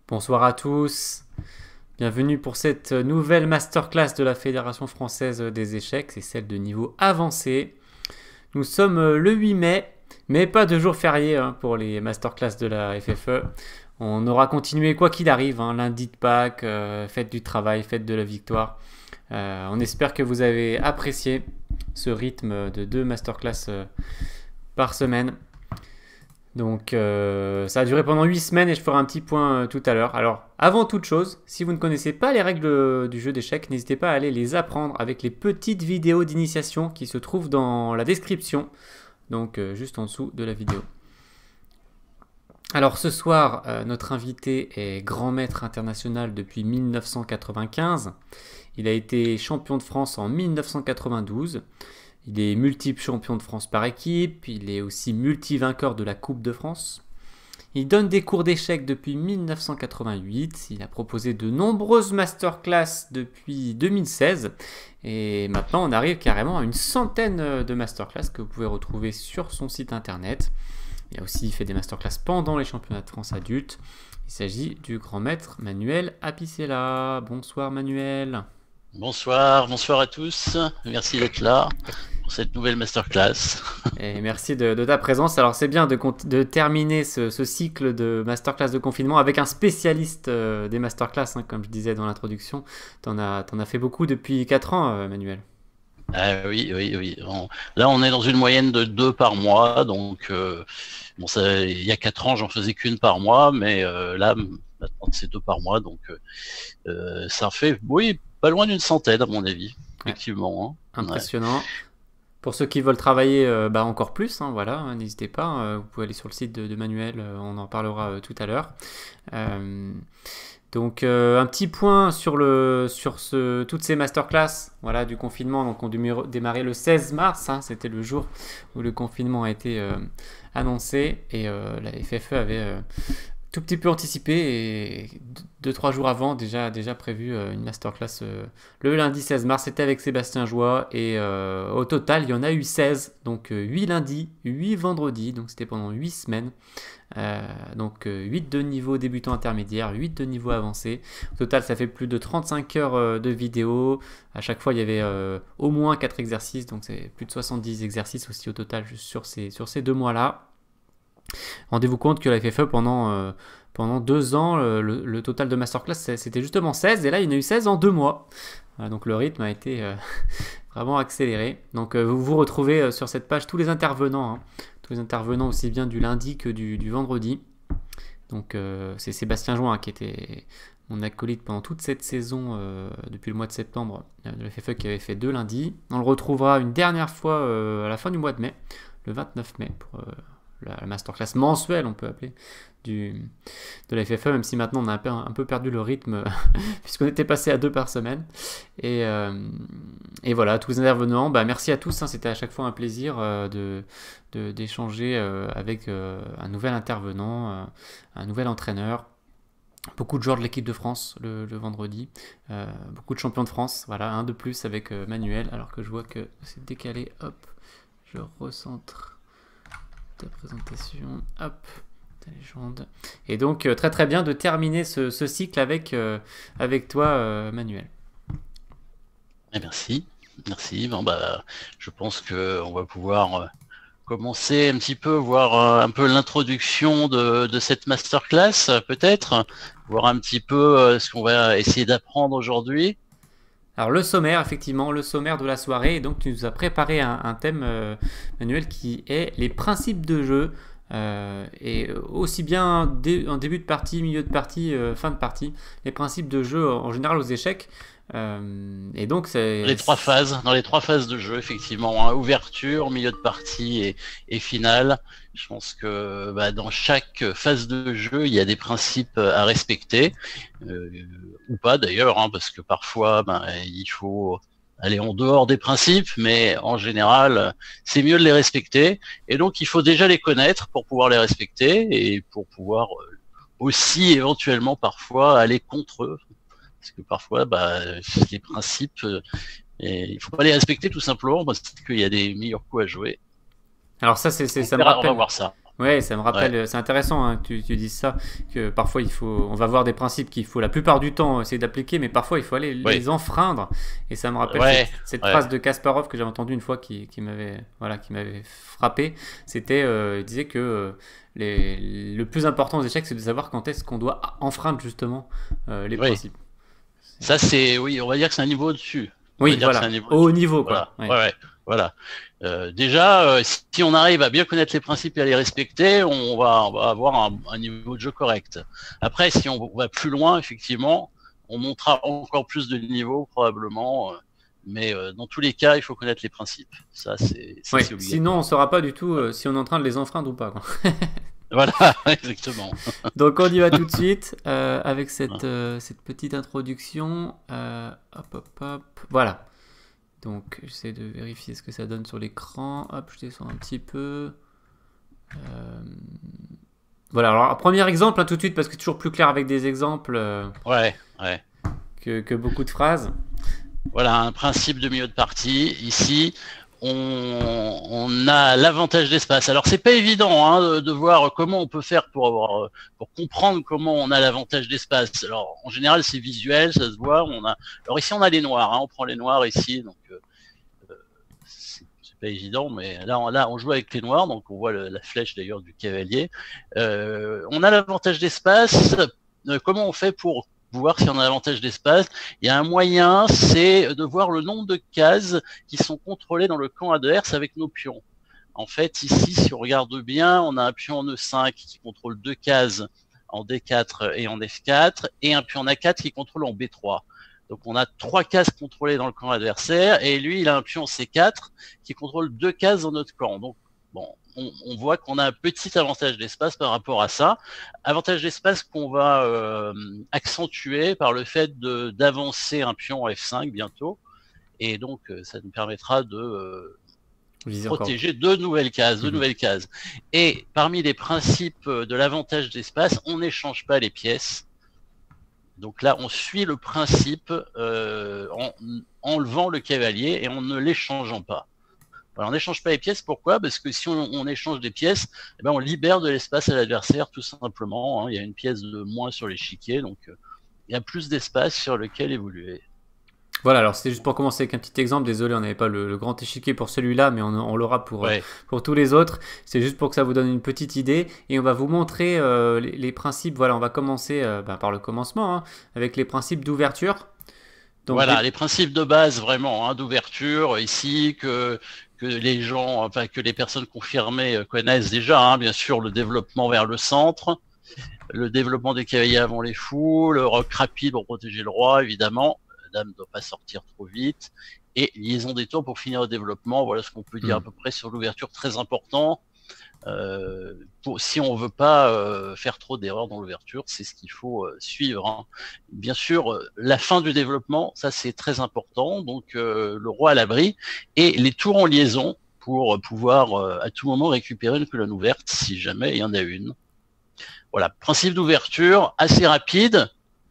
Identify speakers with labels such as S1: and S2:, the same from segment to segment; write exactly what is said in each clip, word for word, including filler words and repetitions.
S1: Bonsoir à tous, bienvenue pour cette nouvelle masterclass de la Fédération française des échecs, c'est celle de niveau avancé. Nous sommes le huit mai, mais pas de jour férié hein, pour les masterclass de la F F E. On aura continué quoi qu'il arrive, hein, lundi de Pâques, euh, fête du travail, fête de la victoire. Euh, on espère que vous avez apprécié ce rythme de deux masterclass euh, par semaine. Donc euh, ça a duré pendant huit semaines et je ferai un petit point euh, tout à l'heure. Alors avant toute chose, si vous ne connaissez pas les règles euh, du jeu d'échecs, n'hésitez pas à aller les apprendre avec les petites vidéos d'initiation qui se trouvent dans la description, donc euh, juste en dessous de la vidéo. Alors ce soir, euh, notre invité est grand maître international depuis mille neuf cent quatre-vingt-quinze. Il a été champion de France en mille neuf cent quatre-vingt-douze. Il est multiple champion de France par équipe, il est aussi multi-vainqueur de la Coupe de France. Il donne des cours d'échecs depuis mille neuf cent quatre-vingt-huit, il a proposé de nombreuses masterclass depuis deux mille seize, et maintenant on arrive carrément à une centaine de masterclass que vous pouvez retrouver sur son site internet. Il a aussi fait des masterclass pendant les championnats de France adultes. Il s'agit du grand maître Manuel Apicella. Bonsoir Manuel.
S2: Bonsoir, bonsoir à tous, merci d'être là pour cette nouvelle masterclass.
S1: Et merci de, de ta présence. Alors c'est bien de, de terminer ce, ce cycle de masterclass de confinement avec un spécialiste euh, des masterclass, hein, comme je disais dans l'introduction. Tu en as, t'en as fait beaucoup depuis quatre ans, euh, Manuel.
S2: Ah oui, oui, oui. On, là on est dans une moyenne de deux par mois, donc euh, bon, ça, il y a quatre ans j'en faisais qu'une par mois, mais euh, là maintenant c'est deux par mois, donc euh, ça fait, oui, pas loin d'une centaine à mon avis, effectivement.
S1: Ouais. Impressionnant. Ouais. Pour ceux qui veulent travailler euh, bah, encore plus, hein, voilà, hein, n'hésitez pas, euh, vous pouvez aller sur le site de, de Manuel, euh, on en parlera euh, tout à l'heure. Euh, donc euh, un petit point sur, le, sur ce, toutes ces masterclass voilà, du confinement, donc on a démarré le seize mars, hein, c'était le jour où le confinement a été euh, annoncé, et euh, la F F E avait euh, tout petit peu anticipé, et deux trois jours avant, déjà, déjà prévu euh, une masterclass euh, le lundi seize mars, c'était avec Sébastien Joie, et euh, au total, il y en a eu seize, donc euh, huit lundis, huit vendredis, donc c'était pendant huit semaines, euh, donc euh, huit de niveau débutant intermédiaire, huit de niveau avancé, au total ça fait plus de trente-cinq heures euh, de vidéo, à chaque fois il y avait euh, au moins quatre exercices, donc c'est plus de soixante-dix exercices aussi au total juste sur ces, sur ces deux mois-là. Rendez-vous compte que la F F E, pendant, euh, pendant deux ans, le, le total de masterclass, c'était justement seize, et là, il y en a eu seize en deux mois. Voilà, donc le rythme a été euh, vraiment accéléré. Donc euh, vous vous retrouvez euh, sur cette page tous les intervenants, hein, tous les intervenants aussi bien du lundi que du, du vendredi. Donc euh, c'est Sébastien Join hein, qui était mon acolyte pendant toute cette saison, euh, depuis le mois de septembre, de la F F E, qui avait fait deux lundis. On le retrouvera une dernière fois euh, à la fin du mois de mai, le vingt-neuf mai, pour... Euh, la masterclass mensuelle, on peut appeler, du, de la F F E, même si maintenant on a un peu, un peu perdu le rythme, puisqu'on était passé à deux par semaine. Et, euh, et voilà, tous les intervenants, bah, merci à tous, hein, c'était à chaque fois un plaisir euh, de, de, d'échanger euh, avec euh, un nouvel intervenant, euh, un nouvel entraîneur. Beaucoup de joueurs de l'équipe de France le, le vendredi, euh, beaucoup de champions de France, voilà, un de plus avec euh, Manuel, alors que je vois que c'est décalé, hop, je recentre ta présentation, hop, ta légende. Et donc, euh, très très bien de terminer ce, ce cycle avec, euh, avec toi, euh, Manuel.
S2: Et merci, merci. Bon, bah, je pense qu'on va pouvoir euh, commencer un petit peu, voir euh, un peu l'introduction de, de cette masterclass, peut-être, voir un petit peu euh, ce qu'on va essayer d'apprendre aujourd'hui.
S1: Alors le sommaire, effectivement, le sommaire de la soirée, et donc tu nous as préparé un, un thème, euh, Manuel, qui est les principes de jeu, euh, et aussi bien dé, en début de partie, milieu de partie, euh, fin de partie, les principes de jeu en général aux échecs. Euh, et donc c'est
S2: les trois phases, dans les trois phases de jeu, effectivement, hein, ouverture, milieu de partie et, et finale. Je pense que bah, dans chaque phase de jeu, il y a des principes à respecter, euh, ou pas d'ailleurs, hein, parce que parfois, bah, il faut aller en dehors des principes, mais en général, c'est mieux de les respecter. Et donc, il faut déjà les connaître pour pouvoir les respecter et pour pouvoir aussi éventuellement parfois aller contre eux. Parce que parfois, bah, les principes, et il ne faut pas les respecter tout simplement parce qu'il y a des meilleurs coups à jouer.
S1: Alors ça, c'est, c'est, ça, me
S2: verra,
S1: rappelle,
S2: on va voir ça.
S1: Ouais, ça me rappelle,
S2: Ouais,
S1: c'est intéressant hein, que tu, tu dises ça, que parfois il faut, on va voir des principes qu'il faut la plupart du temps essayer d'appliquer, mais parfois il faut aller
S2: ouais,
S1: les enfreindre. Et ça me rappelle
S2: ouais,
S1: cette, cette
S2: ouais,
S1: phrase de Kasparov que j'avais entendue une fois qui, qui m'avait, voilà, qui m'avait frappé. C'était, euh, il disait que euh, les, le plus important aux échecs, c'est de savoir quand est-ce qu'on doit enfreindre justement euh, les
S2: oui.
S1: principes. C'est-
S2: Ça, c'est, oui, on va dire que c'est un niveau au-dessus. On va
S1: Oui,
S2: dire que c'est un
S1: voilà,
S2: niveau
S1: au haut
S2: au-dessus.
S1: niveau quoi.
S2: Voilà,
S1: Ouais.
S2: ouais, ouais, voilà. Euh, déjà, euh, si on arrive à bien connaître les principes et à les respecter, on va, on va avoir un, un niveau de jeu correct. Après, si on va plus loin, effectivement, on montera encore plus de niveaux probablement. euh, Mais euh, dans tous les cas, il faut connaître les principes. Ça, c'est, ça,
S1: Ouais.
S2: c'est
S1: Sinon, on
S2: obligatoire.
S1: saura pas du tout
S2: Voilà,
S1: euh, si on est en train de les enfreindre ou pas, quoi.
S2: voilà, exactement.
S1: Donc on y va tout de suite euh, avec cette, euh, cette petite introduction. Euh, hop, hop, hop. Voilà. Donc j'essaie de vérifier ce que ça donne sur l'écran. Hop, je descends un petit peu. Euh, Voilà, alors premier exemple hein, tout de suite parce que c'est toujours plus clair avec des exemples euh,
S2: Ouais, ouais.
S1: que, que beaucoup de phrases.
S2: Voilà un principe de milieu de partie. Ici, on, on a l'avantage d'espace. Alors, c'est pas évident hein, de, de voir comment on peut faire pour avoir, pour comprendre comment on a l'avantage d'espace. Alors, en général, c'est visuel, ça se voit. On a, alors ici, on a les noirs. Hein, on prend les noirs ici, donc euh, c'est c'est pas évident, mais là, on, là, on joue avec les noirs, donc on voit le, la flèche d'ailleurs du cavalier. Euh, on a l'avantage d'espace. Euh, comment on fait pour voir si on a l'avantage d'espace? Il y a un moyen, c'est de voir le nombre de cases qui sont contrôlées dans le camp adverse avec nos pions. En fait, ici, si on regarde bien, on a un pion en E cinq qui contrôle deux cases en D quatre et en F quatre, et un pion en A quatre qui contrôle en B trois. Donc on a trois cases contrôlées dans le camp adversaire, et lui, il a un pion C quatre qui contrôle deux cases dans notre camp. Donc bon, on, on voit qu'on a un petit avantage d'espace par rapport à ça. Avantage d'espace qu'on va euh, accentuer par le fait d'avancer un pion en F cinq bientôt. Et donc, ça nous permettra de euh, protéger deux nouvelles cases, deux mmh. nouvelles cases. Et parmi les principes de l'avantage d'espace, on n'échange pas les pièces. Donc là, on suit le principe euh, en enlevant le cavalier et en ne l'échangeant pas. Alors, on n'échange pas les pièces, pourquoi? Parce que si on, on échange des pièces, eh ben, on libère de l'espace à l'adversaire, tout simplement. Hein. Il y a une pièce de moins sur l'échiquier, donc euh, il y a plus d'espace sur lequel évoluer.
S1: Voilà, alors c'était juste pour commencer avec un petit exemple. Désolé, on n'avait pas le, le grand échiquier pour celui-là, mais on, on l'aura pour, ouais. euh, pour tous les autres. C'est juste pour que ça vous donne une petite idée. Et on va vous montrer euh, les, les principes. Voilà, on va commencer euh, bah, par le commencement, hein, avec les principes d'ouverture.
S2: Voilà, les... les principes de base vraiment hein, d'ouverture ici que que les gens, enfin que les personnes confirmées connaissent déjà. Hein, bien sûr, le développement vers le centre, le développement des cavaliers avant les fous, le roc rapide pour protéger le roi, évidemment. La dame ne doit pas sortir trop vite. Et liaison des tours pour finir le développement. Voilà ce qu'on peut dire mmh. à peu près sur l'ouverture, très important. Euh, pour, si on veut pas euh, faire trop d'erreurs dans l'ouverture, c'est ce qu'il faut euh, suivre. Hein. Bien sûr, euh, la fin du développement, ça c'est très important. Donc euh, le roi à l'abri et les tours en liaison pour pouvoir euh, à tout moment récupérer une colonne ouverte si jamais il y en a une. Voilà, principe d'ouverture assez rapide.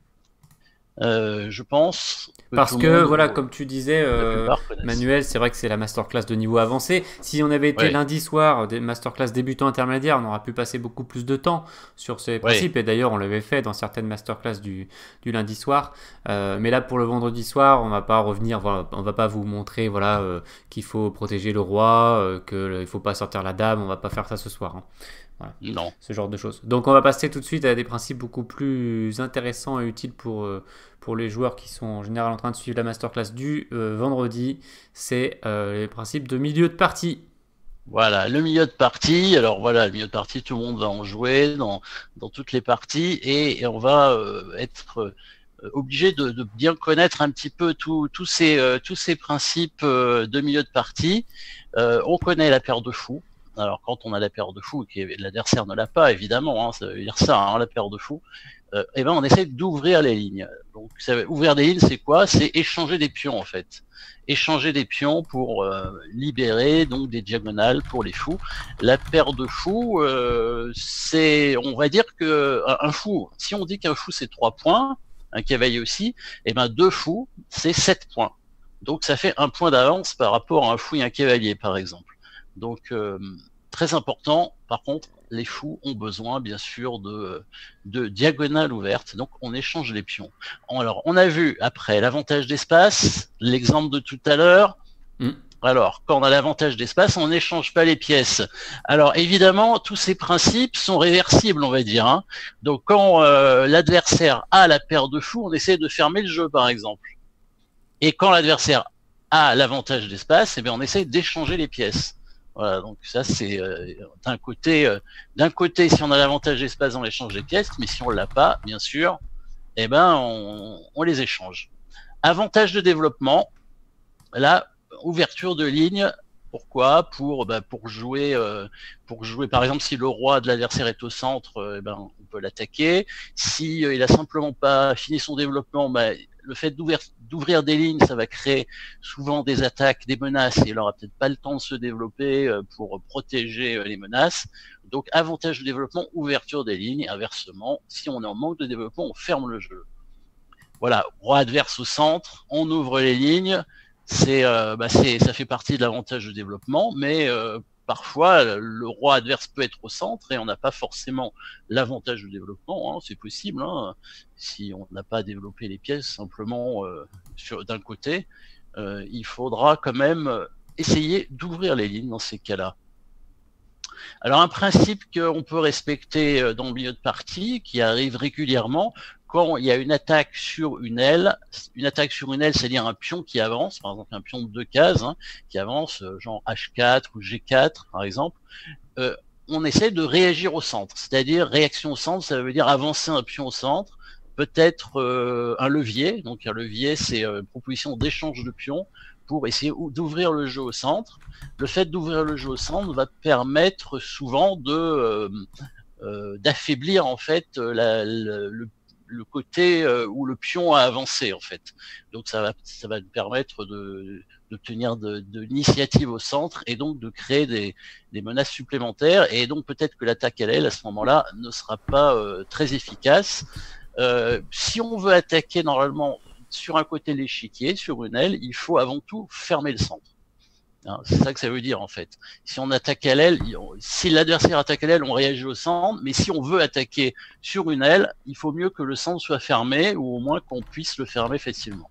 S2: Euh, je pense. Que
S1: Parce que, voilà, comme tu disais, euh, Manuel, c'est vrai que c'est la masterclass de niveau avancé. Si on avait été ouais. lundi soir, des masterclass débutant intermédiaire, on aurait pu passer beaucoup plus de temps sur ces principes. Ouais. Et d'ailleurs, on l'avait fait dans certaines masterclass du, du lundi soir. Euh, mais là, pour le vendredi soir, on va pas revenir, voilà, on va pas vous montrer voilà, euh, qu'il faut protéger le roi, euh, qu'il ne faut pas sortir la dame. On va pas faire ça ce soir. Hein. Voilà,
S2: non.
S1: Ce genre de choses. Donc on va passer tout de suite à des principes beaucoup plus intéressants et utiles pour, euh, pour les joueurs qui sont en général en train de suivre la masterclass du euh, vendredi. C'est euh, les principes de milieu de partie.
S2: Voilà, le milieu de partie. Alors voilà, le milieu de partie, tout le monde va en jouer dans, dans toutes les parties et, et on va euh, être euh, obligé de, de bien connaître un petit peu tous tout ces, euh, tous ces principes euh, de milieu de partie. Euh, on connaît la paire de fous. Alors quand on a la paire de fous et que l'adversaire ne l'a pas, évidemment, hein, ça veut dire ça, hein, la paire de fous, euh, et ben on essaie d'ouvrir les lignes. Donc ça, ouvrir des lignes, c'est quoi? C'est échanger des pions en fait. Échanger des pions pour euh, libérer donc des diagonales pour les fous. La paire de fous, euh, c'est, on va dire que un fou, si on dit qu'un fou c'est trois points, un cavalier aussi, et ben deux fous c'est sept points. Donc ça fait un point d'avance par rapport à un fou et un cavalier par exemple. Donc, euh, très important, par contre, les fous ont besoin, bien sûr, de, de diagonales ouvertes. Donc, on échange les pions. Alors, on a vu, après, l'avantage d'espace, l'exemple de tout à l'heure. Mm. Alors, quand on a l'avantage d'espace, on n'échange pas les pièces. Alors, évidemment, tous ces principes sont réversibles, on va dire. Hein. Donc, quand euh, l'adversaire a la paire de fous, on essaie de fermer le jeu, par exemple. Et quand l'adversaire a l'avantage d'espace, eh bien, on essaie d'échanger les pièces. Voilà, donc ça, c'est euh, d'un côté, euh, d'un côté, si on a l'avantage d'espace, on échange les pièces, mais si on l'a pas, bien sûr, eh ben, on, on les échange. Avantage de développement, là, ouverture de ligne. Pourquoi? Pour bah, pour jouer euh, pour jouer par exemple si le roi de l'adversaire est au centre, euh, ben on peut l'attaquer. Si euh, il a simplement pas fini son développement, bah, le fait d'ouvrir d'ouvrir des lignes, ça va créer souvent des attaques, des menaces, et il aura peut-être pas le temps de se développer euh, pour protéger euh, les menaces. Donc avantage de développement, ouverture des lignes. Inversement, si on est en manque de développement, on ferme le jeu. Voilà, roi adverse au centre, on ouvre les lignes. C'est, euh, bah c'est, ça fait partie de l'avantage de développement, mais euh, parfois le roi adverse peut être au centre et on n'a pas forcément l'avantage de développement. Hein, c'est possible, hein, si on n'a pas développé les pièces simplement euh, sur, d'un côté, euh, il faudra quand même essayer d'ouvrir les lignes dans ces cas-là. Alors un principe qu'on peut respecter dans le milieu de partie, qui arrive régulièrement, quand il y a une attaque sur une aile, une attaque sur une aile, c'est-à-dire un pion qui avance, par exemple un pion de deux cases, hein, qui avance, genre H quatre ou G quatre par exemple, euh, on essaie de réagir au centre, c'est-à-dire réaction au centre, ça veut dire avancer un pion au centre, peut-être euh, un levier, donc un levier c'est euh, une proposition d'échange de pions, pour essayer d'ouvrir le jeu au centre. Le fait d'ouvrir le jeu au centre va permettre souvent de euh, euh, d'affaiblir en fait la, la, le, le côté euh, où le pion a avancé en fait. Donc ça va ça va nous permettre de d'obtenir de, de l'initiative au centre et donc de créer des, des menaces supplémentaires, et donc peut-être que l'attaque à l'aile à ce moment-là ne sera pas euh, très efficace. Euh, si on veut attaquer normalement sur un côté de l'échiquier, sur une aile, il faut avant tout fermer le centre. Hein, c'est ça que ça veut dire en fait. Si on attaque à l'aile, si l'adversaire attaque à l'aile, on réagit au centre, mais si on veut attaquer sur une aile, il faut mieux que le centre soit fermé, ou au moins qu'on puisse le fermer facilement.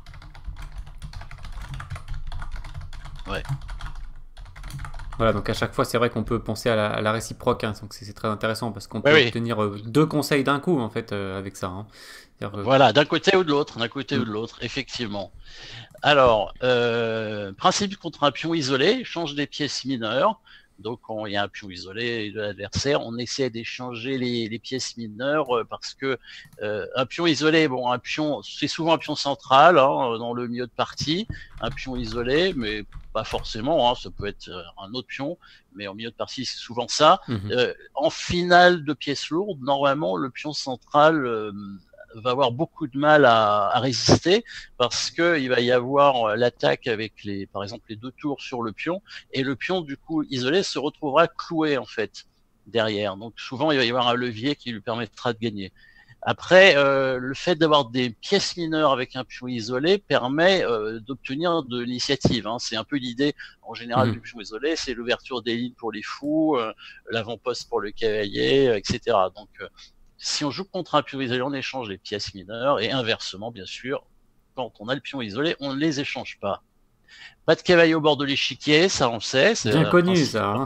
S2: Ouais.
S1: Voilà, donc à chaque fois, c'est vrai qu'on peut penser à la, à la réciproque, hein, donc c'est très intéressant parce qu'on peut
S2: oui,
S1: obtenir oui. deux conseils d'un coup en fait euh, avec ça. Hein.
S2: Voilà, d'un côté ou de l'autre, d'un côté mmh. ou de l'autre, effectivement. Alors, euh, principe contre un pion isolé, change des pièces mineures. Donc, quand il y a un pion isolé de l'adversaire, on essaie d'échanger les, les pièces mineures euh, parce que euh, un pion isolé, bon, un pion, c'est souvent un pion central hein, dans le milieu de partie, un pion isolé, mais pas forcément, hein, ça peut être un autre pion, mais en milieu de partie, c'est souvent ça. Mmh. Euh, en finale de pièces lourdes, normalement, le pion central euh, va avoir beaucoup de mal à, à résister parce que il va y avoir l'attaque avec les, par exemple, les deux tours sur le pion, et le pion du coup isolé se retrouvera cloué en fait derrière. Donc souvent il va y avoir un levier qui lui permettra de gagner. Après, euh, le fait d'avoir des pièces mineures avec un pion isolé permet euh, d'obtenir de l'initiative. Hein. C'est un peu l'idée en général mmh. du pion isolé, c'est l'ouverture des lignes pour les fous, euh, l'avant-poste pour le cavalier, euh, et cetera. Donc euh, si on joue contre un pion isolé, on échange les pièces mineures, et inversement, bien sûr, quand on a le pion isolé, on ne les échange pas. Pas de cavalier au bord de l'échiquier, ça on sait.
S1: Bien connu ça. Hein.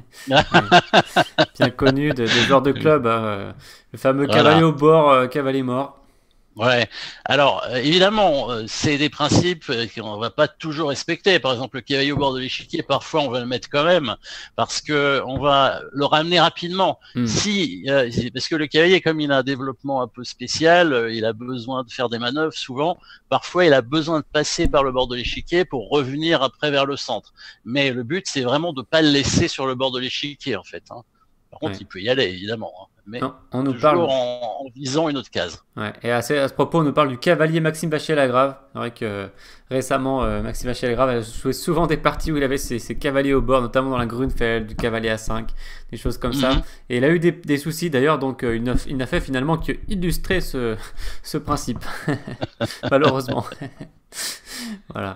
S1: Bien connu des de joueurs de club. Hein. Le fameux voilà. Cavalier au bord, euh, cavalier mort.
S2: Ouais. Alors euh, évidemment, euh, c'est des principes euh, qu'on va pas toujours respecter. Par exemple, le cavalier au bord de l'échiquier, parfois on va le mettre quand même parce que on va le ramener rapidement. Mm. Si euh, parce que le cavalier, comme il a un développement un peu spécial, euh, il a besoin de faire des manœuvres souvent. Parfois, il a besoin de passer par le bord de l'échiquier pour revenir après vers le centre. Mais le but, c'est vraiment de pas le laisser sur le bord de l'échiquier en fait. Hein. Par contre, ouais. il peut y aller évidemment. Hein. Mais non, on nous parle en, en visant une autre case.
S1: Ouais. Et à ce, à ce propos, on nous parle du cavalier Maxime Vachier-Lagrave. C'est vrai que euh, récemment, euh, Maxime Vachier-Lagrave a joué souvent des parties où il avait ses, ses cavaliers au bord, notamment dans la Grunfeld, du cavalier A cinq, des choses comme mm-hmm. ça. Et il a eu des, des soucis d'ailleurs, donc euh, il, n'a, il n'a fait finalement qu'illustrer ce, ce principe, malheureusement. Voilà.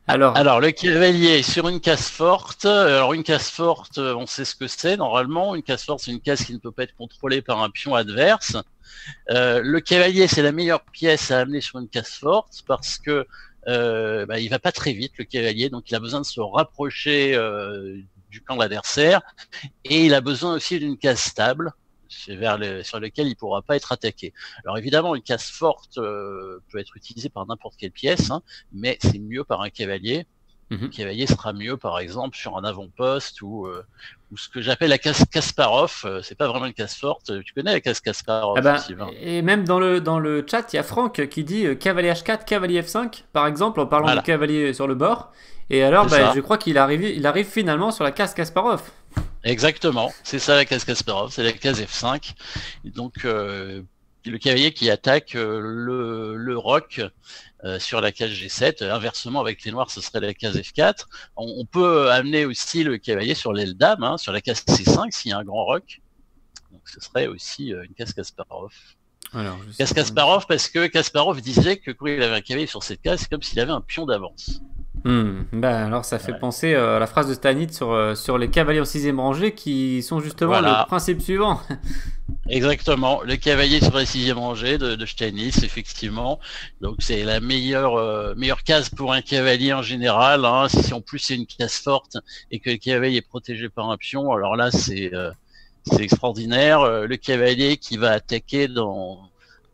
S1: Alors,
S2: Alors, le cavalier sur une case forte. Alors, une case forte, on sait ce que c'est normalement. Une case forte, c'est une case qui ne peut pas être contrôlée par un pion adverse. Euh, le cavalier, c'est la meilleure pièce à amener sur une case forte parce que euh, bah, il va pas très vite, le cavalier, donc il a besoin de se rapprocher euh, du camp de l'adversaire, et il a besoin aussi d'une case stable vers le, sur lequel il pourra pas être attaqué. Alors évidemment, une case forte euh, peut être utilisée par n'importe quelle pièce, hein, mais c'est mieux par un cavalier.
S1: mhm.
S2: Le cavalier sera mieux, par exemple, sur un avant-poste ou, euh, ou ce que j'appelle la case Kasparov. Euh, c'est pas vraiment une case forte. Tu connais la case Kasparov,
S1: Ah ben,
S2: Sylvain?
S1: et même dans le, dans le chat, il y a Franck qui dit euh, cavalier H quatre, cavalier F cinq, par exemple, en parlant
S2: Voilà,
S1: du cavalier sur le bord. Et alors,
S2: c'est
S1: bah,
S2: ça.
S1: je crois qu'il arrive, il arrive finalement sur la case Kasparov.
S2: Exactement, c'est ça la case Kasparov, c'est la case F cinq. Et donc, euh, le cavalier qui attaque euh, le, le roc euh, sur la case G sept. Inversement, avec les noirs, ce serait la case F quatre. On, on peut amener aussi le cavalier sur l'aile dame, hein, sur la case C cinq, s'il y a un grand roc. Donc, ce serait aussi euh, une case Kasparov.
S1: Alors, je sais
S2: Case
S1: pas.
S2: Kasparov, parce que Kasparov disait que quand il avait un cavalier sur cette case, c'est comme s'il avait un pion d'avance.
S1: Hmm, ben, alors, ça fait
S2: Ouais.
S1: penser euh, à la phrase de Stanit sur, euh, sur les cavaliers en sixième rangée qui sont justement le
S2: Voilà.
S1: principe suivant.
S2: Exactement, le cavalier sur la sixième rangée de, de Steinitz, effectivement. Donc c'est la meilleure euh, meilleure case pour un cavalier en général. Hein. Si en plus c'est une case forte et que le cavalier est protégé par un pion, alors là c'est euh, c'est extraordinaire. Euh, le cavalier qui va attaquer dans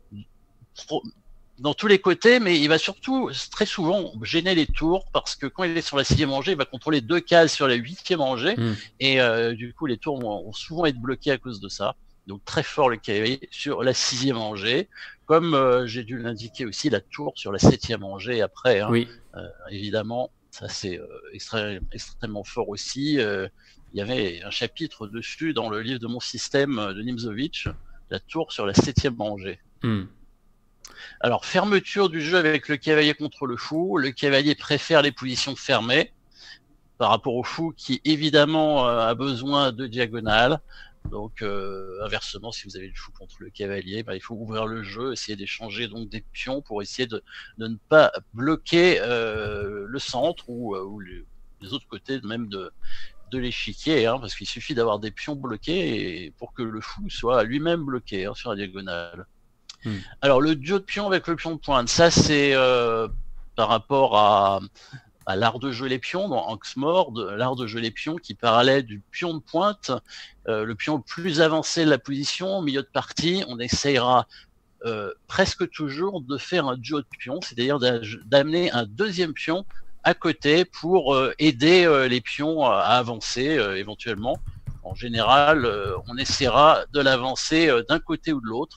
S2: dans tous les côtés, mais il va surtout très souvent gêner les tours parce que quand il est sur la sixième rangée, il va contrôler deux cases sur la huitième rangée
S1: Hmm.
S2: et euh, du coup les tours vont, vont souvent être bloqués à cause de ça. Donc très fort le cavalier sur la sixième rangée, comme euh, j'ai dû l'indiquer aussi la tour sur la septième rangée après. Hein.
S1: Oui.
S2: Euh, évidemment, ça c'est euh, extré extrêmement fort aussi. Euh, il y avait un chapitre dessus dans le livre de mon système de Nimzovitch, la tour sur la septième rangée.
S1: Hmm.
S2: Alors, fermeture du jeu avec le cavalier contre le fou. Le cavalier préfère les positions fermées par rapport au fou qui, évidemment, euh, a besoin de diagonales. Donc, euh, inversement, si vous avez le fou contre le cavalier, bah, il faut ouvrir le jeu, essayer d'échanger donc des pions pour essayer de, de ne pas bloquer euh, le centre ou, ou les, les autres côtés même de, de l'échiquier, hein, parce qu'il suffit d'avoir des pions bloqués et pour que le fou soit lui-même bloqué hein, sur la diagonale.
S1: Hmm.
S2: Alors, le duo de pions avec le pion de pointe, ça, c'est euh, par rapport à, à l'art de jouer les pions dans Anxmord, l'art de jouer les pions qui parlait du pion de pointe, euh, le pion le plus avancé de la position, au milieu de partie, on essayera euh, presque toujours de faire un duo de pions, c'est-à-dire d'amener un deuxième pion à côté pour euh, aider euh, les pions à avancer euh, éventuellement. En général, euh, on essaiera de l'avancer euh, d'un côté ou de l'autre.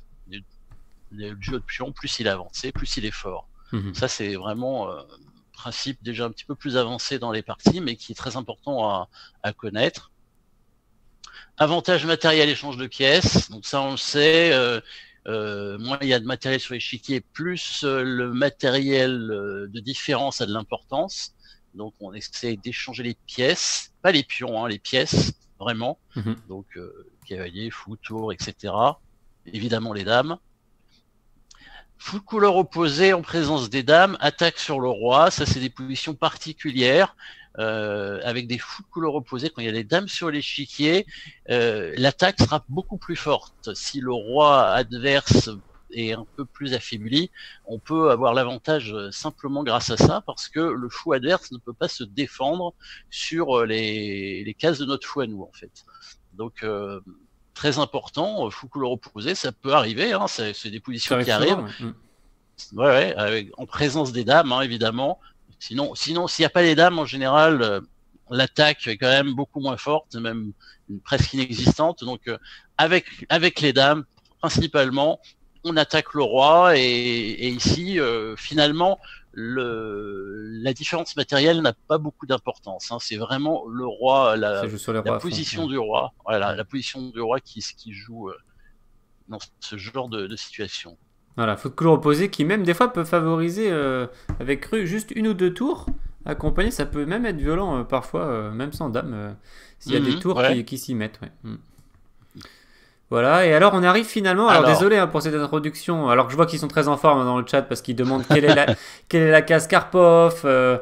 S2: Le jeu de pion, plus il est avancé, plus il est fort. Mmh. Ça, c'est vraiment un euh, principe déjà un petit peu plus avancé dans les parties, mais qui est très important à, à connaître. Avantage matériel, échange de pièces. Donc ça, on le sait. Euh, euh, moins il y a de matériel sur l'échiquier, plus euh, le matériel euh, de différence a de l'importance. Donc on essaie d'échanger les pièces, pas les pions, hein, les pièces, vraiment. Mmh. Donc euh, cavalier, fou, tour, et cetera. Évidemment les dames. Fou de couleur opposée en présence des dames, attaque sur le roi, ça c'est des positions particulières, euh, avec des fous de couleur opposée, quand il y a des dames sur l'échiquier, euh, l'attaque sera beaucoup plus forte. Si le roi adverse est un peu plus affaibli, on peut avoir l'avantage simplement grâce à ça, parce que le fou adverse ne peut pas se défendre sur les, les cases de notre fou à nous, en fait. Donc, euh, très important, fou couleur opposée, ça peut arriver, hein, c'est des positions qui arrivent. Ouais, ouais, ouais, avec, en présence des dames, hein, évidemment. Sinon, sinon s'il n'y a pas les dames, en général, euh, l'attaque est quand même beaucoup moins forte, même presque inexistante. Donc, euh, avec, avec les dames, principalement, on attaque le roi, et, et ici, euh, finalement, le, la différence matérielle n'a pas beaucoup d'importance. Hein. C'est vraiment le roi, la, la roi position fond, du roi, voilà, ouais. La position du roi qui, qui joue euh, dans ce genre de, de situation.
S1: Voilà, faut de couleur opposée qui même des fois peut favoriser euh, avec juste une ou deux tours accompagné, ça peut même être violent euh, parfois, euh, même sans dame, euh, s'il y a mmh, des tours ouais. qui, qui s'y mettent. Ouais. Mmh. Voilà, et alors on arrive finalement, alors,
S2: Alors,
S1: désolé hein, pour cette introduction, alors que je vois qu'ils sont très en forme hein, dans le chat parce qu'ils demandent quelle est la, quelle est la case Karpov, euh,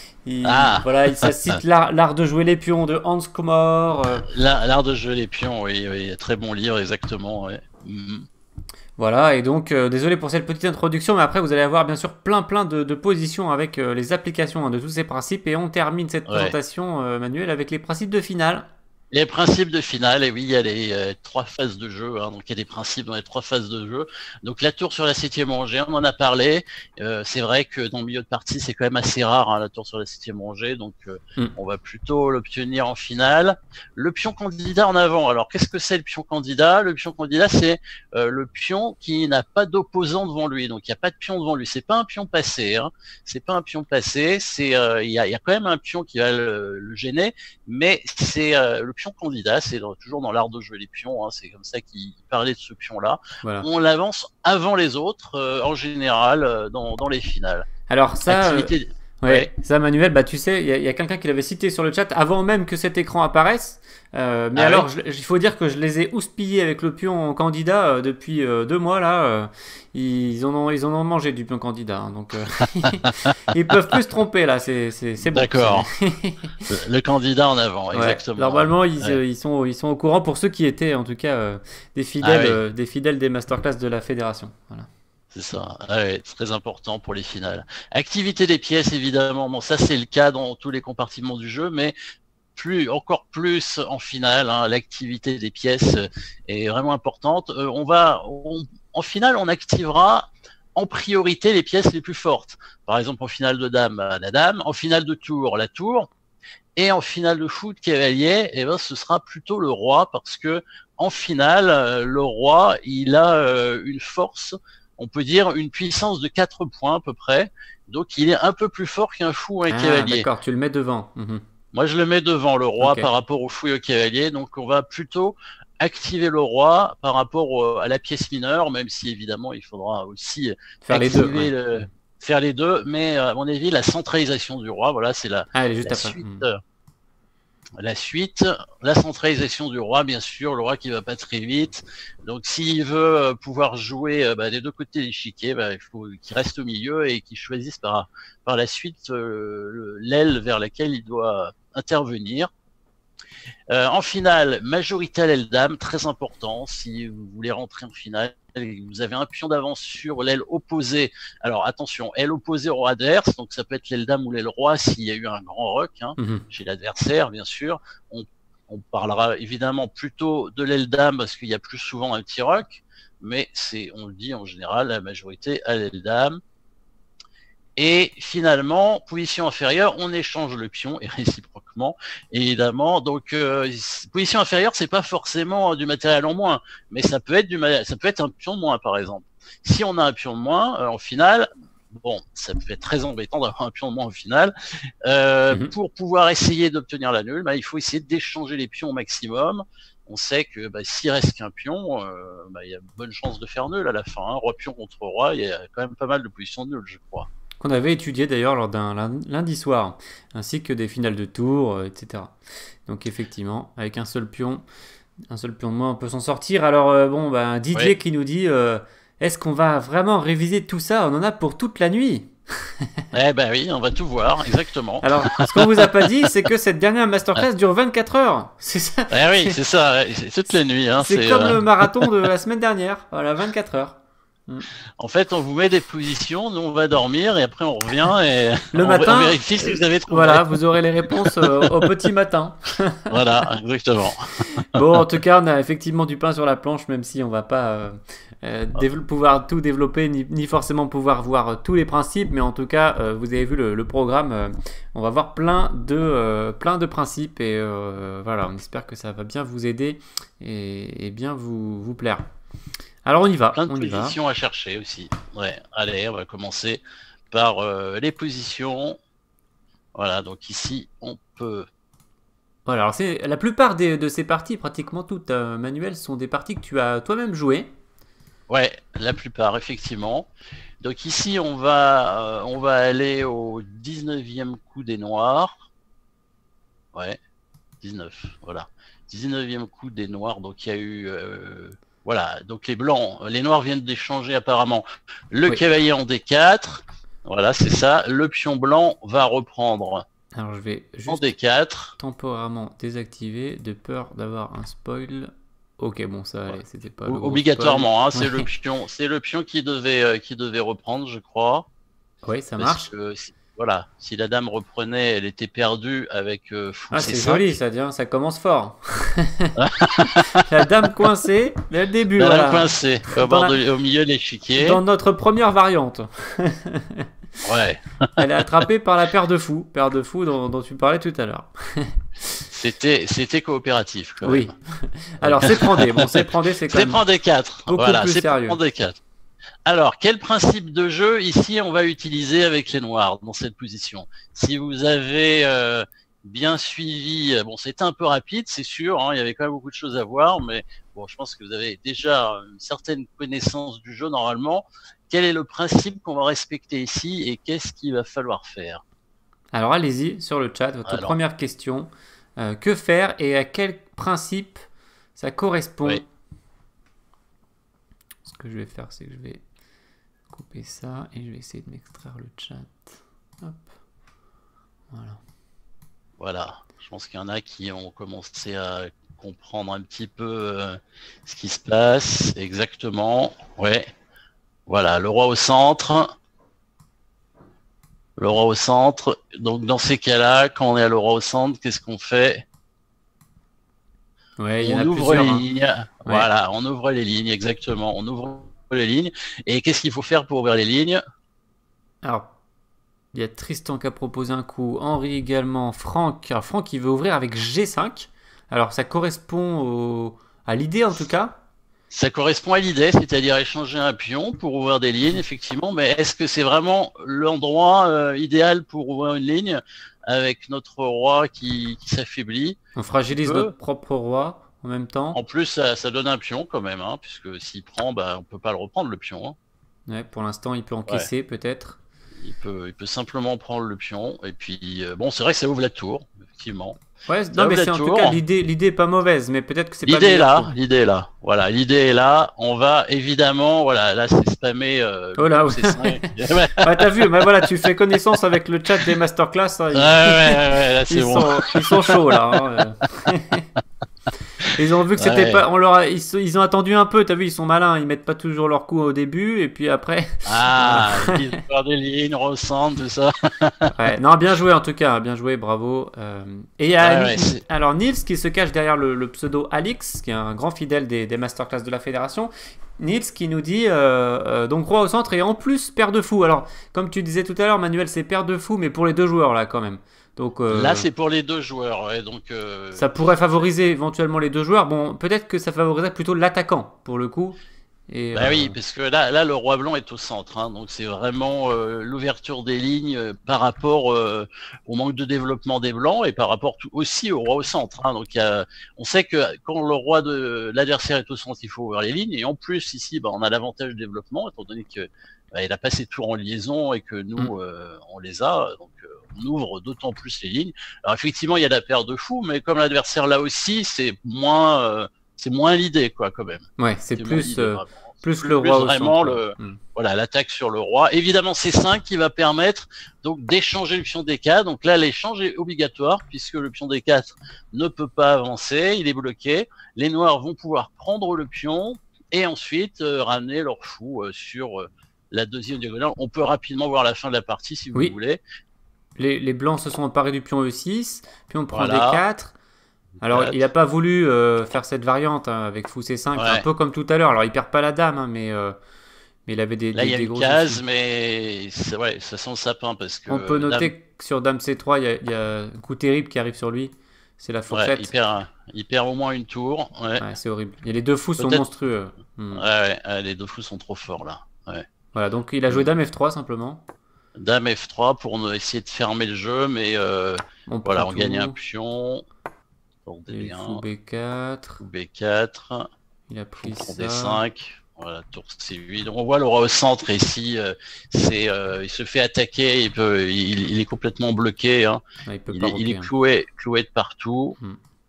S1: il,
S2: ah,
S1: voilà, ça cite l'art l'art de jouer les pions de Hans Kummer, euh,
S2: l'art l'art de jouer les pions, oui, oui, très bon livre, exactement. Ouais. Mhm.
S1: voilà, et donc euh, désolé pour cette petite introduction, mais après vous allez avoir bien sûr plein plein de, de positions avec euh, les applications hein, de tous ces principes, et on termine cette
S2: Ouais.
S1: présentation euh, Manuel avec les principes de finale.
S2: Les principes de finale, et oui, il y a les euh, trois phases de jeu, hein, donc il y a des principes dans les trois phases de jeu. Donc la tour sur la septième rangée, on en a parlé. Euh, c'est vrai que dans le milieu de partie, c'est quand même assez rare hein, la tour sur la septième rangée, donc euh,
S1: Mm.
S2: on va plutôt l'obtenir en finale. Le pion candidat en avant. Alors qu'est-ce que c'est le pion candidat? Le pion candidat, c'est euh, le pion qui n'a pas d'opposant devant lui, donc il n'y a pas de pion devant lui. C'est pas un pion passé, hein. C'est pas un pion passé. C'est euh, il y, a, il y a quand même un pion qui va le, le gêner, mais c'est euh, le pion candidat, c'est toujours dans l'art de jouer les pions, hein, c'est comme ça qu'il parlait de ce pion-là.
S1: Voilà.
S2: On l'avance avant les autres, euh, en général, euh, dans, dans les finales.
S1: Alors ça, euh,
S2: Activité.
S1: ouais,
S2: Ouais,
S1: ça Manuel, bah tu sais, il y a, y a quelqu'un qui l'avait cité sur le chat avant même que cet écran apparaisse. Euh, mais
S2: ah
S1: alors,
S2: oui.
S1: je- il faut dire que je les ai houspillés avec le pion candidat euh, depuis euh, deux mois là. euh, ils en ont, ils en ont mangé du pion candidat, hein, donc euh, ils peuvent plus se tromper là. C'est, c'est, c'est bon.
S2: D'accord.
S1: c'est-
S2: Le, le candidat en avant,
S1: Ouais.
S2: exactement.
S1: Normalement, ils,
S2: Ouais.
S1: euh, ils sont, ils sont au courant pour ceux qui étaient en tout cas euh, des
S2: Ah
S1: fidèles,
S2: oui,
S1: euh, des fidèles des masterclass de la fédération. Voilà.
S2: c'est ça. Ah ouais, c'est très important pour les finales. Activité des pièces, évidemment. Bon, ça c'est le cas dans tous les compartiments du jeu, mais plus, encore plus en finale, hein, l'activité des pièces est vraiment importante. Euh, on va, on- en finale, on activera en priorité les pièces les plus fortes. Par exemple, en finale de dame, bah, la dame, en finale de tour, la tour, et en finale de fou de cavalier, eh ben, ce sera plutôt le roi, parce que en finale, euh, le roi, il a euh, une force, on peut dire une puissance de quatre points à peu près, donc il est un peu plus fort qu'un fou ou un
S1: Ah,
S2: cavalier.
S1: d'accord, tu le mets devant. Mhm.
S2: Moi, je le mets devant le roi
S1: Ok.
S2: par rapport au fou et au cavalier. Donc, on va plutôt activer le roi par rapport au- à la pièce mineure, même si évidemment, il faudra aussi
S1: Faire les deux.
S2: activer
S1: Ouais.
S2: le, faire les deux. Mais à mon avis, la centralisation du roi, voilà, c'est la,
S1: Ah, elle est juste
S2: la
S1: après.
S2: suite.
S1: Mhm.
S2: euh, La suite, la centralisation du roi, bien sûr, le roi qui va pas très vite. Donc, s'il veut euh, pouvoir jouer euh, bah, des deux côtés de l'échiquier, bah, il faut qu'il reste au milieu et qu'il choisisse par, par la suite euh, le- l'aile vers laquelle il doit intervenir. Euh, en finale, majorité à l'aile dame, très important. Si vous voulez rentrer en finale, vous avez un pion d'avance sur l'aile opposée. Alors attention, aile opposée au roi adverse, donc ça peut être l'aile dame ou l'aile roi s'il y a eu un grand roc hein,
S1: Mhm.
S2: chez l'adversaire, bien sûr. On, on parlera évidemment plutôt de l'aile dame parce qu'il y a plus souvent un petit roc, mais c'est, on le dit en général, la majorité à l'aile dame. Et finalement, position inférieure, on échange le pion et réciproquement, évidemment. Donc, euh, position inférieure, c'est pas forcément du matériel en moins, mais ça peut être du ça peut être un pion de moins, par exemple. Si on a un pion de moins euh, en finale, bon, ça peut être très embêtant d'avoir un pion de moins en finale. Euh,
S1: Mhm.
S2: Pour pouvoir essayer d'obtenir la nulle, bah, il faut essayer d'échanger les pions au maximum. On sait que bah, s'il reste qu'un pion, euh, bah, il y a de bonnes chances de faire nul à la fin. Hein. Roi pion contre roi, il y a quand même pas mal de positions nulles, je crois.
S1: Qu'on avait étudié d'ailleurs lors d'un lundi soir, ainsi que des finales de tour, euh, et cetera. Donc effectivement, avec un seul pion, un seul pion de moins, on peut s'en sortir. Alors euh, bon, bah, Didier
S2: Ouais.
S1: qui nous dit, euh, est-ce qu'on va vraiment réviser tout ça? On en a pour toute la nuit.
S2: Eh ben oui, on va tout voir, exactement.
S1: Alors, ce qu'on vous a pas dit, c'est que cette dernière masterclass dure vingt-quatre heures. C'est ça.
S2: Eh oui, c'est ça, c'est toute la nuit. Hein,
S1: C'est comme
S2: euh...
S1: le marathon de la semaine dernière. Voilà, vingt-quatre heures.
S2: En fait, on vous met des positions, nous on va dormir et après on revient et
S1: Le
S2: on,
S1: matin,
S2: on vérifie si vous avez trouvé.
S1: Voilà, vous aurez les réponses euh, au petit matin.
S2: Voilà, exactement.
S1: Bon, en tout cas, on a effectivement du pain sur la planche, même si on va pas euh, euh, pouvoir tout développer, ni, ni forcément pouvoir voir euh, tous les principes, mais en tout cas, euh, vous avez vu le, le programme, euh, on va voir plein de, euh, plein de principes, et euh, voilà, on espère que ça va bien vous aider et, et bien vous, vous plaire. Alors on y va,
S2: Plein de
S1: on y va.
S2: positions à chercher aussi. Ouais, allez, on va commencer par euh, les positions. Voilà, donc ici, on peut...
S1: Voilà, alors c'est la plupart des, de ces parties, pratiquement toutes, euh, Manuel, sont des parties que tu as toi-même jouées.
S2: Ouais, la plupart, effectivement. Donc ici, on va, euh, on va aller au dix-neuvième coup des noirs. Ouais, dix-neuf, voilà. dix-neuvième coup des noirs, donc il y a eu... Euh, voilà, donc les blancs, les noirs viennent d'échanger apparemment le
S1: Oui.
S2: cavalier en D quatre, voilà, c'est ça, le pion blanc va reprendre
S1: Alors je vais
S2: en
S1: juste
S2: D quatre.
S1: temporairement désactiver de peur d'avoir un spoil. Ok, bon ça allait, c'était pas le gros
S2: Obligatoirement, hein,
S1: spoil.
S2: c'est
S1: Ouais.
S2: le pion, c'est le pion qui devait, euh, qui devait reprendre, je crois.
S1: Oui, ça
S2: Parce
S1: marche.
S2: que, si, voilà, si la dame reprenait, elle était perdue avec euh, fou
S1: Ah,
S2: C
S1: c'est
S2: cinq.
S1: joli ça, tiens, ça commence fort. La dame coincée dès le début,
S2: La
S1: voilà.
S2: dame coincée, au, bord de, au milieu de l'échiquier.
S1: Dans notre première variante.
S2: Ouais.
S1: Elle est attrapée par la paire de fous, paire de fous dont, dont tu parlais tout à l'heure.
S2: C'était, c'était coopératif quand
S1: Oui.
S2: même.
S1: Alors c'est prendre, bon c'est prendre, c'est quand
S2: C'est
S1: même
S2: prendre D quatre.
S1: beaucoup
S2: Voilà,
S1: plus
S2: c'est
S1: sérieux.
S2: prendre D quatre. Alors, quel principe de jeu ici on va utiliser avec les noirs dans cette position? Si vous avez euh, bien suivi, bon c'était un peu rapide, c'est sûr, hein, il y avait quand même beaucoup de choses à voir, mais bon, je pense que vous avez déjà une certaine connaissance du jeu normalement. Quel est le principe qu'on va respecter ici et qu'est-ce qu'il va falloir faire?
S1: Alors allez-y sur le chat, votre
S2: Alors.
S1: première question. Euh, que faire et à quel principe ça correspond?
S2: Oui.
S1: Ce que je vais faire, c'est que je vais couper ça et je vais essayer de m'extraire le chat. Hop. Voilà.
S2: Voilà. Je pense qu'il y en a qui ont commencé à comprendre un petit peu euh, ce qui se passe exactement. Ouais. Voilà, le roi au centre. Le roi au centre. Donc dans ces cas-là, quand on est à le roi au centre, qu'est-ce qu'on fait?
S1: Ouais, il y en
S2: On
S1: a
S2: ouvre
S1: plusieurs.
S2: les
S1: hein.
S2: lignes.
S1: Ouais.
S2: Voilà, on ouvre les lignes, exactement. On ouvre les lignes. Et qu'est-ce qu'il faut faire pour ouvrir les lignes?
S1: Alors, il y a Tristan qui a proposé un coup, Henri également, Franck. Alors Franck, il veut ouvrir avec G cinq. Alors ça correspond au... à l'idée en tout cas.
S2: Ça correspond à l'idée, c'est-à-dire échanger un pion pour ouvrir des lignes, effectivement. Mais est-ce que c'est vraiment l'endroit euh, idéal pour ouvrir une ligne avec notre roi qui, qui s'affaiblit?
S1: On fragilise
S2: Peu.
S1: notre propre roi en même temps.
S2: En plus, ça, ça donne un pion quand même, hein, puisque s'il prend, bah, on peut pas le reprendre le pion. Hein.
S1: Ouais, pour l'instant, il peut encaisser ouais. peut-être.
S2: Il peut, il peut simplement prendre le pion. Et puis, euh, bon, c'est vrai que ça ouvre la tour, effectivement.
S1: Ouais,
S2: ça
S1: non, mais c'est en tout cas l'idée, l'idée est pas mauvaise, mais peut-être que c'est pas.
S2: L'idée est là, l'idée est là. Voilà, l'idée est là. On va évidemment, voilà, là c'est spammé. Euh,
S1: oh là, ouais. ouais, t'as vu, mais voilà, tu fais connaissance avec le chat des masterclass. Hein,
S2: ils... Ouais, ouais, ouais, là c'est
S1: ils
S2: bon.
S1: Sont, ils sont chauds là. Hein. Ils ont vu que c'était ouais. pas, on leur a, ils, ils ont attendu un peu, t'as vu, ils sont malins, ils mettent pas toujours leur coup au début et puis après.
S2: Ah, ils font des lignes, ressentent tout ça.
S1: Ouais, non, bien joué en tout cas, bien joué, bravo. Euh, et il y a ouais, ouais, alors Nils qui se cache derrière le, le pseudo Alix, qui est un grand fidèle des, des masterclass de la fédération. Nils qui nous dit euh, euh, donc roi au centre et en plus paire de fou. Alors comme tu disais tout à l'heure, Manuel, c'est paire de fou, mais pour les deux joueurs là quand même. Donc, euh,
S2: là, c'est pour les deux joueurs. Ouais, donc, euh...
S1: ça pourrait favoriser éventuellement les deux joueurs. Bon, peut-être que ça favoriserait plutôt l'attaquant, pour le coup.
S2: Et, bah euh... oui, parce que là, là, le roi blanc est au centre. Hein, donc, c'est vraiment euh, l'ouverture des lignes euh, par rapport euh, au manque de développement des blancs et par rapport tout, aussi au roi au centre. Hein, donc, y a, on sait que quand le roi de l'adversaire est au centre, il faut ouvrir les lignes. Et en plus, ici, bah, on a l'avantage de développement, étant donné que bah, il a pas ses tours en liaison et que nous, mm. euh, on les a. Donc, on ouvre d'autant plus les lignes. Alors effectivement, il y a la paire de fous, mais comme l'adversaire là aussi, c'est moins, euh, c'est moins l'idée, quoi, quand même.
S1: Ouais, c'est plus, euh, plus, plus
S2: le
S1: roi au
S2: vraiment
S1: centre.
S2: le,
S1: mm.
S2: voilà, l'attaque sur le roi. Évidemment, c'est cinq qui va permettre donc d'échanger le pion D quatre. Donc là, l'échange est obligatoire puisque le pion D quatre ne peut pas avancer, il est bloqué. Les noirs vont pouvoir prendre le pion et ensuite euh, ramener leur fou euh, sur euh, la deuxième diagonale. On peut rapidement voir la fin de la partie si vous
S1: oui.
S2: voulez.
S1: Les, les blancs se sont emparés du pion E six, puis on prend
S2: voilà.
S1: D quatre. Alors, il n'a pas voulu euh, faire cette variante hein, avec fou C cinq, ouais. un peu comme tout à l'heure. Alors, il perd pas la dame, hein, mais, euh, mais il avait des,
S2: Là,
S1: des,
S2: il y a
S1: des
S2: une
S1: gros
S2: case, soucis. Mais ouais, ça sent le sapin parce que.
S1: On peut noter
S2: dame...
S1: que sur dame C trois, il y, a, il y a un coup terrible qui arrive sur lui. C'est la fourchette.
S2: Ouais, il, perd, il perd au moins une tour. Ouais.
S1: Ouais, c'est horrible. Et les deux fous sont monstrueux.
S2: Hmm. Ouais, ouais, les deux fous sont trop forts là. Ouais.
S1: Voilà, donc il a joué dame F trois simplement.
S2: Dame F trois pour essayer de fermer le jeu, mais euh, on voilà, on tout. gagne un pion.
S1: Et fou B quatre.
S2: Fou B quatre.
S1: Il a pris ça.
S2: D cinq. Voilà, tour C huit. Donc on voit le roi au centre ici. Euh, c'est, euh, il se fait attaquer. Il, peut, il, il est complètement bloqué. Hein.
S1: Ah, il, peut
S2: il,
S1: pas
S2: est,
S1: rocker,
S2: il est
S1: hein.
S2: cloué, cloué de partout.
S1: Hmm.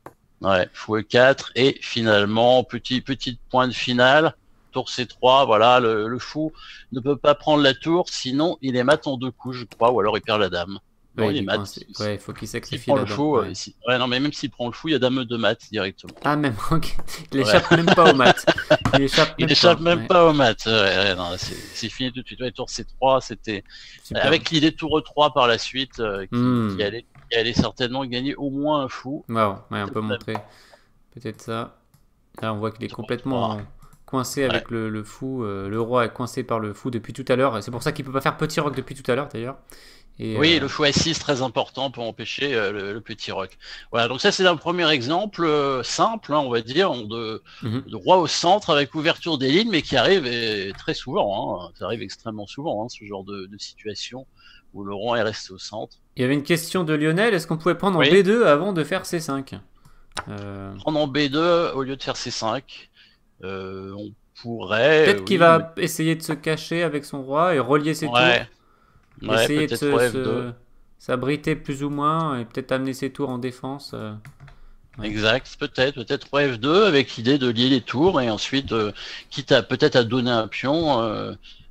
S2: Ouais, fou E quatre, et finalement, petit, petite pointe finale, tour C trois, voilà, le, le fou ne peut pas prendre la tour, sinon il est mat en deux coups, je crois, ou alors il perd la dame. Non,
S1: Ouais,
S2: il
S1: il
S2: est
S1: est
S2: mat.
S1: coincé. Ouais, il faut qu'il
S2: S'il
S1: sacrifie
S2: prend
S1: la
S2: le
S1: dame.
S2: fou, euh,
S1: Ouais.
S2: si- ouais, non, mais même s'il prend le fou, il y a dame de mat directement.
S1: Ah, même, ok. Il
S2: Ouais.
S1: échappe même pas au mat. Il échappe
S2: Il
S1: même
S2: échappe
S1: pas.
S2: même
S1: Ouais.
S2: pas au mat. Ouais, ouais, non, c'est c'est fini tout de suite. Ouais, tour C trois, c'était
S1: Super.
S2: avec l'idée de tour E trois par la suite, euh, qui,
S1: Hmm.
S2: qui allait, qui allait certainement gagner au moins un fou.
S1: Wow, ouais, on peut montrer peut-être ça. Là, on voit qu'il est
S2: Tour
S1: complètement
S2: trois.
S1: coincé
S2: Ouais.
S1: avec le, le fou. Euh, le roi est coincé par le fou depuis tout à l'heure. C'est pour ça qu'il peut pas faire petit roc depuis tout à l'heure, d'ailleurs. Et,
S2: Oui,
S1: euh,
S2: le fou A six, très important pour empêcher euh, le, le petit roc. Voilà, donc ça c'est un premier exemple euh, simple, hein, on va dire, de,
S1: mhm.
S2: de roi au centre avec ouverture des lignes, mais qui arrive et, très souvent, hein, ça arrive extrêmement souvent, hein, ce genre de, de situation où le roi est resté au centre.
S1: Il y avait une question de Lionel. Est-ce qu'on pouvait prendre en
S2: Oui.
S1: B deux avant de faire C cinq? euh...
S2: Prendre en B deux au lieu de faire C cinq, euh, on pourrait...
S1: Peut-être
S2: euh,
S1: qu'il
S2: oui,
S1: va
S2: mais...
S1: essayer de se cacher avec son roi et relier ses
S2: Ouais,
S1: tours.
S2: ouais
S1: Essayer de
S2: peut-être
S1: se,
S2: pour F deux.
S1: se... s'abriter plus ou moins et peut-être amener ses tours en défense. euh. Ouais.
S2: Exact, peut-être, peut-être pour F deux avec l'idée de lier les tours et ensuite, euh, quitte à peut-être à donner un pion euh,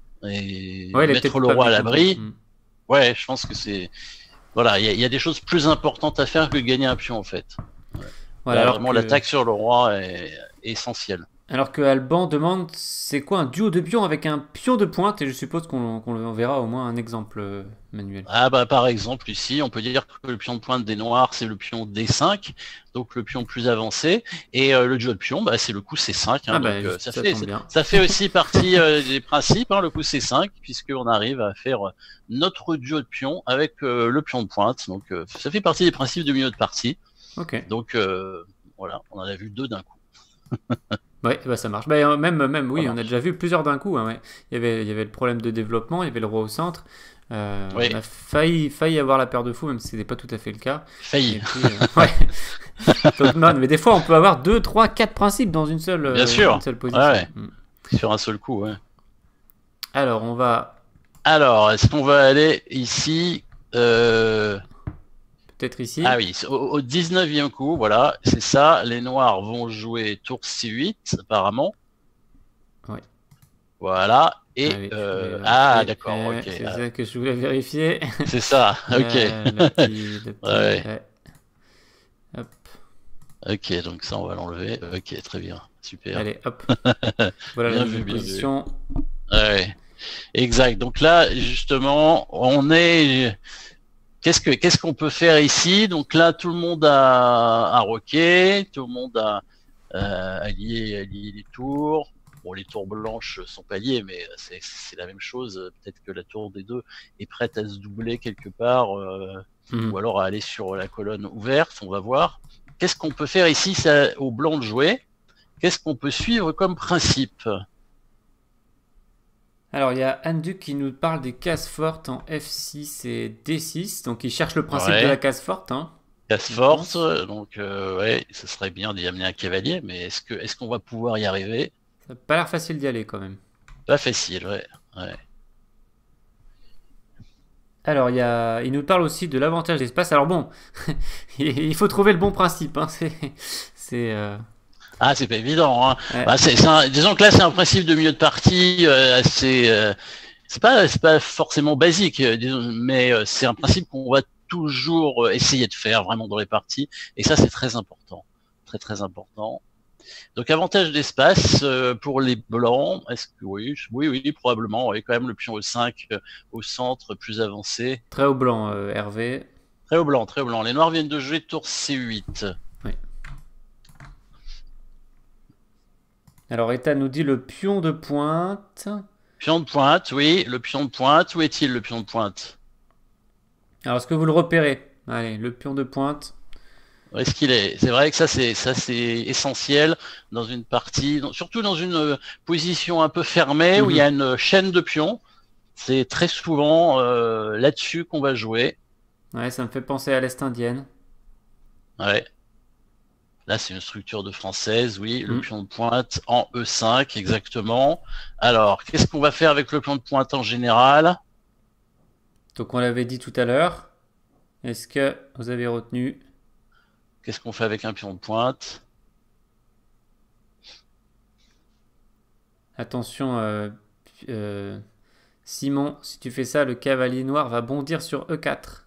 S2: et
S1: Ouais, il est
S2: mettre
S1: peut-être
S2: le
S1: pas
S2: roi à
S1: venu comprendre.
S2: l'abri.
S1: Hmm.
S2: Ouais, je pense que c'est... Voilà, il y, a- il y a des choses plus importantes à faire que gagner un pion en fait. Ouais.
S1: Voilà,
S2: Là,
S1: alors
S2: vraiment,
S1: que...
S2: l'attaque sur le roi est, est essentielle.
S1: Alors que Alban demande c'est quoi un duo de pions avec un pion de pointe, et je suppose qu'on qu'on le verra au moins un exemple euh, manuel.
S2: Ah bah par exemple ici, on peut dire que le pion de pointe des noirs c'est le pion D cinq, donc le pion plus avancé, et euh, le duo de pion bah, c'est le coup C cinq. Hein,
S1: Ah
S2: donc
S1: bah
S2: euh,
S1: juste,
S2: ça,
S1: ça
S2: fait,
S1: tombe bien.
S2: ça fait aussi partie euh, des principes, hein, le coup C cinq, puisqu'on arrive à faire notre duo de pion avec euh, le pion de pointe. Donc euh, ça fait partie des principes du milieu de partie.
S1: Ok.
S2: Donc euh, voilà, on en a vu deux d'un coup.
S1: Ouais, bah ça marche. Bah, euh, même, même, oui,
S2: Ça
S1: on a
S2: marche.
S1: déjà vu plusieurs d'un coup. Hein, ouais. Il y avait, il y avait le problème de développement, il y avait le roi au centre. Euh,
S2: Oui.
S1: On a failli, failli avoir la paire de fous, même si ce n'était pas tout à fait le cas.
S2: Failli.
S1: Et puis, euh, ouais. Donc, non, mais des fois, on peut avoir deux, trois, quatre principes dans une seule, euh,
S2: Bien sûr.
S1: une seule position.
S2: Ouais,
S1: Mm.
S2: ouais. Sur un seul coup, ouais.
S1: Alors, on va
S2: Alors, est-ce qu'on va aller ici euh...
S1: peut-être ici.
S2: Ah oui, au, au dix-neuvième coup, voilà, c'est ça. Les noirs vont jouer tour C huit, apparemment.
S1: Ouais.
S2: Voilà. Et
S1: Ah, oui, je
S2: euh,
S1: voulais
S2: ah,
S1: vérifier.
S2: d'accord,
S1: Euh,
S2: ok.
S1: C'est
S2: Ah,
S1: ça que je voulais vérifier.
S2: c'est ça, ok.
S1: Euh, le petit, le petit-
S2: Ouais.
S1: ouais. Hop.
S2: Ok, donc ça, on va l'enlever. Ok, très bien, super.
S1: Allez, hop. Voilà
S2: Bien
S1: la
S2: vu,
S1: deuxième
S2: bien vu.
S1: position.
S2: Ouais, exact. Donc là, justement, on est. Qu'est-ce que qu'est-ce qu'on peut faire ici? Donc là, tout le monde a, a roqué, tout le monde a, euh, a lié, a lié les tours. Bon, les tours blanches sont pas liées, mais c'est c'est la même chose. Peut-être que la tour des deux est prête à se doubler quelque part, euh,
S1: Mhm.
S2: ou alors à aller sur la colonne ouverte. On va voir. Qu'est-ce qu'on peut faire ici? C'est au blanc de jouer. Qu'est-ce qu'on peut suivre comme principe?
S1: Alors, il y a Anduc qui nous parle des cases fortes en F six et D six. Donc, il cherche le principe
S2: Ouais.
S1: de la case forte. Hein.
S2: Case
S1: Je
S2: forte,
S1: pense.
S2: donc euh, ouais, ce serait bien d'y amener un cavalier, mais est-ce que est-ce qu'on va pouvoir y arriver?
S1: Ça n'a pas l'air facile d'y aller quand même.
S2: Pas facile, ouais. ouais.
S1: Alors, il, y a... il nous parle aussi de l'avantage d'espace. Alors bon, il faut trouver le bon principe. Hein. C'est... c'est euh...
S2: Ah, c'est pas évident, hein.
S1: ouais.
S2: Bah, c'est, c'est un- disons que là, c'est un principe de milieu de partie euh, assez. euh, c'est pas, c'est pas forcément basique, euh, disons, mais euh, c'est un principe qu'on va toujours euh, essayer de faire vraiment dans les parties, et ça, c'est très important, très très important. Donc, avantage d'espace euh, pour les blancs. Est-ce que oui, oui, oui, probablement. Oui, quand même le pion au cinq euh, au centre, plus avancé.
S1: Très au blanc, euh, Hervé.
S2: Très au blanc, très au blanc. Les noirs viennent de jouer tour C huit.
S1: Oui. Alors, Ethan nous dit le pion de pointe.
S2: Pion de pointe, oui. Le pion de pointe. Où est-il le pion de pointe?
S1: Alors, est-ce que vous le repérez? Allez, le pion de pointe.
S2: Où est-ce qu'il est? C'est vrai que ça, c'est ça, c'est essentiel dans une partie, dans- surtout dans une euh, position un peu fermée où il y a une chaîne de pions. C'est très souvent euh, là-dessus qu'on va jouer.
S1: Ouais, ça me fait penser à l'Est indienne.
S2: Ouais. Là, c'est une structure de française, oui. Le
S1: Mm.
S2: pion de pointe en E cinq, exactement. Alors, qu'est-ce qu'on va faire avec le pion de pointe en général?
S1: Donc, on l'avait dit tout à l'heure. Est-ce que vous avez retenu?
S2: Qu'est-ce qu'on fait avec un pion de pointe?
S1: Attention, euh, euh, Simon, si tu fais ça, le cavalier noir va bondir sur E quatre.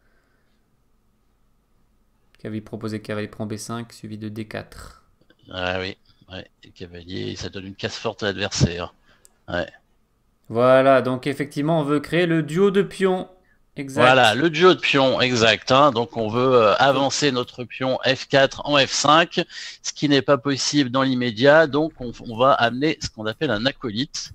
S1: Cavalier proposé, cavalier prend B cinq, suivi de D quatre.
S2: Ah oui, ouais, le cavalier, ça donne une case forte à l'adversaire. Ouais.
S1: Voilà, donc effectivement, on veut créer le duo de pions. Exact.
S2: Voilà, le duo de pions, exact. Hein. Donc on veut euh, avancer notre pion F quatre en F cinq, ce qui n'est pas possible dans l'immédiat. Donc on, on va amener ce qu'on appelle un acolyte.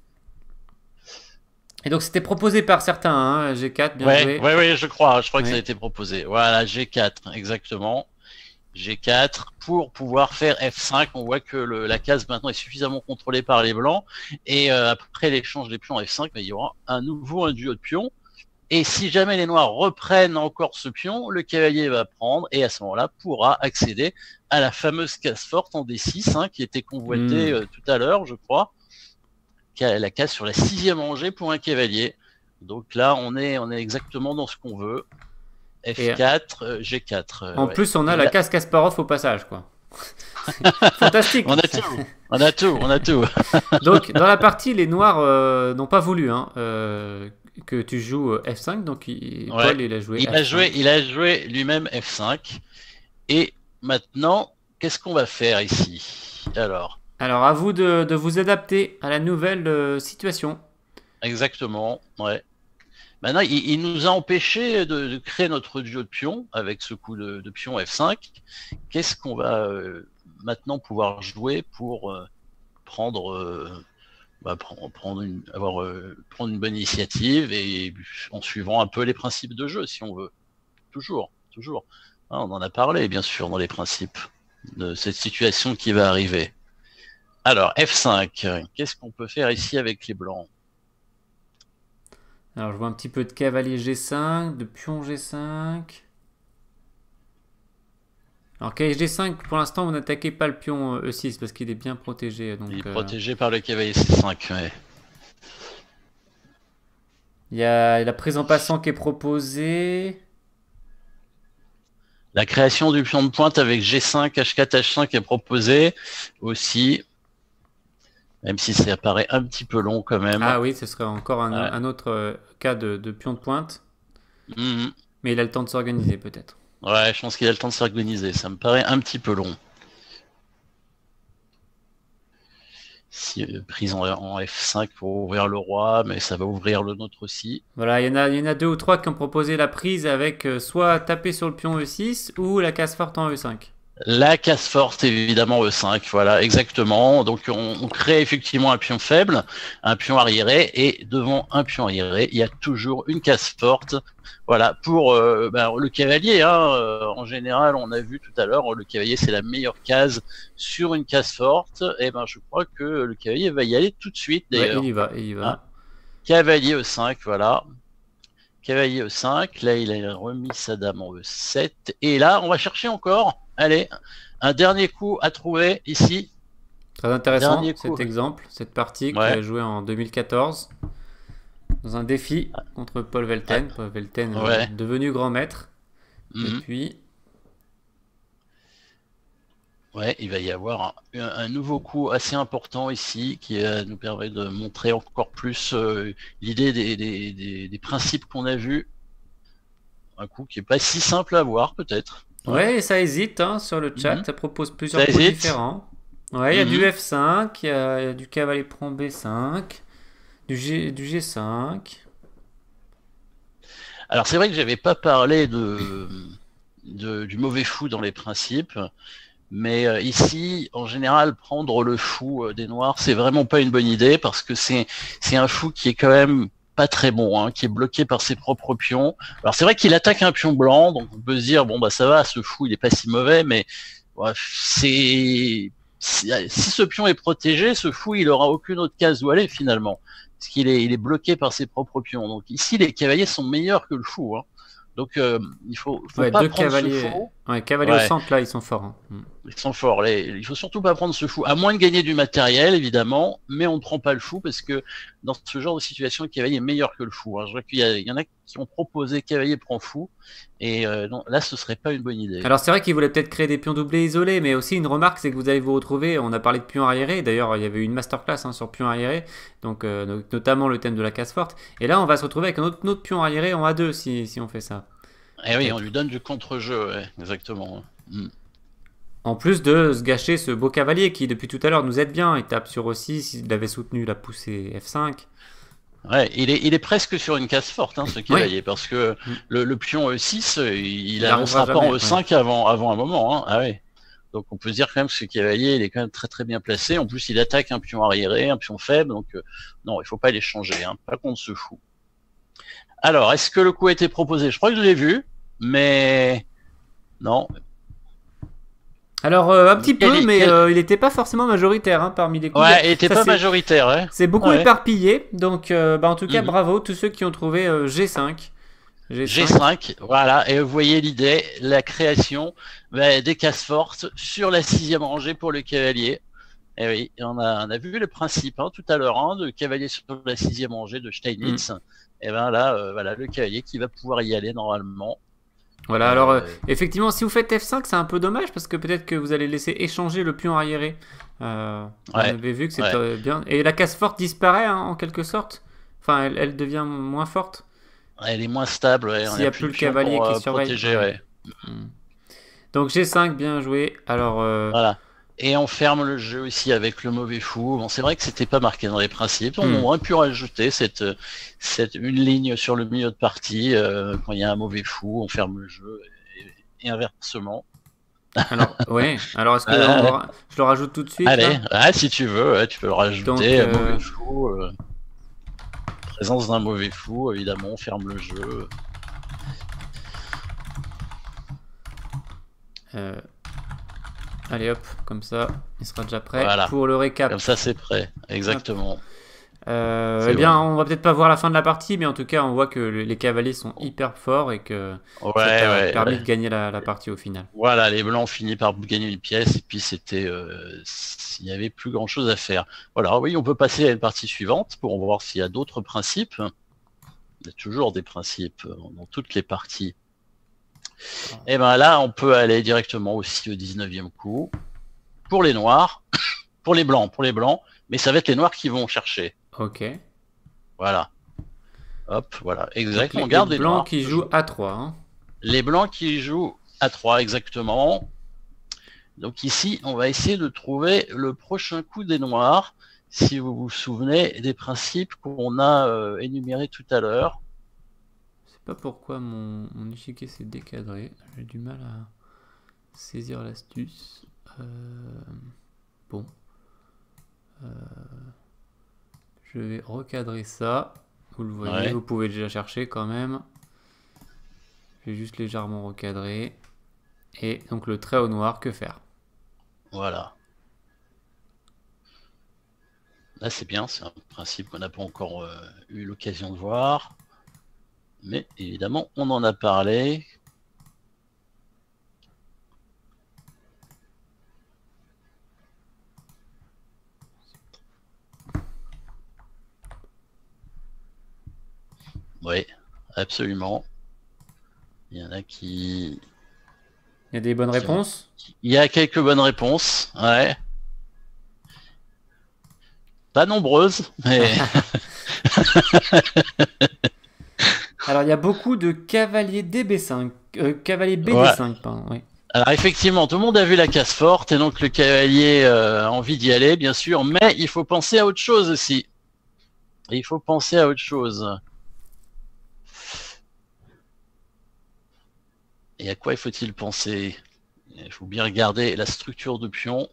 S1: Et donc c'était proposé par certains, hein, G quatre, bien
S2: ouais,
S1: joué.
S2: Ouais, ouais, je crois, je crois
S1: ouais.
S2: que ça a été proposé. Voilà, G quatre, exactement. G quatre pour pouvoir faire F cinq. On voit que le, la case maintenant est suffisamment contrôlée par les blancs. Et euh, après l'échange des pions F cinq, ben, il y aura un nouveau un duo de pions. Et si jamais les noirs reprennent encore ce pion, le cavalier va prendre et à ce moment-là pourra accéder à la fameuse case forte en D six, hein, qui était convoitée mmh. euh, tout à l'heure, je crois. La case sur la sixième rangée pour un cavalier. Donc là, on est, on est exactement dans ce qu'on veut. F quatre, euh, G quatre. Euh,
S1: en ouais. plus, on a et la là... case Kasparov au passage, quoi. Fantastique.
S2: On a tout, on a tout, on a tout.
S1: Donc, dans la partie, les noirs euh, n'ont pas voulu hein, euh, que tu joues F cinq, donc il,
S2: ouais.
S1: Paul, il a joué
S2: il
S1: F cinq.
S2: A joué, il a joué lui-même F cinq. Et maintenant, qu'est-ce qu'on va faire ici? Alors,
S1: Alors, à vous de, de vous adapter à la nouvelle euh, situation.
S2: Exactement, ouais. Maintenant, il, il nous a empêché de, de créer notre duo de pions avec ce coup de, de pion F cinq. Qu'est-ce qu'on va euh, maintenant pouvoir jouer pour euh, prendre, euh, bah, prendre, une, avoir, euh, prendre une bonne initiative et en suivant un peu les principes de jeu, si on veut. Toujours, toujours. Ah, on en a parlé, bien sûr, dans les principes de cette situation qui va arriver. Alors, F cinq, qu'est-ce qu'on peut faire ici avec les blancs?
S1: Alors, je vois un petit peu de cavalier G cinq, de pion G cinq. Alors, cavalier G cinq, pour l'instant, vous n'attaquez pas le pion E six parce qu'il est bien protégé. Donc,
S2: il est
S1: euh...
S2: protégé par le cavalier C cinq, ouais.
S1: Il y a la prise en passant qui est proposée.
S2: La création du pion de pointe avec G cinq, H quatre, H cinq est proposée aussi. Même si ça paraît un petit peu long quand même.
S1: Ah oui, ce serait encore un,
S2: ouais.
S1: un autre euh, cas de, de pion de pointe.
S2: Mmh.
S1: Mais il a le temps de s'organiser peut-être.
S2: Ouais, je pense qu'il a le temps de s'organiser. Ça me paraît un petit peu long. Si, euh, prise en, en F cinq pour ouvrir le roi, mais ça va ouvrir le nôtre aussi.
S1: Voilà, il y en a, il y en a deux ou trois qui ont proposé la prise avec euh, soit taper sur le pion E six ou la case forte en E cinq.
S2: La case forte, évidemment, E cinq, voilà, exactement. Donc, on, on crée effectivement un pion faible, un pion arriéré, et devant un pion arriéré, il y a toujours une case forte. Voilà, pour euh, ben, le cavalier, hein, euh, en général, on a vu tout à l'heure, le cavalier, c'est la meilleure case sur une case forte. Et ben, je crois que le cavalier va y aller tout de suite, d'ailleurs.
S1: Ouais, il y va, il y va.
S2: Hein, cavalier E cinq, voilà. Cavalier E cinq, là, il a remis sa dame en E sept. Et là, on va chercher encore. Allez, un dernier coup à trouver ici.
S1: Très intéressant cet exemple, cette partie
S2: ouais.
S1: qu'il a joué en deux mille quatorze dans un défi contre Paul Velten. Ah. Paul Velten ouais. devenu grand maître. Mm-hmm. Et puis...
S2: Ouais, il va y avoir un, un nouveau coup assez important ici qui euh, nous permet de montrer encore plus euh, l'idée des, des, des, des principes qu'on a vus. Un coup qui n'est pas si simple à voir peut-être.
S1: Ouais, et ça hésite hein, sur le chat, mm-hmm. ça propose plusieurs coups différents. Ouais, il y a mm-hmm. du F cinq, il y, y a du cavalier prend B cinq, du, G, du G cinq.
S2: Alors c'est vrai que j'avais pas parlé de, de, du mauvais fou dans les principes, mais euh, ici, en général, prendre le fou euh, des noirs, c'est vraiment pas une bonne idée parce que c'est c'est un fou qui est quand même pas très bon, hein, qui est bloqué par ses propres pions. Alors c'est vrai qu'il attaque un pion blanc, donc on peut se dire bon bah ça va, ce fou il est pas si mauvais, mais ouais, c'est si, si ce pion est protégé, ce fou il aura aucune autre case où aller finalement, parce qu'il est il est bloqué par ses propres pions. Donc ici les cavaliers sont meilleurs que le fou, hein. Donc euh, il faut, faut
S1: ouais,
S2: pas
S1: deux
S2: prendre
S1: cavaliers,
S2: ce fou.
S1: Ouais, cavaliers ouais. au centre là ils sont forts. Hein.
S2: Il Ils sont forts. Les... Il faut surtout pas prendre ce fou, à moins de gagner du matériel, évidemment, mais on ne prend pas le fou parce que dans ce genre de situation, le cavalier est meilleur que le fou. Hein. Je vois qu'il y, a... Il y en a qui ont proposé cavalier prend fou, et euh, non, là, ce serait pas une bonne idée.
S1: Alors c'est vrai qu'ils voulaient peut-être créer des pions doublés isolés, mais aussi une remarque, c'est que vous allez vous retrouver, on a parlé de pions arriérés, d'ailleurs il y avait eu une masterclass hein, sur pions arriérés, donc, euh, donc notamment le thème de la case forte, et là on va se retrouver avec un autre, autre pion arriéré en A deux si, si on fait ça.
S2: Et oui, on lui donne du contre-jeu, ouais, exactement. Mm.
S1: En plus de se gâcher ce beau cavalier qui depuis tout à l'heure nous aide bien, il tape sur E six, il avait soutenu la poussée F cinq.
S2: Ouais, il est, il est presque sur une case forte, hein, ce cavalier,
S1: Oui.
S2: parce que
S1: Mm.
S2: le, le pion E six, il
S1: Il
S2: n'avancera
S1: arrivera
S2: pas en
S1: jamais,
S2: E cinq
S1: ouais.
S2: avant, avant un moment. Hein. Ah ouais. Donc on peut se dire quand même que ce cavalier, il est quand même très très bien placé. En plus, il attaque un pion arriéré, un pion faible, donc euh, non, il faut pas les changer, hein, pas qu'on se fout. Alors, est-ce que le coup a été proposé? Je crois que je l'ai vu, mais non.
S1: Alors euh, un petit
S2: Quel,
S1: peu, mais
S2: quel...
S1: euh, il n'était pas forcément majoritaire hein, parmi les coups.
S2: Ouais, il était
S1: ça,
S2: pas majoritaire. Ouais.
S1: C'est beaucoup
S2: ouais.
S1: éparpillé, donc euh, bah, en tout cas
S2: Mm-hmm.
S1: bravo tous ceux qui ont trouvé euh, G cinq.
S2: G cinq. G cinq, voilà, et vous voyez l'idée, la création bah, des cases fortes sur la sixième rangée pour le cavalier. Et oui, on a, on a vu le principe hein, tout à l'heure hein, de cavalier sur la sixième rangée de Steinitz. Mm. Et ben là, euh, voilà, le cavalier qui va pouvoir y aller normalement.
S1: Voilà, euh... alors euh, effectivement, si vous faites F cinq, c'est un peu dommage parce que peut-être que vous allez laisser échanger le pion arriéré. Euh, ouais, on avait vu que c'était ouais. bien. Et la case forte disparaît hein, en quelque sorte. Enfin, elle, elle devient moins forte.
S2: Elle est moins stable, ouais.
S1: S'il n'y a, a plus le cavalier pour, qui euh, surveille.
S2: Protéger, ouais.
S1: Mmh. Donc G cinq, bien joué. Alors. Euh...
S2: Voilà. Et on ferme le jeu aussi avec le mauvais fou. Bon, c'est vrai que c'était pas marqué dans les principes. On mmh. aurait pu rajouter cette, cette, une ligne sur le milieu de partie. Euh, quand il y a un mauvais fou, on ferme le jeu. Et, et inversement.
S1: Alors, ouais. Alors, est-ce que euh, je le rajoute tout de suite?
S2: Allez, ah, si tu veux, ouais, tu peux le rajouter. Donc, euh... mauvais fou. Euh... Présence d'un mauvais fou, évidemment, on ferme le jeu.
S1: Euh... Allez hop, comme ça, il sera déjà prêt
S2: voilà.
S1: pour le récap.
S2: Comme ça, c'est prêt, exactement.
S1: Euh, eh bien, bon. On va peut-être pas voir la fin de la partie, mais en tout cas, on voit que les cavaliers sont hyper forts et que
S2: ouais,
S1: ça a
S2: ouais,
S1: permis
S2: ouais.
S1: de gagner la, la partie au final.
S2: Voilà, les blancs ont fini par gagner une pièce et puis c'était, euh, il n'y avait plus grand-chose à faire. Voilà, oui, on peut passer à une partie suivante pour voir s'il y a d'autres principes. Il y a toujours des principes dans toutes les parties. Et bien là, on peut aller directement aussi au dix-neuvième coup. Pour les noirs, pour les blancs, pour les blancs, mais ça va être les noirs qui vont chercher.
S1: Ok.
S2: Voilà. Hop, voilà, exactement.
S1: Les,
S2: on garde
S1: les
S2: les
S1: blancs
S2: noirs.
S1: qui jouent A trois. Hein.
S2: Les blancs qui jouent A trois, exactement. Donc ici, on va essayer de trouver le prochain coup des noirs, si vous vous souvenez des principes qu'on a euh, énumérés tout à l'heure.
S1: Je sais pas pourquoi mon, mon échiquier s'est décadré. J'ai du mal à saisir l'astuce. Euh... Bon. Euh... Je vais recadrer ça. Vous le voyez, ouais. Vous pouvez déjà chercher quand même. Je vais juste légèrement recadrer. Et donc le trait au noir, que faire?
S2: Voilà. Là c'est bien, c'est un principe qu'on n'a pas encore euh, eu l'occasion de voir. Mais évidemment, on en a parlé. Oui, absolument. Il y en a qui...
S1: Il y a des bonnes réponses?
S2: Ont... Il y a quelques bonnes réponses, ouais. Pas nombreuses, mais...
S1: Alors, il y a beaucoup de cavaliers D B cinq. Euh, cavalier B D cinq, ouais. Pardon, oui.
S2: Alors, effectivement, tout le monde a vu la case forte, et donc le cavalier euh, a envie d'y aller, bien sûr, mais il faut penser à autre chose aussi. Et il faut penser à autre chose. Et à quoi faut-il penser? Il faut bien regarder la structure de pion.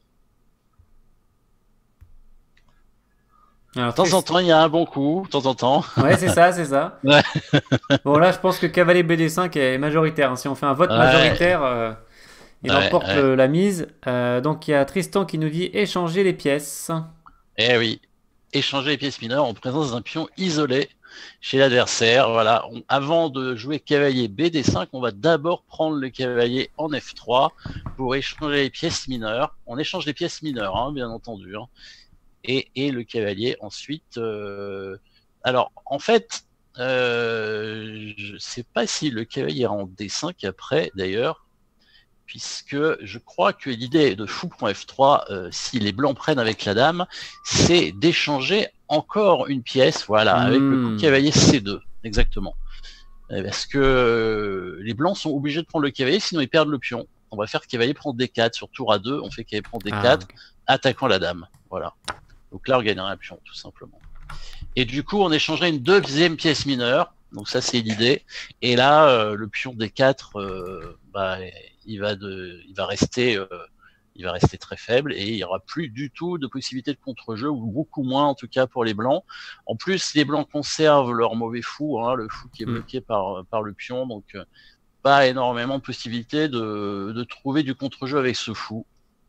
S2: Alors, de temps en temps, il y a un bon coup, de temps en temps.
S1: Ouais, c'est ça, c'est ça.
S2: Ouais.
S1: Bon, là, je pense que cavalier B D cinq est majoritaire. Si on fait un vote ouais. majoritaire, euh, il ouais, emporte ouais. la mise. Euh, donc, il y a Tristan qui nous dit échanger les pièces.
S2: Eh oui, échanger les pièces mineures en présence d'un pion isolé. chez l'adversaire. Voilà. On, avant de jouer cavalier B D cinq, on va d'abord prendre le cavalier en F trois pour échanger les pièces mineures. On échange les pièces mineures, hein, bien entendu. Hein. Et, et le cavalier ensuite... Euh... Alors, en fait, euh, je ne sais pas si le cavalier ira en D cinq après, d'ailleurs, puisque je crois que l'idée de fou.F trois, euh, si les blancs prennent avec la dame, c'est d'échanger encore une pièce, voilà, mmh. avec le coup cavalier C deux, exactement. Parce que euh, les blancs sont obligés de prendre le cavalier, sinon ils perdent le pion. On va faire cavalier prendre D quatre, sur tour A deux, on fait cavalier prendre D quatre, ah, okay. attaquant la dame, voilà. Donc là, on gagnerait un pion, tout simplement. Et du coup, on échangerait une deuxième pièce mineure, donc ça c'est l'idée. Et là, euh, le pion D quatre, euh, bah, il va de, il va rester, euh, il va rester très faible et il n'y aura plus du tout de possibilité de contre-jeu, ou beaucoup moins en tout cas pour les blancs. En plus, les blancs conservent leur mauvais fou, hein, le fou qui est bloqué mmh. par par le pion, donc euh, pas énormément de possibilité de de trouver du contre-jeu avec ce fou.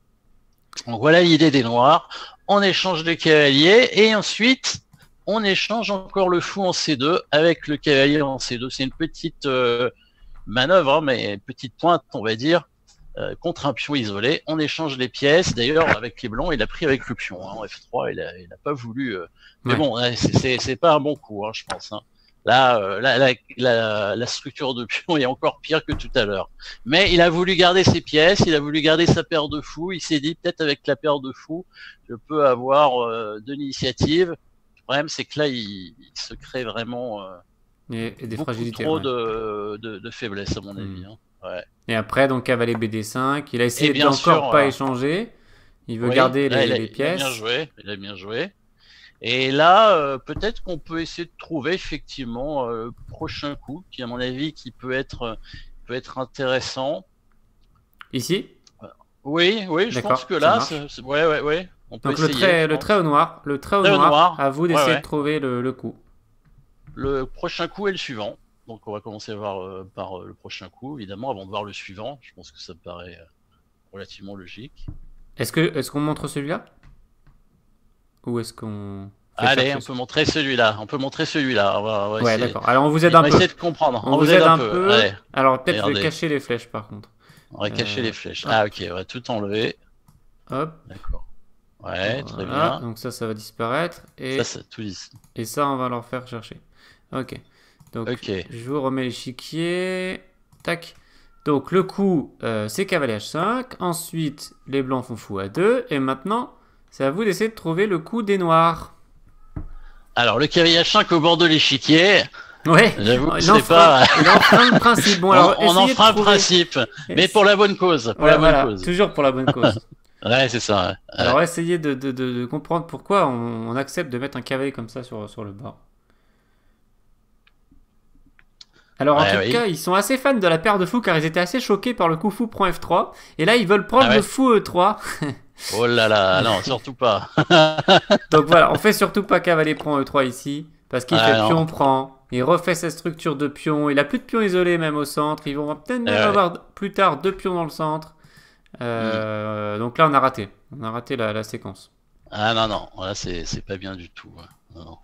S2: Donc voilà l'idée des noirs. On échange le cavalier et ensuite on échange encore le fou en C deux avec le cavalier en C deux. C'est une petite euh, manœuvre, hein, mais une petite pointe, on va dire, euh, contre un pion isolé. On échange les pièces. D'ailleurs, avec les blancs, il a pris avec le pion. Hein, en F trois, il a, il a pas voulu. Euh... Mais ouais. bon, c'est pas un bon coup, hein, je pense. Hein. Là, euh, la, la, la, la structure de pion est encore pire que tout à l'heure. Mais il a voulu garder ses pièces, il a voulu garder sa paire de fous. Il s'est dit, peut-être avec la paire de fous, je peux avoir euh, de l'initiative. Le problème, c'est que là, il, il se crée vraiment euh,
S1: et, et des
S2: beaucoup
S1: fragilités,
S2: trop
S1: ouais.
S2: de, de, de faiblesse, à mon avis. Mmh. Hein. Ouais.
S1: Et après, donc, cavalier B D cinq, il a essayé de encore pas échanger. Il veut oui, garder
S2: là,
S1: les,
S2: il a,
S1: les pièces.
S2: Il a bien joué, il a bien joué. Et là, euh, peut-être qu'on peut essayer de trouver effectivement euh, le prochain coup, qui à mon avis, qui peut être, peut être intéressant.
S1: Ici ?
S2: Oui, oui, je pense que là, c'est, ouais, ouais, ouais. On peut
S1: Donc
S2: essayer,
S1: le trait, le trait au noir, le trait au
S2: trait
S1: noir,
S2: noir,
S1: à vous d'essayer
S2: ouais, ouais.
S1: de trouver le, le coup.
S2: Le prochain coup est le suivant. Donc on va commencer à voir euh, par euh, le prochain coup, évidemment, avant de voir le suivant. Je pense que ça me paraît euh, relativement logique.
S1: Est-ce que, est-ce qu'on montre celui-là ? Ou est-ce qu'on...
S2: Allez, on peut montrer celui-là. On peut montrer celui-là. On va, on va
S1: ouais,
S2: essayer...
S1: d'accord. Alors on vous aide
S2: on
S1: un
S2: va
S1: peu.
S2: essayer de comprendre.
S1: On, on vous aide, aide un peu. peu.
S2: Allez.
S1: Alors peut-être je vais cacher les flèches par contre.
S2: On va cacher euh... les flèches. Ah ok, on va tout enlever.
S1: Hop.
S2: D'accord. Ouais,
S1: voilà.
S2: très bien.
S1: Donc ça, ça va disparaître. Et...
S2: Ça, ça tout ici.
S1: Et ça, on va leur faire chercher. Ok. Donc okay. Je vous remets l'échiquier. Tac. Donc le coup, euh, c'est cavalier H cinq. Ensuite, les blancs font fou A deux. Et maintenant, c'est à vous d'essayer de trouver le coup des noirs.
S2: Alors, le cavalier H cinq au bord de l'échiquier.
S1: Ouais,
S2: j'avoue que c'est pas.
S1: Il enfreint le principe. Bon, alors,
S2: on enfreint le principe, mais pour la bonne cause. Pour
S1: ouais,
S2: la bonne
S1: voilà,
S2: cause.
S1: Toujours pour la bonne cause.
S2: Ouais, c'est ça. Ouais.
S1: Alors, essayez de, de, de, de comprendre pourquoi on, on accepte de mettre un cavalier comme ça sur, sur le bord. Alors, en ouais, tout oui. cas, ils sont assez fans de la paire de fous car ils étaient assez choqués par le coup fou prend F trois. Et là, ils veulent prendre ah ouais. le fou E trois.
S2: Oh là là, non, surtout pas.
S1: Donc voilà, on fait surtout pas cavalier prend E trois ici. Parce qu'il ah, fait non. pion prend. Il refait sa structure de pion. Il a plus de pions isolés même au centre. Ils vont peut-être même ouais. avoir plus tard deux pions dans le centre. Euh, mmh. Donc là, on a raté. On a raté la, la séquence.
S2: Ah non, non. Là, c'est pas bien du tout. Non, non.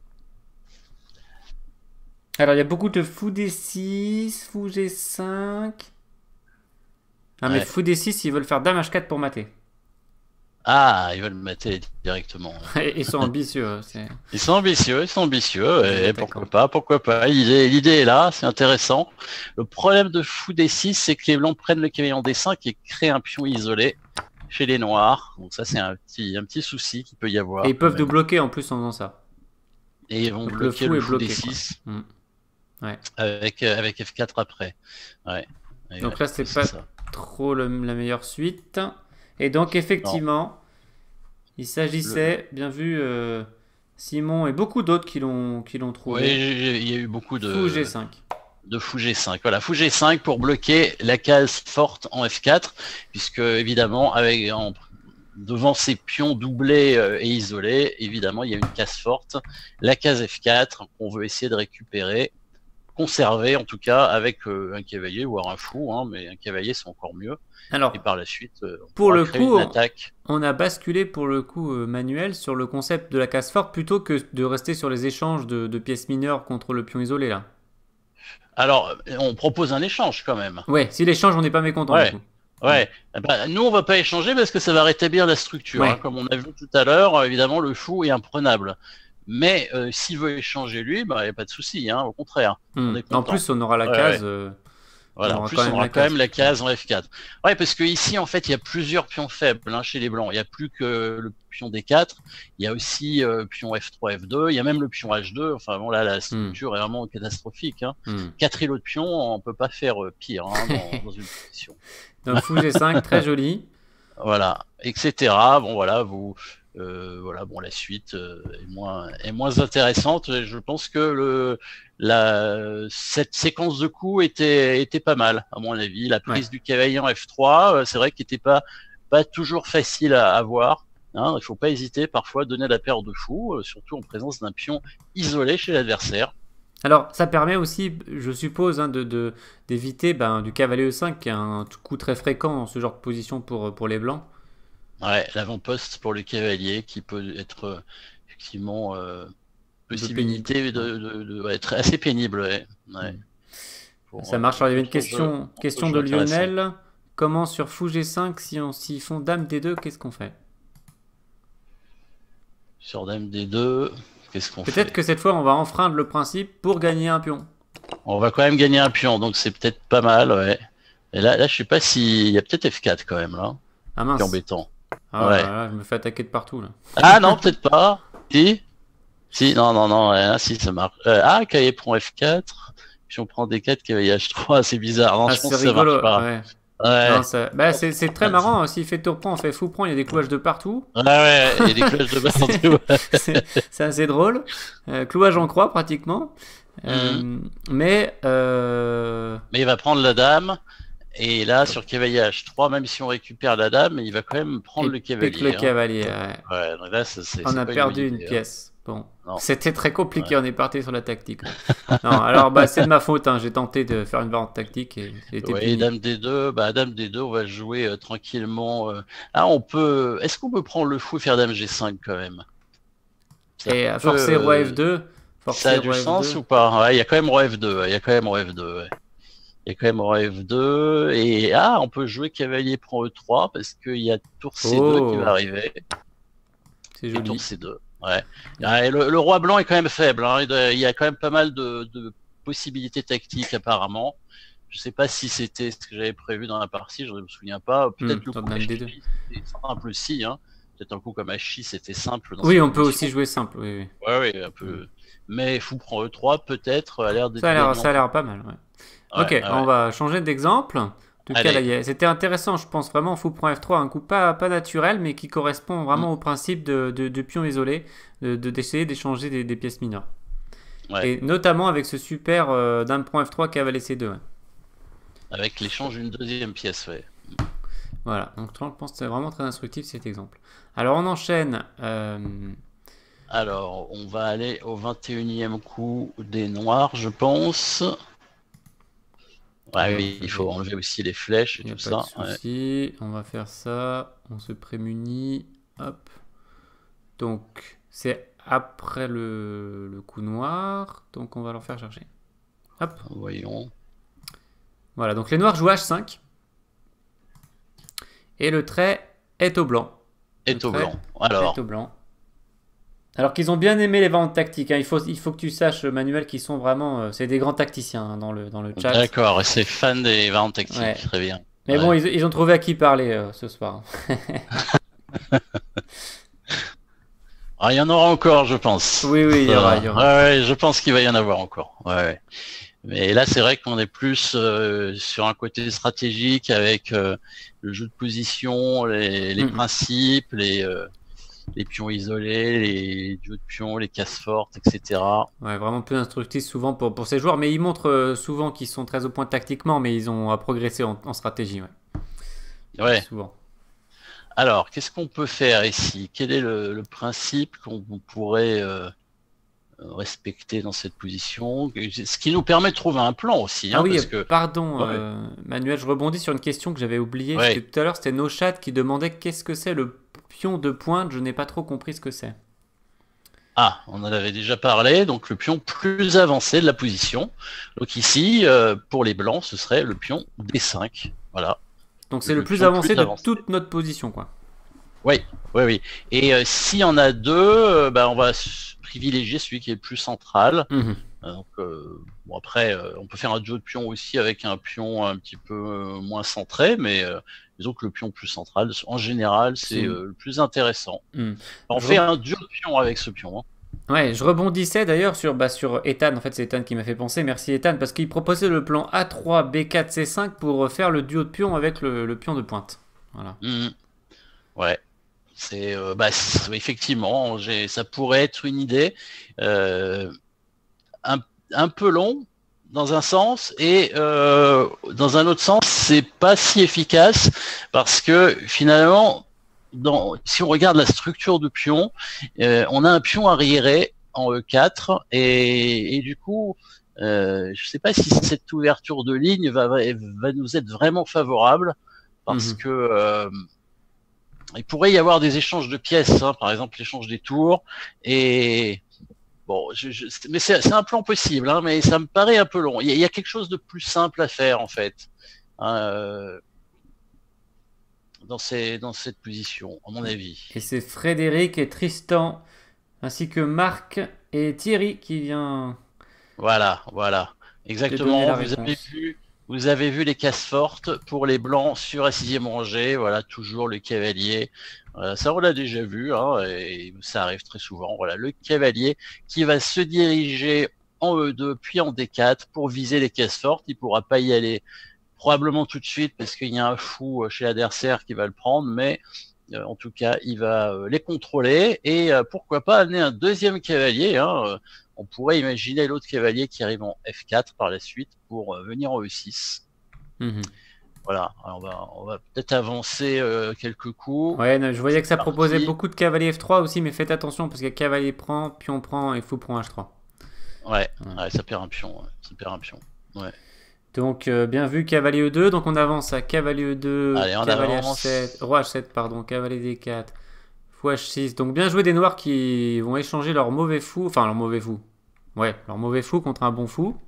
S1: Alors, il y a beaucoup de fou D six, fou G cinq. Ah, mais ouais. fou D six, ils veulent faire dame H quatre pour mater.
S2: Ah, ils veulent mater directement.
S1: Ils sont ambitieux.
S2: Ils sont ambitieux, ils sont ambitieux. Et pourquoi pas, pourquoi pas. L'idée est là, c'est intéressant. Le problème de fou D six, c'est que les blancs prennent le cavalier en D cinq et créent un pion isolé chez les noirs. Donc ça, c'est un petit, un petit souci qu'il peut y avoir.
S1: Et ils peuvent nous bloquer en plus en faisant ça.
S2: Et ils vont Donc bloquer le, fou, le fou bloqué, D six
S1: mmh. ouais.
S2: avec, avec F quatre après. Ouais. Et
S1: Donc
S2: ouais,
S1: là, c'est pas ça. trop le, la meilleure suite. Et donc, effectivement, non. il s'agissait, le... bien vu, euh, Simon et beaucoup d'autres qui l'ont trouvé.
S2: Oui, il y a eu beaucoup de...
S1: Fou G cinq.
S2: De fou G cinq. Voilà, fou G cinq pour bloquer la case forte en F quatre, puisque, évidemment, avec, en, devant ces pions doublés euh, et isolés, évidemment, il y a une case forte, la case F quatre, qu'on veut essayer de récupérer. conserver en tout cas avec euh, un cavalier, voire un fou, hein, mais un cavalier c'est encore mieux.
S1: Alors,
S2: et par la suite, euh, on
S1: pour le
S2: créer
S1: coup,
S2: une attaque.
S1: On a basculé pour le coup euh, manuel sur le concept de la case forte plutôt que de rester sur les échanges de, de pièces mineures contre le pion isolé là.
S2: Alors, on propose un échange quand même.
S1: Ouais, si l'échange, on n'est pas mécontent
S2: Ouais.
S1: du coup.
S2: Ouais, mmh. bah, nous on va pas échanger parce que ça va rétablir la structure.
S1: Ouais.
S2: Hein. Comme on a vu tout à l'heure, évidemment le fou est imprenable. Mais euh, s'il veut échanger lui, bah, il n'y a pas de souci, hein, au contraire.
S1: Mmh.
S2: On est content.
S1: En plus, on aura la
S2: ouais,
S1: case.
S2: Ouais.
S1: Euh,
S2: Voilà,
S1: on
S2: en plus,
S1: quand
S2: on
S1: même
S2: aura
S1: la
S2: quand
S1: case.
S2: même la case en F quatre. Ouais, parce que ici, en fait, il y a plusieurs pions faibles hein, chez les blancs. Il n'y a plus que le pion D quatre. Il y a aussi euh, pion F trois, F deux. Il y a même le pion H deux. Enfin, bon, là, la structure mmh. est vraiment catastrophique. Hein. Mmh. Quatre îlots de pions, on peut pas faire euh, pire hein, dans, dans une position.
S1: Donc, fou G cinq, très joli.
S2: Voilà, et cetera. Bon, voilà, vous... Euh, voilà, bon, la suite euh, est moins est moins intéressante. Je pense que le la cette séquence de coups était était pas mal à mon avis. La prise ouais. du cavalier en F trois, c'est vrai qu'il n'était pas pas toujours facile à avoir. Hein, il faut pas hésiter parfois à donner la paire de fous, euh, surtout en présence d'un pion isolé chez l'adversaire.
S1: Alors, ça permet aussi, je suppose, hein, de, de, d'éviter ben, du cavalier E cinq, qui est un coup très fréquent dans ce genre de position pour, pour les blancs.
S2: Ouais, l'avant-poste pour le cavalier qui peut être euh, effectivement euh, possibilité de, de, de, de ouais, être assez pénible. Ouais. Ouais.
S1: Mmh. Pour, ça marche. Alors, il y avait une question, jeu, question de Lionel. Comment sur fou G cinq, si on s'y font dame D deux, qu'est-ce qu'on fait?
S2: Sur dame D deux, qu'est-ce qu'on fait?
S1: Peut-être que cette fois, on va enfreindre le principe pour gagner un pion.
S2: On va quand même gagner un pion, donc c'est peut-être pas mal, ouais. Et là, là, je sais pas si... Il y a peut-être F quatre quand même, là.
S1: Ah mince.
S2: C'est embêtant.
S1: Ah ouais. Là, là, je me fais attaquer de partout, là.
S2: Ah non, peut-être pas. Si Si, non, non, non, ouais, si, ça marche. Euh, ah, cavalier prend F quatre, puis on prend D quatre, cavalier H trois, c'est bizarre. Non,
S1: ah,
S2: je pense que ça marche pas.
S1: Ouais. Ouais. Ça... Bah, c'est très marrant, s'il fait tour prend, on fait fou prend, il y a des clouages de partout.
S2: Ouais, ouais, il y a des clouages de partout.
S1: C'est assez drôle. Euh, clouage en croix, pratiquement. Euh, mmh. Mais... Euh...
S2: Mais il va prendre la dame. Et là, sur cavalier H trois, même si on récupère la dame, il va quand même prendre
S1: et
S2: le cavalier.
S1: Le hein. cavalier, ouais.
S2: Ouais, donc là, c est, c est,
S1: on a
S2: pas
S1: perdu
S2: une,
S1: une
S2: idée,
S1: pièce.
S2: Hein.
S1: Bon, c'était très compliqué, ouais. On est parti sur la tactique. Non, alors bah, c'est de ma faute, hein. J'ai tenté de faire une variante tactique et j'ai été
S2: ouais, dame D deux, bah dame D deux, on va jouer euh, tranquillement. Euh... Ah, on peut. Est-ce qu'on peut prendre le fou et faire dame G cinq quand même?
S1: Ça et peut, forcer euh... roi F deux. Forcer
S2: ça a du sens F deux. Ou pas? Ouais, il y a quand même roi F deux. Il y a quand même roi F deux. Ouais. Il y a quand même roi F deux. Et ah, on peut jouer cavalier prend E trois parce qu'il y a tour C deux oh. qui va arriver.
S1: C'est joli.
S2: Et tour C deux. Ouais. Et le, le roi blanc est quand même faible. Hein. Il y a quand même pas mal de, de possibilités tactiques apparemment. Je sais pas si c'était ce que j'avais prévu dans la partie, je ne me souviens pas. Peut-être mmh, le coup H deux, c'était simple aussi. Hein. Peut-être un coup comme H six, c'était simple. Dans
S1: oui, on peut aussi jouer simple. Oui, oui.
S2: Ouais, oui, un peu. Mmh. Mais fou prend E trois, peut-être, a l'air d'être.
S1: Ça a l'air pas mal. Ouais. Ouais, ok, ouais. On va changer d'exemple. C'était intéressant, je pense vraiment. Fou prend F trois, un coup pas, pas naturel, mais qui correspond vraiment mmh. au principe de, de, de pion isolé, d'essayer de, d'échanger des, des pièces mineures. Ouais. Et notamment avec ce super euh, dame prend F trois, cavalier C deux. Ouais.
S2: Avec l'échange d'une deuxième pièce, ouais.
S1: Voilà, donc je pense que c'est vraiment très instructif cet exemple. Alors on enchaîne. Euh...
S2: Alors, on va aller au vingt et unième coup des noirs, je pense. Ouais, oui, il faut enlever aussi les flèches et tout ça.
S1: Ouais. On va faire ça. On se prémunit. Hop. Donc, c'est après le, le coup noir. Donc, on va leur faire charger. Hop.
S2: Voyons.
S1: Voilà, donc les noirs jouent H cinq. Et le trait est au blanc.
S2: Est au blanc. Alors.
S1: Est au blanc. Alors qu'ils ont bien aimé les variantes tactiques. Hein. Il, faut, il faut que tu saches, Manuel, qu'ils sont vraiment... Euh, c'est des grands tacticiens hein, dans, le, dans le chat.
S2: D'accord, c'est fan des variantes tactiques. Ouais. Très bien.
S1: Mais ouais. Bon, ils, ils ont trouvé à qui parler euh, ce soir.
S2: Ah, il y en aura encore, je pense.
S1: Oui, oui, il y aura. Il y aura.
S2: Ouais, ouais, je pense qu'il va y en avoir encore. Ouais, ouais. Mais là, c'est vrai qu'on est plus euh, sur un côté stratégique avec euh, le jeu de position, les, les mmh. principes, les... Euh, les pions isolés, les duos de pions, les cases fortes, et cetera.
S1: Ouais, vraiment peu instructif souvent pour, pour ces joueurs, mais ils montrent euh, souvent qu'ils sont très au point tactiquement, mais ils ont à progresser en, en stratégie. Ouais.
S2: Ouais.
S1: Souvent.
S2: Alors, qu'est-ce qu'on peut faire ici? Quel est le, le principe qu'on pourrait euh, respecter dans cette position, ce qui nous permet de trouver un plan aussi. Hein,
S1: ah oui,
S2: parce que...
S1: pardon,
S2: ouais.
S1: euh, Manuel, je rebondis sur une question que j'avais oubliée.
S2: Ouais.
S1: Tout à l'heure, c'était Noshat qui demandait qu'est-ce que c'est le pion de pointe. Je n'ai pas trop compris ce que c'est.
S2: Ah, on en avait déjà parlé, donc le pion plus avancé de la position. Donc ici, euh, pour les blancs, ce serait le pion D cinq. Voilà.
S1: Donc c'est le, le plus avancé plus de avancé. toute notre position, quoi.
S2: Oui, oui, oui. Et euh, s'il y en a deux, euh, bah, on va privilégier celui qui est le plus central. Mmh. Donc, euh, bon, après, euh, on peut faire un duo de pions aussi avec un pion un petit peu euh, moins centré, mais euh, disons que le pion plus central, en général, c'est mmh. euh, le plus intéressant. Mmh. On je fait un duo de pions avec ce pion. Hein.
S1: Ouais, je rebondissais d'ailleurs sur, bah, sur Ethan, en fait c'est Ethan qui m'a fait penser, merci Ethan, parce qu'il proposait le plan A trois, B quatre, C cinq pour faire le duo de pions avec le, le pion de pointe. Voilà.
S2: Mmh. Ouais. C'est euh, bah, effectivement, ça pourrait être une idée euh, un, un peu long dans un sens et euh, dans un autre sens, c'est pas si efficace parce que finalement, dans, si on regarde la structure du pion, euh, on a un pion arriéré en E quatre et, et du coup, euh, je sais pas si cette ouverture de ligne va, va nous être vraiment favorable parce mmh. que euh, il pourrait y avoir des échanges de pièces, hein, par exemple l'échange des tours, et bon, je, je, mais c'est un plan possible, hein, mais ça me paraît un peu long. Il y, a, il y a quelque chose de plus simple à faire en fait, hein, euh, dans, ces, dans cette position, à mon avis.
S1: Et c'est Frédéric et Tristan, ainsi que Marc et Thierry qui vient.
S2: Voilà, voilà, exactement. Vous avez vu. Vous avez vu les cases fortes pour les blancs sur la sixième rangée, voilà, toujours le cavalier. Voilà, ça on l'a déjà vu, hein, et ça arrive très souvent. Voilà, le cavalier qui va se diriger en E deux puis en D quatre pour viser les cases fortes. Il pourra pas y aller probablement tout de suite parce qu'il y a un fou chez l'adversaire qui va le prendre, mais euh, en tout cas, il va euh, les contrôler et euh, pourquoi pas amener un deuxième cavalier. Hein, on pourrait imaginer l'autre cavalier qui arrive en F quatre par la suite pour euh, venir en E six. Mmh. Voilà, alors on va, on va peut-être avancer euh, quelques coups.
S1: Ouais, non, je voyais que ça parti. proposait beaucoup de cavalier F trois aussi, mais faites attention parce que cavalier prend, pion prend et fou prend H trois.
S2: Ouais, ouais. ouais ça perd un pion. Ouais, ça perd un pion. Ouais.
S1: Donc, euh, bien vu, cavalier E deux. Donc, on avance à cavalier E deux,
S2: Allez, on
S1: cavalier
S2: avance.
S1: H sept, roi H sept, pardon, cavalier D quatre, fou H six. Donc, bien joué des noirs qui vont échanger leur mauvais fou, enfin, leur mauvais fou. Ouais, leur mauvais fou contre un bon fou.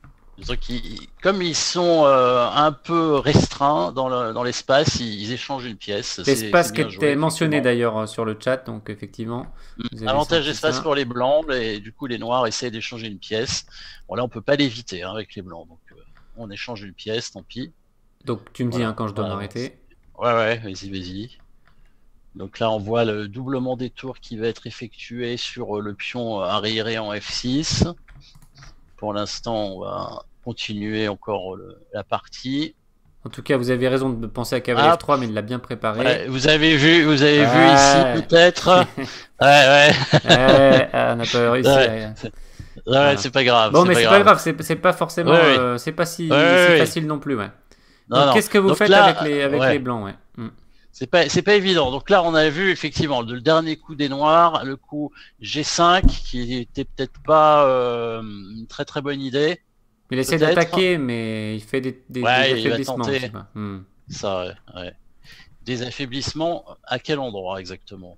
S2: Qui, comme ils sont euh, un peu restreints dans l'espace, le, ils, ils échangent une pièce.
S1: L'espace qui était mentionné d'ailleurs sur le chat, donc effectivement.
S2: Mmh. Avantage d'espace pour les blancs, et du coup les noirs essayent d'échanger une pièce. Bon là on peut pas l'éviter hein, avec les blancs, donc euh, on échange une pièce, tant pis.
S1: Donc tu me voilà, dis hein, quand je dois voilà, m'arrêter.
S2: Ouais ouais, vas-y vas-y. Donc là on voit le doublement des tours qui va être effectué sur le pion arriéré en F six. Pour l'instant, on va continuer encore le, la partie.
S1: En tout cas, vous avez raison de penser à cavalier ah, F trois, mais il l'a bien préparé.
S2: Ouais, vous avez vu, vous avez ouais. vu ici peut-être. ouais, ouais.
S1: ouais on n'a pas réussi.
S2: Ouais, ouais voilà. c'est pas grave.
S1: Bon, mais c'est pas grave, c'est pas forcément, ouais, euh, c'est pas si, ouais, si ouais. facile non plus, ouais. Donc, qu'est-ce que vous Donc faites là, avec les, avec ouais. les blancs, ouais. Mm.
S2: C'est pas, c'est pas évident. Donc là, on a vu effectivement le dernier coup des noirs, le coup G cinq, qui était peut-être pas euh, une très très bonne idée.
S1: Il essaie d'attaquer, mais il fait des, des,
S2: ouais,
S1: des affaiblissements.
S2: Il va tenter. Hmm. Ça, ouais, ouais. Des affaiblissements, à quel endroit exactement?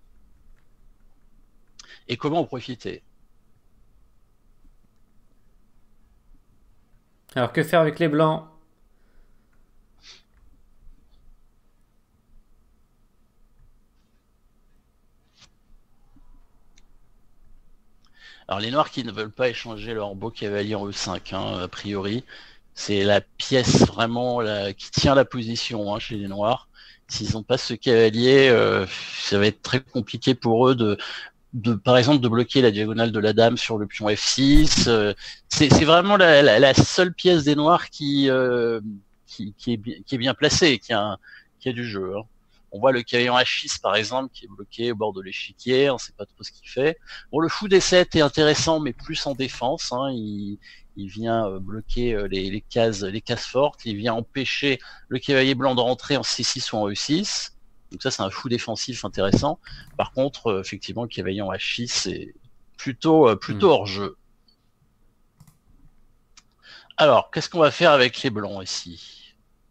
S2: Et comment en profiter?
S1: Alors, que faire avec les blancs?
S2: Alors les noirs qui ne veulent pas échanger leur beau cavalier en E cinq, hein, a priori, c'est la pièce vraiment la, qui tient la position hein, chez les noirs. S'ils n'ont pas ce cavalier, euh, ça va être très compliqué pour eux de, de, par exemple, de bloquer la diagonale de la dame sur le pion F six. Euh, c'est vraiment la, la, la seule pièce des noirs qui, euh, qui, qui, est, qui est bien placée, qui a, qui a du jeu. Hein. On voit le cavalier en H six, par exemple, qui est bloqué au bord de l'échiquier. On ne sait pas trop ce qu'il fait. Bon, le fou D sept est intéressant, mais plus en défense. Hein. Il, il vient bloquer les, les, cases, les cases fortes. Il vient empêcher le cavalier blanc de rentrer en C six ou en E six. Donc ça, c'est un fou défensif intéressant. Par contre, effectivement, le cavalier en H six est, plutôt, euh, plutôt
S1: Hmm.
S2: hors jeu. Alors, qu'est-ce qu'on va faire avec les blancs ici?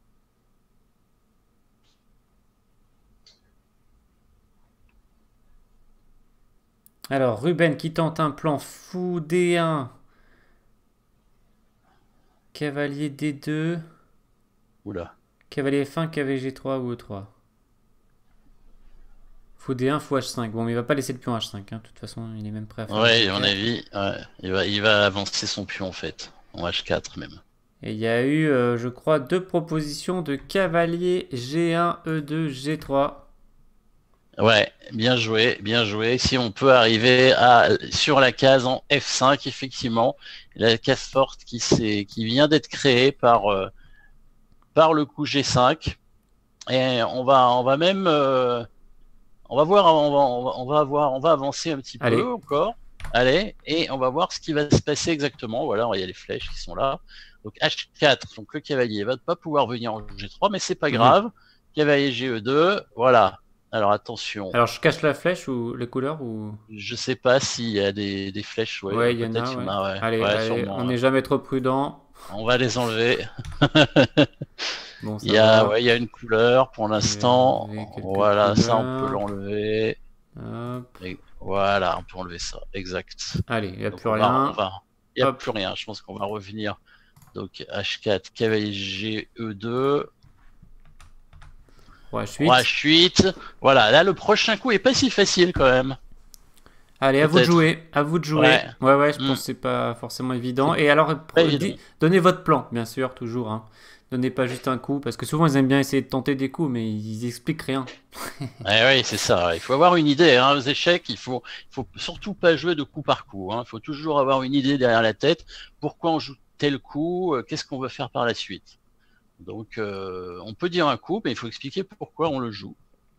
S1: Alors, Ruben qui tente un plan fou D un, cavalier D deux,
S2: Oula.
S1: cavalier F un, cavalier G trois ou E trois. Fou D un, fou H cinq. Bon, mais il va pas laisser le pion H cinq, hein. De toute façon, il est même prêt à faire le
S2: Ouais, à mon
S1: G quatre.
S2: avis, ouais, il va, il va avancer son pion en fait, en H quatre même.
S1: Et il y a eu, euh, je crois, deux propositions de cavalier G un, E deux, G trois.
S2: Ouais, bien joué, bien joué. Si on peut arriver à sur la case en F cinq, effectivement, la case forte qui s'est, qui vient d'être créée par euh, par le coup G cinq. Et on va, on va même, euh, on va voir, on va, on va, on va avoir, on va avancer un petit peu
S1: Allez.
S2: encore. Allez, et on va voir ce qui va se passer exactement. Voilà, il y a les flèches qui sont là. Donc H quatre, donc le cavalier va pas pouvoir venir en G trois, mais c'est pas
S1: Mhm.
S2: grave. Cavalier G E deux, voilà. Alors attention.
S1: Alors, je cache la flèche ou les couleurs ou...
S2: Je sais pas s'il y a des, des flèches, ouais,
S1: Ouais, il y en
S2: peut-être
S1: a,
S2: il y en
S1: ouais.
S2: a, ouais,
S1: Allez,
S2: ouais,
S1: allez, on
S2: sûrement. Ouais.
S1: n'est jamais trop prudent.
S2: On va les enlever.
S1: Bon,
S2: Il
S1: ça
S2: y a,
S1: va.
S2: ouais, il y a une couleur pour
S1: Je vais
S2: l'instant.
S1: enlever quelques
S2: Voilà, ça on peut
S1: couleurs.
S2: l'enlever.
S1: Hop.
S2: Et voilà, on peut enlever ça, exact.
S1: Allez, il n'y a
S2: Donc
S1: plus
S2: on va, on
S1: rien.
S2: va, il n'y a
S1: Hop.
S2: plus rien. Je pense qu'on va revenir. Donc H quatre, cavalier G E deux,
S1: Roi
S2: roi
S1: H huit.
S2: H huit. Voilà, là le prochain coup est pas si facile quand même.
S1: Allez, à vous de
S2: Peut-être.
S1: jouer. À vous de
S2: Ouais.
S1: jouer. Ouais, ouais, je
S2: Hmm.
S1: pense que c'est pas forcément évident.
S2: C'est
S1: Et alors,
S2: pas
S1: pre-
S2: évident.
S1: dis- donnez votre plan, bien sûr, toujours, hein. Donnez pas juste un coup, parce que souvent ils aiment bien essayer de tenter des coups, mais ils expliquent rien.
S2: Ouais, oui, c'est ça. Il faut avoir une idée. Hein. Aux échecs, il faut, il faut surtout pas jouer de coup par coup. Hein. Il faut toujours avoir une idée derrière la tête. Pourquoi on joue tel coup? euh, Qu'est-ce qu'on veut faire par la suite? Donc, euh, on peut dire un coup, mais il faut expliquer pourquoi on le joue.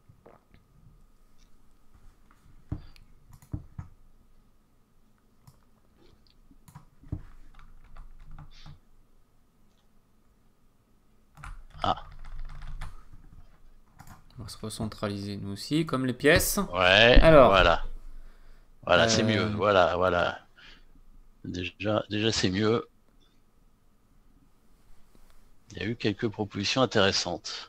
S2: Ah,
S1: On va se recentraliser nous aussi, comme les pièces.
S2: ouais,
S1: Alors,
S2: voilà. Voilà, c'est mieux.
S1: euh,
S2: Voilà, voilà. Déjà, déjà c'est mieux. Il y a eu quelques propositions intéressantes.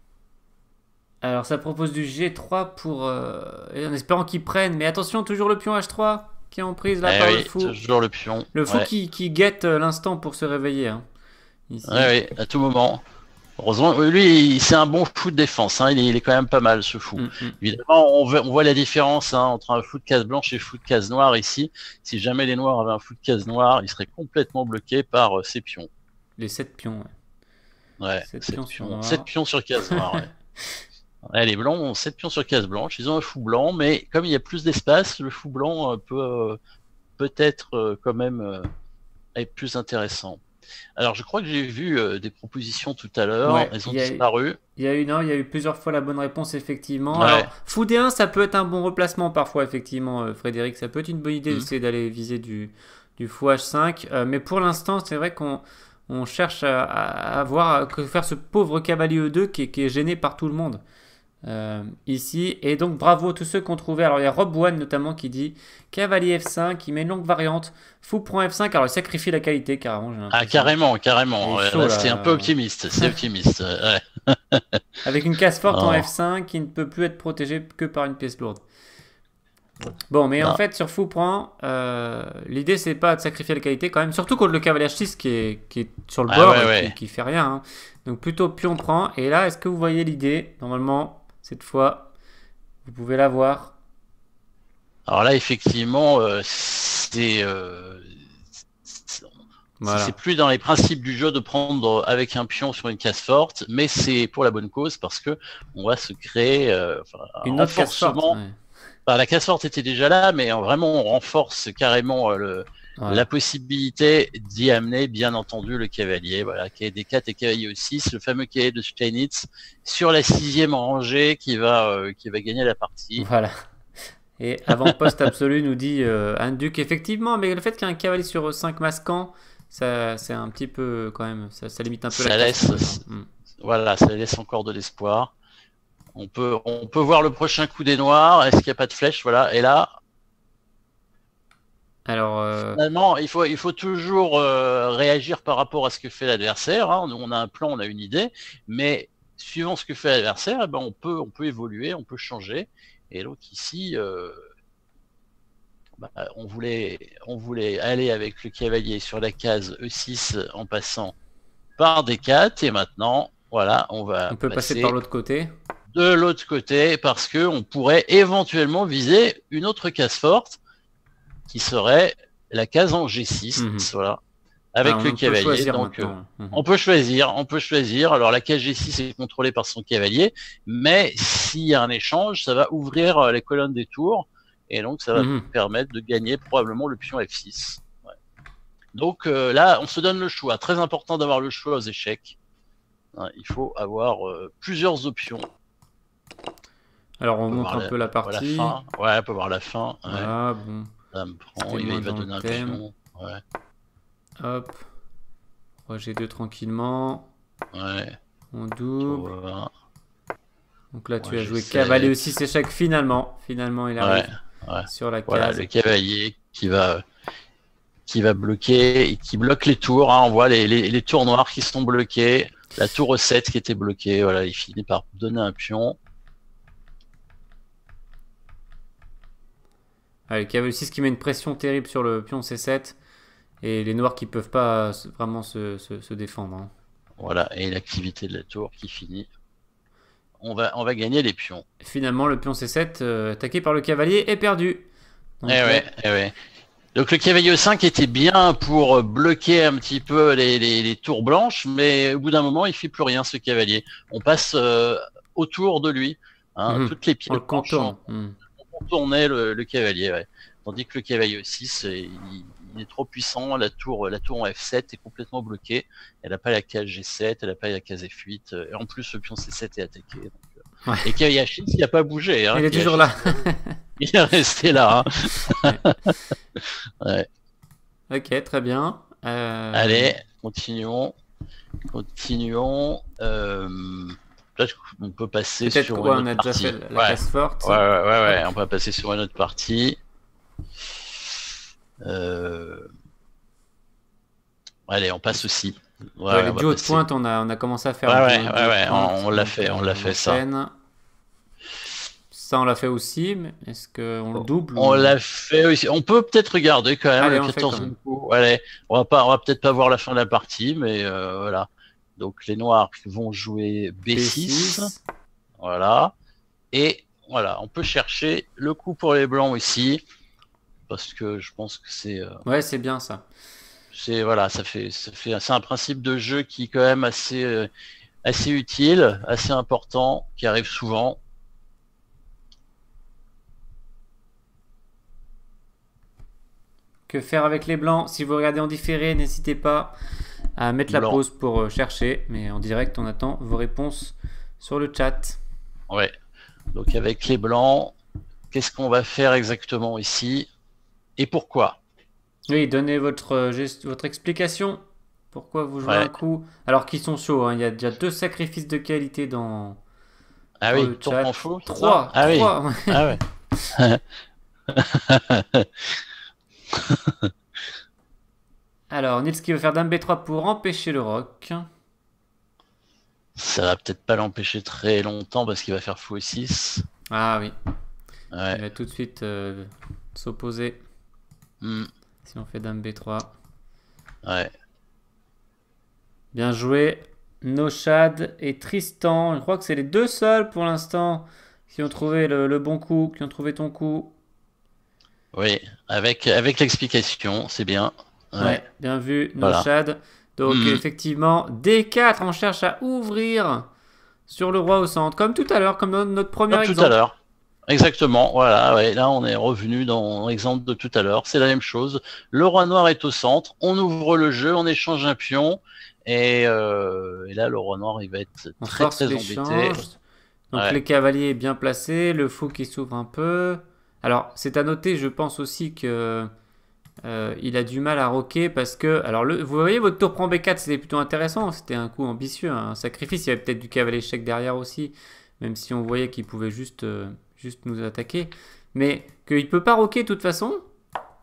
S1: alors ça propose du G trois pour, euh, et en espérant qu'ils prennent. Mais attention, toujours le pion H trois qui est en prise là
S2: Eh
S1: par le
S2: oui,
S1: fou.
S2: toujours le pion.
S1: Le fou
S2: Ouais,
S1: qui, qui guette euh, l'instant pour se réveiller, hein, ici.
S2: ouais, oui, à tout moment. Heureusement, oui, lui, c'est un bon fou de défense. Hein. Il, est, il est quand même pas mal, ce fou.
S1: Mm, mm.
S2: Évidemment, on voit, on voit la différence hein, entre un fou de case blanche et un fou de case noire ici. Si jamais les noirs avaient un fou de case noire, ils seraient complètement bloqués par euh, ces pions.
S1: Les sept pions, ouais.
S2: Ouais,
S1: sept
S2: sept
S1: pions sur
S2: pions,
S1: noir.
S2: sept pions sur case noire. Ouais. Ouais, les blancs ont sept pions sur case blanche. Ils ont un fou blanc, mais comme il y a plus d'espace, le fou blanc euh, peut euh, peut-être euh, quand même euh, être plus intéressant. Alors, je crois que j'ai vu euh, des propositions tout à l'heure.
S1: Ouais,
S2: Elles ont
S1: il y a,
S2: disparu.
S1: il y a eu, non, il y a eu plusieurs fois la bonne réponse, effectivement.
S2: Ouais.
S1: Alors, fou D un, ça peut être un bon replacement parfois, effectivement, euh, Frédéric. Ça peut être une bonne idée
S2: Hmm.
S1: d'essayer d'aller viser du, du fou H cinq. Euh, mais pour l'instant, c'est vrai qu'on on cherche à, à, à voir que faire ce pauvre cavalier E deux qui est, qui est gêné par tout le monde. Euh, ici. Et donc bravo à tous ceux qui ont trouvé. Alors il y a Rob One notamment qui dit cavalier F cinq, qui met une longue variante. Fou prend F cinq. Alors il sacrifie la qualité carrément. J'ai
S2: Ah,
S1: l'impression.
S2: carrément,
S1: Il
S2: carrément.
S1: est
S2: Ouais,
S1: chaud
S2: là,
S1: là.
S2: c'est un peu optimiste. C'est optimiste. Ouais.
S1: Avec une case forte en
S2: Non,
S1: F cinq qui ne peut plus être protégée que par une pièce lourde. Bon, mais en
S2: non.
S1: fait, sur fou prend, euh, l'idée c'est pas de sacrifier la qualité quand même, surtout contre le cavalier H six qui est, qui est sur le
S2: Ah,
S1: bord
S2: ouais,
S1: et
S2: ouais.
S1: qui, qui fait rien. Hein. Donc plutôt pion prend. Et là, est-ce que vous voyez l'idée? Normalement, cette fois, vous pouvez la voir.
S2: Alors là, effectivement, euh, c'est euh, c'est
S1: Voilà.
S2: c'est plus dans les principes du jeu de prendre avec un pion sur une case forte, mais c'est pour la bonne cause parce que on va se créer euh, enfin, un
S1: Une autre case forte.
S2: renforcement.
S1: Ouais.
S2: Enfin, la case forte était déjà là, mais euh, vraiment on renforce carrément euh, le,
S1: Voilà.
S2: la possibilité d'y amener, bien entendu, le cavalier. Voilà, quai D quatre et cavalier E six, le fameux quai de Steinitz sur la sixième rangée qui va euh, qui va gagner la partie.
S1: Voilà. Et avant-poste absolu nous dit euh, un duc, effectivement, mais le fait qu'il y ait un cavalier sur cinq masquant, ça, c'est un petit peu quand même, ça, ça limite un peu
S2: Ça
S1: la
S2: laisse,
S1: casse. Hein. Mm.
S2: voilà, ça laisse encore de l'espoir. On peut, on peut voir le prochain coup des noirs. Est-ce qu'il n'y a pas de flèche? Voilà. Et là,
S1: Alors, euh,
S2: Finalement, il faut, il faut toujours euh, réagir par rapport à ce que fait l'adversaire. Hein. On a un plan, on a une idée, mais suivant ce que fait l'adversaire, eh ben, on peut, on peut évoluer, on peut changer. Et donc ici, euh, bah, on voulait, on voulait aller avec le cavalier sur la case E six en passant par D quatre, et maintenant, voilà, on va
S1: on peut passer
S2: passer
S1: par l'autre côté.
S2: de l'autre côté parce que on pourrait éventuellement viser une autre case forte qui serait la case en G six,
S1: Mhm.
S2: voilà, avec
S1: Ah,
S2: le
S1: on peut
S2: cavalier.
S1: choisir
S2: Donc, euh,
S1: maintenant. Mhm.
S2: on peut choisir, on peut choisir. Alors, la case G six est contrôlée par son cavalier, mais s'il y a un échange, ça va ouvrir euh, les colonnes des tours, et donc ça va
S1: Mhm.
S2: permettre de gagner probablement le pion F six. Ouais. Donc euh, là, on se donne le choix. Très important d'avoir le choix aux échecs. Hein, il faut avoir euh, plusieurs options.
S1: Alors, on,
S2: On peut
S1: montre
S2: voir
S1: un
S2: la,
S1: peu la
S2: on peut voir la
S1: partie.
S2: fin. Ouais, on peut voir la fin. Ouais.
S1: Voilà, bon.
S2: Ça me prend.
S1: C'était
S2: Il,
S1: moins
S2: il va
S1: dans
S2: donner
S1: le
S2: un
S1: thème.
S2: pion. Ouais.
S1: Hop. G deux tranquillement.
S2: Ouais.
S1: On double.
S2: Toi,
S1: Donc là, tu
S2: ouais,
S1: as
S2: G
S1: joué
S2: sept.
S1: cavalier aussi, échec finalement. Finalement, il arrive
S2: Ouais. Ouais.
S1: sur la
S2: Voilà,
S1: case.
S2: le cavalier qui va qui va bloquer et qui bloque les tours. Hein. On voit les, les, les tours noirs qui sont bloqués. La tour sept qui était bloquée. Voilà, il finit par donner un pion.
S1: Ah, le cavalier six qui met une pression terrible sur le pion C sept. Et les noirs qui peuvent pas vraiment se, se, se défendre. Hein.
S2: Voilà, et l'activité de la tour qui finit. On va, on va gagner les pions.
S1: Et finalement, le pion C sept, euh, attaqué par le cavalier, est perdu. Donc,
S2: eh ouais, eh ouais. Donc le cavalier cinq était bien pour bloquer un petit peu les, les, les tours blanches, mais au bout d'un moment, il fait plus rien, ce cavalier. On passe euh, autour de lui. Hein,
S1: mmh.
S2: Toutes les pièces
S1: On le
S2: blanches
S1: contourne.
S2: ont
S1: Mmh.
S2: contourné le, le cavalier. Ouais. Tandis que le cavalier six, il, il est trop puissant. La tour, la tour en F sept est complètement bloquée. Elle n'a pas la case G sept, elle n'a pas la case F huit. Et en plus, le pion C sept est attaqué. Donc,
S1: Ouais.
S2: et cavalier H six, il n'a pas bougé. Hein,
S1: il est toujours là.
S2: Il est resté là. Hein.
S1: Ouais. Ouais. Ok, très bien. Euh...
S2: Allez, continuons. Continuons. Euh... Peut-être qu'on peut passer
S1: Peut-être
S2: sur
S1: quoi,
S2: une
S1: on a
S2: autre
S1: déjà
S2: partie.
S1: fait la
S2: ouais.
S1: case forte.
S2: Ouais, ouais, ouais, ouais. On peut passer sur une autre partie. Euh... Allez, on passe aussi.
S1: Ouais, ouais, les duos de pointe, on a, on a commencé à faire.
S2: Ouais,
S1: un
S2: ouais,
S1: duo,
S2: ouais,
S1: duo
S2: ouais.
S1: pointe,
S2: on, on l'a fait, on l'a fait ça.
S1: Ça, on l'a fait aussi, mais est-ce qu'on le double
S2: On
S1: ou...
S2: l'a fait aussi. On peut peut-être regarder quand même
S1: Allez,
S2: le
S1: on
S2: quatorzième coup. Allez, on va pas, on va peut-être pas voir la fin de la partie, mais euh, voilà. Donc les noirs vont jouer B six. B six. Voilà. Et voilà, on peut chercher le coup pour les blancs aussi, parce que je pense que c'est. Euh,
S1: ouais, c'est bien ça.
S2: C'est voilà, ça fait, ça fait, c'est un principe de jeu qui est quand même assez, euh, assez utile, assez important, qui arrive souvent.
S1: Que faire avec les blancs? Si vous regardez en différé, n'hésitez pas à mettre Blanc. La pause pour chercher, mais en direct, on attend vos réponses sur le chat.
S2: Ouais. Donc avec les blancs, qu'est-ce qu'on va faire exactement ici et pourquoi?
S1: Oui, donnez votre, votre explication. Pourquoi vous jouez ouais. un coup alors qu'ils sont chauds. Hein. Il y a déjà deux sacrifices de qualité dans,
S2: ah
S1: dans
S2: oui,
S1: le chat.
S2: Fou,
S1: trois.
S2: Ah
S1: trois.
S2: Oui. Ah ouais.
S1: Alors, Nils qui veut faire dame B trois pour empêcher le roc.
S2: Ça va peut-être pas l'empêcher très longtemps parce qu'il va faire fou six.
S1: Ah oui.
S2: Ouais.
S1: Il va tout de suite euh, s'opposer. Mm. Si on fait dame B trois.
S2: Ouais.
S1: Bien joué. Noshad et Tristan. Je crois que c'est les deux seuls pour l'instant qui ont trouvé le, le bon coup, qui ont trouvé ton coup.
S2: Oui, avec, avec l'explication, c'est bien.
S1: Ouais. ouais, bien vu, Noshad. Voilà. Donc mmh. effectivement, D quatre, on cherche à ouvrir sur le roi au centre, comme tout à l'heure, comme dans notre premier
S2: comme
S1: exemple.
S2: Tout à l'heure. Exactement, voilà, ouais, là on est revenu dans l'exemple de tout à l'heure, c'est la même chose. Le roi noir est au centre, on ouvre le jeu, on échange un pion, et, euh, et là le roi noir il va être
S1: on
S2: très très embêté.
S1: Donc ouais. Les cavaliers bien placés, le fou qui s'ouvre un peu. Alors c'est à noter, je pense aussi que euh, il a du mal à roquer parce que, alors le, vous voyez votre tour prend B quatre, c'était plutôt intéressant, c'était un coup ambitieux, un sacrifice, il y avait peut-être du cavalier échec derrière aussi, même si on voyait qu'il pouvait juste... Euh, juste nous attaquer, mais qu'il ne peut pas roquer de toute façon.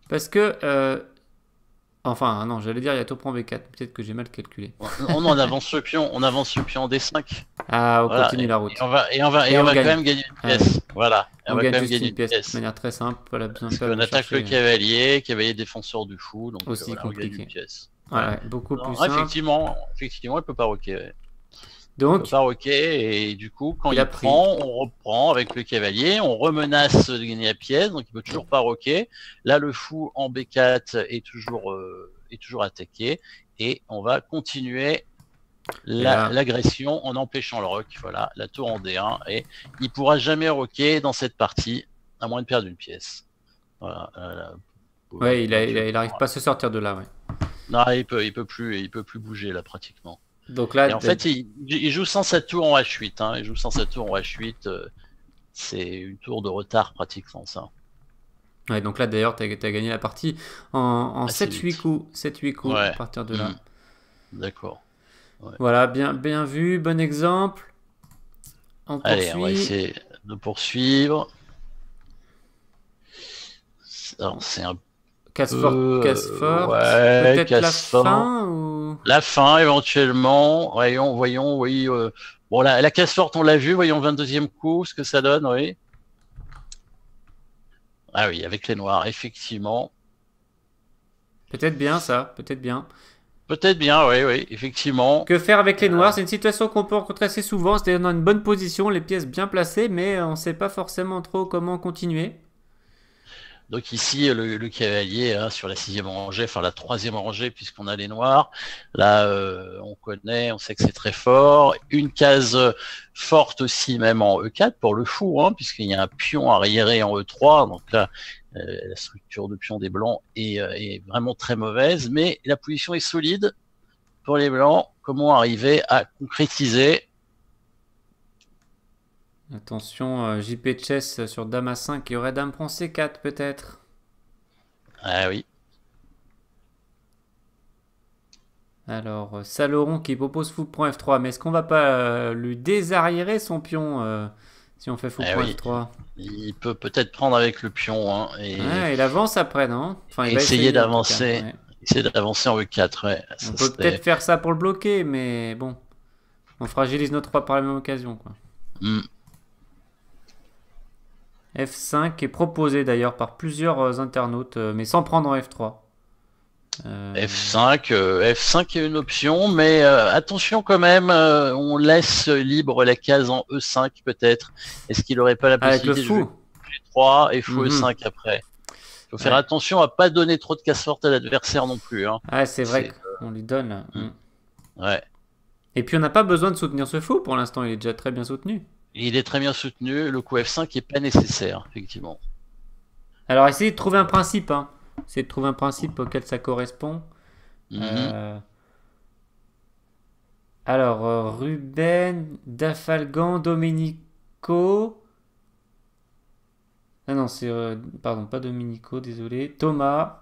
S1: Parce que... euh, Enfin, non, j'allais dire il y a tour prend B quatre. Peut-être que j'ai mal calculé.
S2: On, on avance le pion, on avance le pion en D cinq.
S1: Ah, on
S2: Voilà,
S1: continue
S2: et,
S1: la route.
S2: et on va, et on va, et
S1: Et
S2: on
S1: on
S2: va
S1: gagne.
S2: quand même gagner une
S1: Ah,
S2: pièce. Voilà, et
S1: On,
S2: on va
S1: gagne
S2: quand même
S1: juste
S2: gagner
S1: une
S2: une
S1: pièce,
S2: pièce.
S1: de manière très simple. Voilà, besoin
S2: Parce
S1: pas
S2: qu'on
S1: de
S2: attaque
S1: chercher
S2: le cavalier, cavalier défenseur du fou, donc euh,
S1: aussi
S2: voilà, on gagne
S1: compliqué.
S2: une pièce.
S1: Ouais,
S2: Ouais.
S1: ouais, beaucoup
S2: Non,
S1: plus simple.
S2: effectivement, effectivement, il peut pas roquer. Ouais. Il peut
S1: Donc,
S2: pas roquer, et du coup, quand
S1: il
S2: il,
S1: a pris.
S2: prend, on reprend avec le cavalier, on remenace de gagner la pièce, donc il peut toujours pas roquer. Là, le fou en B quatre est toujours, euh, est toujours attaqué, et on va continuer la-
S1: là-
S2: l'agression en empêchant le rock. Voilà, la tour en D un, et il pourra jamais roquer dans cette partie, à moins de perdre une pièce. Voilà. euh,
S1: Ouais, il, a- il, a- il
S2: éventuellement.
S1: arrive pas à se sortir de là, ouais.
S2: Non, il peut, il peut plus, il peut plus bouger là pratiquement.
S1: Donc là,
S2: Et en fait, il, il joue sans sa tour en H huit. Hein. Il joue sans sa tour en H huit. euh, c'est une tour de retard pratiquement ça.
S1: ouais, donc là d'ailleurs, tu as, gagné la partie en, en
S2: Assez
S1: sept huit
S2: vite.
S1: coups. sept huit coups
S2: Ouais.
S1: à partir de là.
S2: Hmm. D'accord.
S1: Voilà, bien, bien vu, bon exemple. On
S2: Allez, on va
S1: poursuit.
S2: essayer de poursuivre. Alors, c'est un
S1: Casse
S2: peu...
S1: fort, casse
S2: euh,
S1: fort.
S2: ouais,
S1: Peut-être la
S2: casse fort.
S1: fin ou...
S2: La fin, éventuellement. Voyons, voyons, oui. euh, Bon, la, la casse forte, on l'a vu. Voyons, vingt-deuxième coup, ce que ça donne, oui. Ah oui, avec les noirs, effectivement.
S1: Peut-être bien ça, peut-être bien.
S2: Peut-être bien, oui, oui, effectivement.
S1: Que faire avec les noirs?
S2: Euh,
S1: C'est une situation qu'on peut rencontrer assez souvent, c'est-à-dire dans une bonne position, les pièces bien placées, mais on ne sait pas forcément trop comment continuer.
S2: Donc ici, le, le cavalier hein, sur la sixième rangée, enfin la troisième rangée, puisqu'on a les noirs. Là, euh, on connaît, on sait que c'est très fort. Une case forte aussi, même en E quatre pour le fou, hein, puisqu'il y a un pion arriéré en E trois. Donc là, euh, la structure de pion des blancs est, euh, est vraiment très mauvaise, mais la position est solide pour les blancs. Comment arriver à concrétiser?
S1: Attention, euh, J P Chess sur Dame A cinq, il y aurait Dame prend C quatre peut-être.
S2: Ah oui.
S1: Alors, euh, Saloron qui propose fou prend F trois, mais est-ce qu'on va pas euh, lui désarriérer son pion euh, si on fait fou
S2: Ah
S1: prend
S2: oui.
S1: F trois?
S2: Il peut peut-être prendre avec le pion hein, et,
S1: Ouais, il avance après, non? Enfin, il
S2: et
S1: va
S2: essayer
S1: essayer en tout cas,
S2: d'avancer.
S1: ouais.
S2: Essayer d'avancer en E quatre, ouais. Ça
S1: On peut
S2: serait-
S1: peut-être faire ça pour le bloquer, mais bon. On fragilise notre roi par la même occasion, quoi.
S2: Hmm.
S1: F cinq est proposé d'ailleurs par plusieurs euh, internautes, euh, mais sans prendre en F trois. Euh,
S2: F cinq, euh, F cinq est une option, mais euh, attention quand même, euh, on laisse libre la case en E cinq peut-être. Est-ce qu'il n'aurait pas la
S1: Avec le
S2: possibilité de jouer
S1: fou.
S2: G trois et fou
S1: Mhm.
S2: E cinq après? Il faut faire
S1: Ouais.
S2: attention à pas donner trop de casse forte à l'adversaire non plus. Hein.
S1: Ah, c'est vrai
S2: C'est-
S1: qu'on lui donne.
S2: Mm.
S1: Mm.
S2: Ouais.
S1: Et puis on n'a pas besoin de soutenir ce fou pour l'instant, il est déjà très bien soutenu.
S2: Il est très bien soutenu, le coup F cinq est pas nécessaire, effectivement.
S1: Alors essayez de trouver un principe. Hein. Essayez de trouver un principe auquel ça correspond.
S2: Mhm.
S1: Euh, Alors, euh, Ruben, Dafalgan, Domenico. Ah non, c'est. euh, Pardon, pas Domenico, désolé. Thomas,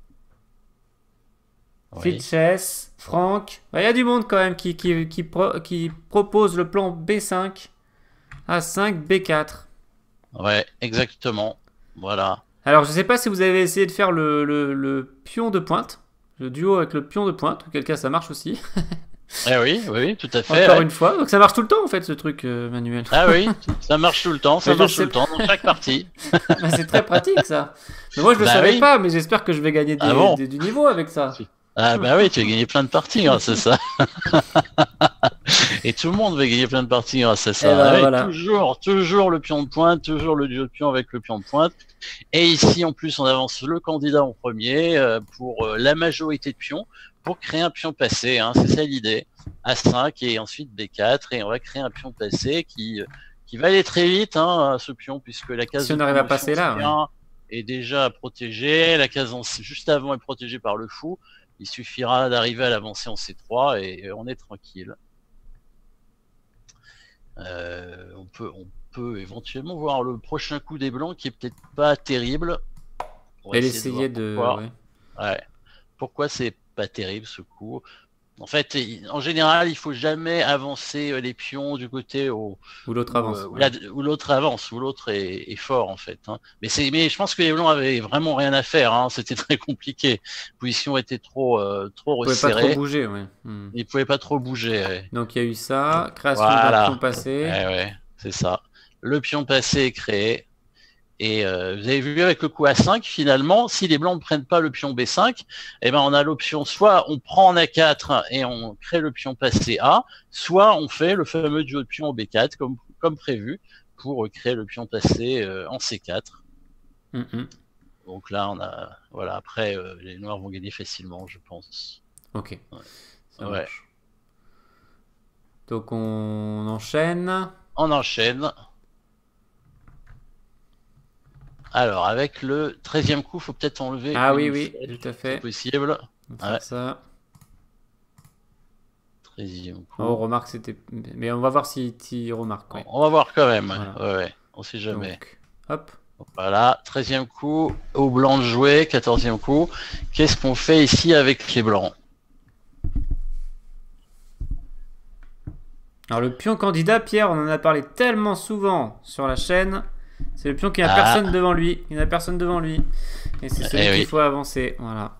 S2: Oui.
S1: Fitches, Franck. Il y a du monde quand même qui, qui, qui, pro- qui propose le plan B cinq, A cinq, B quatre.
S2: Ouais, exactement. Voilà.
S1: Alors, je sais pas si vous avez essayé de faire le, le, le pion de pointe, le duo avec le pion de pointe, auquel cas ça marche aussi.
S2: Eh oui, oui, oui, tout à fait.
S1: Encore
S2: Ouais.
S1: une fois. Donc ça marche tout le temps en fait ce truc, euh, Manuel.
S2: Ah oui, ça marche tout le temps, ça
S1: Mais je
S2: marche tout
S1: sais
S2: le temps dans chaque partie.
S1: Bah, c'est très pratique ça. Mais moi je le
S2: Bah
S1: savais
S2: oui.
S1: pas, mais j'espère que je vais gagner des-
S2: Ah bon
S1: des- du niveau avec ça.
S2: Ah bah oui, tu as gagné plein de parties grâce à ça. Et tout le monde va gagner plein de parties grâce à ça.
S1: Eh ben,
S2: Ah oui,
S1: voilà.
S2: Toujours, toujours le pion de pointe, toujours le duo de pion avec le pion de pointe. Et ici, en plus, on avance le candidat en premier euh, pour euh, la majorité de pions pour créer un pion passé. Hein, c'est ça l'idée. A cinq et ensuite B quatre et on va créer un pion passé qui euh, qui va aller très vite, hein, ce pion puisque la case
S1: Si on
S2: de
S1: arrive à
S2: promotion,
S1: passer là,
S2: c'est bien, est déjà protégée. La case en- juste avant est protégée par le fou. Il suffira d'arriver à l'avancer en C trois et on est tranquille. Euh, on peut, on peut éventuellement voir le prochain coup des blancs qui est peut-être pas terrible. On va
S1: Elle
S2: essayer
S1: essayait
S2: voir
S1: de.
S2: pourquoi.
S1: ouais.
S2: Ouais. Pourquoi c'est pas terrible ce coup? En fait, en général, il faut jamais avancer les pions du côté où,
S1: Ou l'autre
S2: où,
S1: avance.
S2: où
S1: Ouais.
S2: la- où l'autre avance, où l'autre est, est fort en fait. Hein. Mais c'est, mais je pense que les blancs avaient vraiment rien à faire. Hein. C'était très compliqué. La position était trop, euh, trop
S1: Vous pouvez pas trop
S2: resserrée.
S1: bouger, ouais. Hmm.
S2: Ils pouvaient pas trop bouger. Ouais.
S1: Donc il y a eu ça, création d'un pion
S2: Voilà.
S1: passé.
S2: Ouais, ouais, c'est ça. Le pion passé est créé. Et euh, vous avez vu avec le coup A cinq, finalement, si les blancs ne prennent pas le pion B cinq, eh ben on a l'option soit on prend en A quatre et on crée le pion passé A, soit on fait le fameux duo de pion en B quatre comme, comme prévu pour créer le pion passé euh, en C quatre.
S1: Mm -hmm.
S2: Donc là, on a voilà. Après, euh, les noirs vont gagner facilement, je pense.
S1: Ok.
S2: Ouais.
S1: Ça
S2: Ouais.
S1: marche. Donc on enchaîne.
S2: On enchaîne. Alors, avec le treizième coup, il faut peut-être enlever.
S1: Ah
S2: une
S1: oui, oui,
S2: flèche,
S1: tout à fait.
S2: c'est possible.
S1: On va faire
S2: Ouais.
S1: ça.
S2: treizième coup.
S1: Oh, remarque, c'était. Mais on va voir si tu remarques. Ouais.
S2: On va voir quand même.
S1: Voilà.
S2: Ouais, ouais. On sait jamais.
S1: Donc, hop.
S2: Voilà, treizième coup, au blanc de jouer, quatorzième coup. Qu'est-ce qu'on fait ici avec les blancs?
S1: Alors le pion candidat, Pierre, on en a parlé tellement souvent sur la chaîne. C'est le pion qui n'a
S2: Ah.
S1: personne devant lui. Il n'a personne devant lui. Et c'est celui
S2: Eh
S1: qu'il
S2: oui.
S1: faut avancer. Voilà.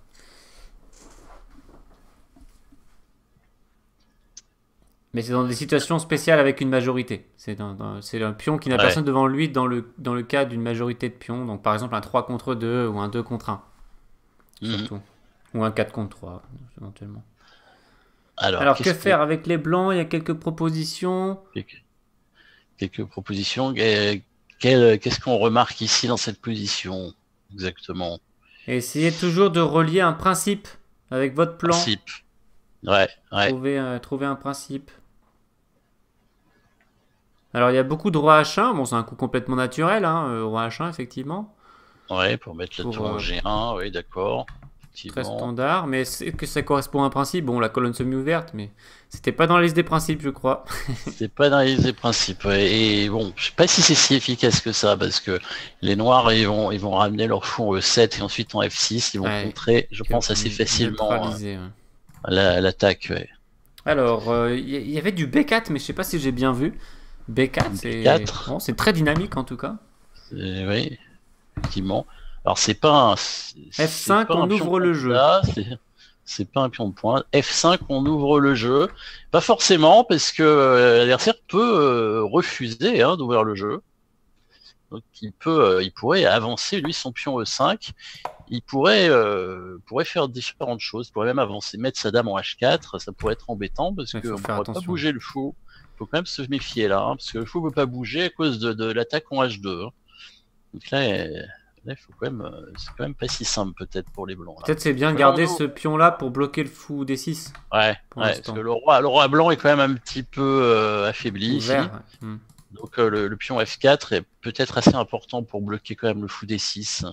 S1: Mais c'est dans des situations spéciales avec une majorité. C'est un pion qui n'a
S2: Ouais.
S1: personne devant lui dans le, dans le cas d'une majorité de pions. Donc par exemple un trois contre deux ou un deux contre un. Surtout. Mmh. Ou un quatre contre trois, éventuellement. Alors, Alors que faire que... avec les blancs? Il y a quelques propositions.
S2: Quelques, quelques propositions. Qu'est-ce qu'on remarque ici dans cette position exactement?
S1: Et essayez toujours de relier un principe avec votre plan.
S2: Principe. Ouais, ouais.
S1: Trouver, euh, trouver un principe. Alors il y a beaucoup de roi H un. Bon, c'est un coup complètement naturel, hein, euh, roi H un, effectivement.
S2: Ouais, pour mettre la pour, tour en G un, euh... oui, d'accord.
S1: Très standard, mais c'est que ça correspond à un principe. Bon, la colonne semi-ouverte, mais c'était pas dans la liste des principes, je crois.
S2: C'était pas dans la liste des principes. Ouais. Et bon, je sais pas si c'est si efficace que ça, parce que les noirs, ils vont, ils vont ramener leur fou en E sept et ensuite en F six. Ils vont ouais, contrer, je pense, assez facilement
S1: ouais.
S2: l'attaque. Ouais.
S1: Alors, il euh, y, y avait du B quatre, mais je sais pas si j'ai bien vu. B quatre, c'est bon, c'est très dynamique en tout cas.
S2: Oui, effectivement. Alors c'est pas un
S1: F cinq,
S2: pas
S1: on
S2: un
S1: ouvre le jeu.
S2: C'est pas un pion de pointe. F cinq, on ouvre le jeu. Pas forcément, parce que euh, l'adversaire peut euh, refuser hein, d'ouvrir le jeu. Donc il peut, euh, il pourrait avancer lui son pion E cinq. Il pourrait, euh, pourrait faire différentes choses. Il pourrait même avancer, mettre sa dame en H quatre. Ça pourrait être embêtant parce qu'on ne pourrait pas bouger le fou. Il faut quand même se méfier là, hein, parce que le fou ne peut pas bouger à cause de, de l'attaque en H deux. Hein. Donc là. Euh, Là, faut quand même, c'est quand même pas si simple peut-être pour les blancs.
S1: Peut-être c'est bien de garder ce pion-là pour bloquer le fou D six.
S2: Ouais, ouais parce que le roi, le roi blanc est quand même un petit peu euh, affaibli
S1: Ouvert,
S2: ici.
S1: Ouais. Hmm.
S2: Donc euh, le, le pion F quatre est peut-être assez important pour bloquer quand même le fou D six.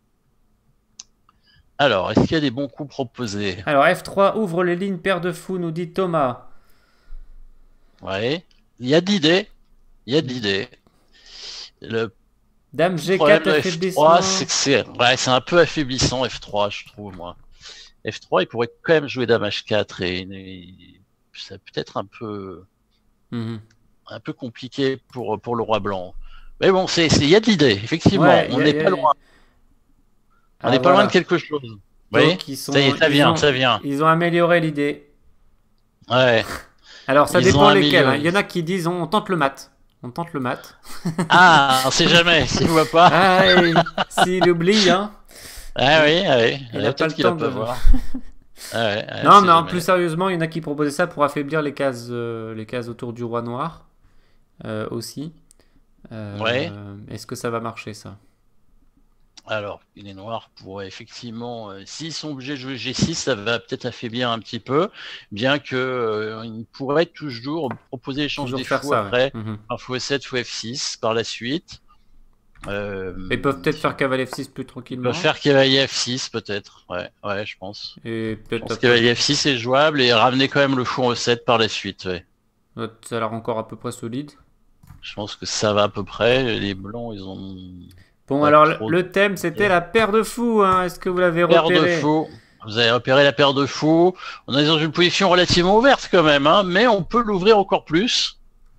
S2: Alors, est-ce qu'il y a des bons coups proposés?
S1: Alors F trois ouvre les lignes paire de fou, nous dit Thomas.
S2: Ouais, il y a d'idées. Il y a d'idées. Le
S1: Dame G quatre affaiblissement.
S2: c'est c'est ouais, c'est un peu affaiblissant F trois, je trouve moi. F trois, il pourrait quand même jouer Dame H quatre et, et ça peut être un peu
S1: mm-hmm.
S2: un peu compliqué pour pour le roi blanc. Mais bon, c'est il y a de l'idée, effectivement. Ouais, on n'est pas loin. On n'est ah, pas voilà. loin de quelque chose. Vous voyez, ça y est, ça vient,
S1: ont,
S2: ça vient.
S1: Ils ont amélioré l'idée.
S2: Ouais.
S1: Alors ça ils dépend lesquels. Hein. Il y en a qui disent on tente le mat. On tente le mat.
S2: Ah, on sait jamais, s'il ne voit pas.
S1: Ah, s'il oublie, hein.
S2: Ah oui, ah oui.
S1: Il n'a pas le temps de voir.
S2: Ah ouais, ouais,
S1: non, mais en plus sérieusement, il y en a qui proposaient ça pour affaiblir les cases, euh, les cases autour du roi noir euh, aussi. Euh,
S2: ouais.
S1: Est-ce que ça va marcher, ça?
S2: Alors, les noirs pourraient effectivement, euh, s'ils sont obligés de jouer G six, ça va peut-être affaiblir un petit peu, bien que euh, ils pourraient toujours proposer l'échange des fous après, ouais. mm-hmm. un fou F sept, fou F six par la suite.
S1: Euh, Ils peuvent peut-être faire cavalier F six plus tranquillement.
S2: Ils peuvent faire cavalier F six peut-être, ouais, ouais, je pense.
S1: Et peut-être
S2: cavalier F six est jouable et ramener quand même le fou en E sept par la suite, ouais.
S1: Ça a l'air encore à peu près solide.
S2: Je pense que ça va à peu près. Les blancs, ils ont.
S1: Bon, alors trop... le thème c'était la paire de fous, hein. Est-ce que vous l'avez repéré?
S2: Paire de fous. Vous avez repéré la paire de fous. On est dans une position relativement ouverte quand même, hein, mais on peut l'ouvrir encore plus.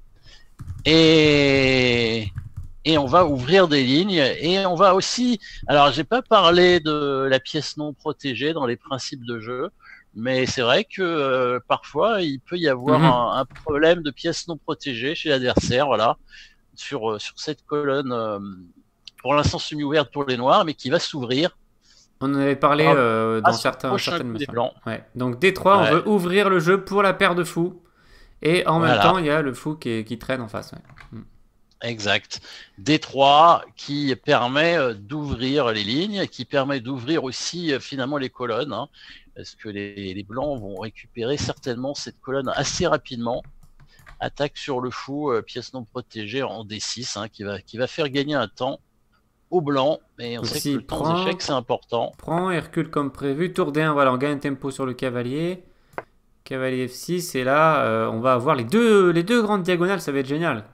S2: Et... et on va ouvrir des lignes. Et on va aussi... Alors, j'ai pas parlé de la pièce non protégée dans les principes de jeu, mais c'est vrai que euh, parfois, il peut y avoir mmh. un, un problème de pièce non protégée chez l'adversaire, voilà, sur, euh, sur cette colonne, euh, pour l'instant semi-ouverte pour les noirs, mais qui va s'ouvrir.
S1: On en avait parlé euh, dans ah, certains, certaines maçons. Ouais. Donc D trois, ouais. On veut ouvrir le jeu pour la paire de fous. Et en voilà. même temps, il y a le fou qui, est, qui traîne en face. Ouais.
S2: Exact. D trois qui permet d'ouvrir les lignes, qui permet d'ouvrir aussi finalement les colonnes. Hein, parce que les, les blancs vont récupérer certainement cette colonne assez rapidement. Attaque sur le fou, euh, pièce non protégée en D six, hein, qui, va, qui va faire gagner un temps au blanc, mais on Donc sait que le prend, temps d'échec c'est important.
S1: Prend et recule comme prévu, tour D un, voilà, on gagne un tempo sur le cavalier, cavalier F six, et là euh, on va avoir les deux, les deux grandes diagonales, ça va être génial.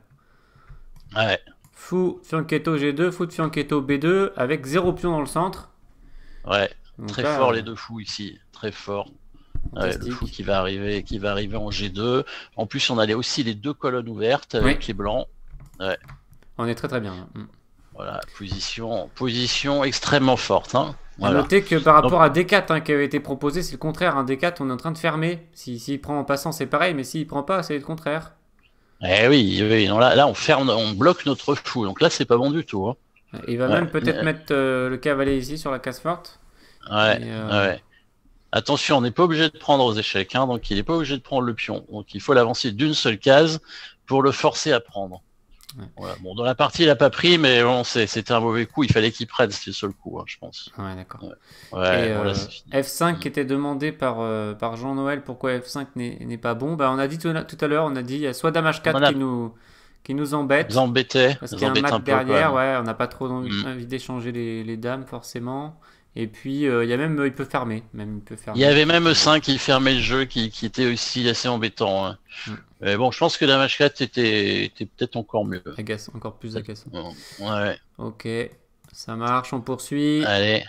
S2: Ouais.
S1: Fou, fianchetto G deux, fou de fianchetto B deux, avec zéro pion dans le centre.
S2: Ouais, Donc très là, fort euh... les deux fous ici, très fort. Ouais, le fou qui va arriver, qui va arriver en G deux. En plus, on a aussi les deux colonnes ouvertes avec oui. les blancs. Ouais.
S1: On est très très bien. Mm.
S2: Voilà, position, position extrêmement forte. Hein.
S1: Voilà. Notez que par rapport Donc... à D quatre hein, qui avait été proposé, c'est le contraire. Un D quatre, on est en train de fermer. S'il si, si prend en passant, c'est pareil, mais s'il prend pas, c'est le contraire.
S2: Eh oui, oui non, là, là, on ferme, on bloque notre fou. Donc là, c'est pas bon du tout. Hein.
S1: Il va ouais. même peut-être euh... mettre euh, le cavalier ici sur la case forte.
S2: Ouais. Et, euh... ouais. Attention, on n'est pas obligé de prendre aux échecs, hein, donc il n'est pas obligé de prendre le pion. Donc il faut l'avancer d'une seule case pour le forcer à prendre. Ouais. Voilà. Bon, dans la partie, il n'a pas pris, mais bon, c'était un mauvais coup. Il fallait qu'il prenne, c'était le seul coup, hein, je pense.
S1: Ouais, d'accord.
S2: Ouais. Ouais,
S1: Et
S2: voilà,
S1: euh, F cinq était demandé par, euh, par Jean-Noël, pourquoi F cinq n'est pas bon. Bah, on a dit tout, tout à l'heure, on a dit il y a soit Dame H quatre a... qui, nous, qui nous embête.
S2: Vous embêtez.
S1: Parce qu'il y a un mat derrière, ouais, on n'a pas trop envie, mm. envie d'échanger les, les dames, forcément. Et puis, euh, il y a même, il peut fermer. Même, il, peut fermer.
S2: Il y avait même E cinq qui fermait le jeu, qui, qui était aussi assez embêtant. Hein. Mm. Mais bon, je pense que Dame H quatre était, était peut-être encore mieux.
S1: Agace, encore plus agaçant.
S2: Ouais.
S1: Ok, ça marche, on poursuit.
S2: Allez.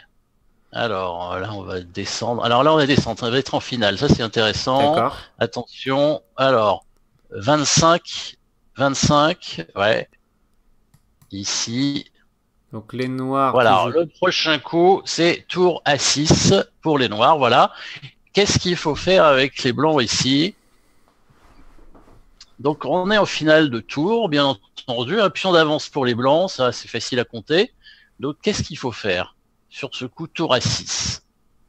S2: Alors, là, on va descendre. Alors là, on va descendre, on va être en finale. Ça, c'est intéressant.
S1: D'accord.
S2: Attention. Alors, vingt-cinq. vingt-cinq. Ouais. Ici.
S1: Donc les noirs.
S2: Voilà, le prochain coup, c'est tour A six pour les noirs. Voilà. Qu'est-ce qu'il faut faire avec les blancs ici? Donc on est en finale de tour, bien entendu. Un pion d'avance pour les blancs, ça c'est facile à compter. Donc qu'est-ce qu'il faut faire sur ce coup tour A six?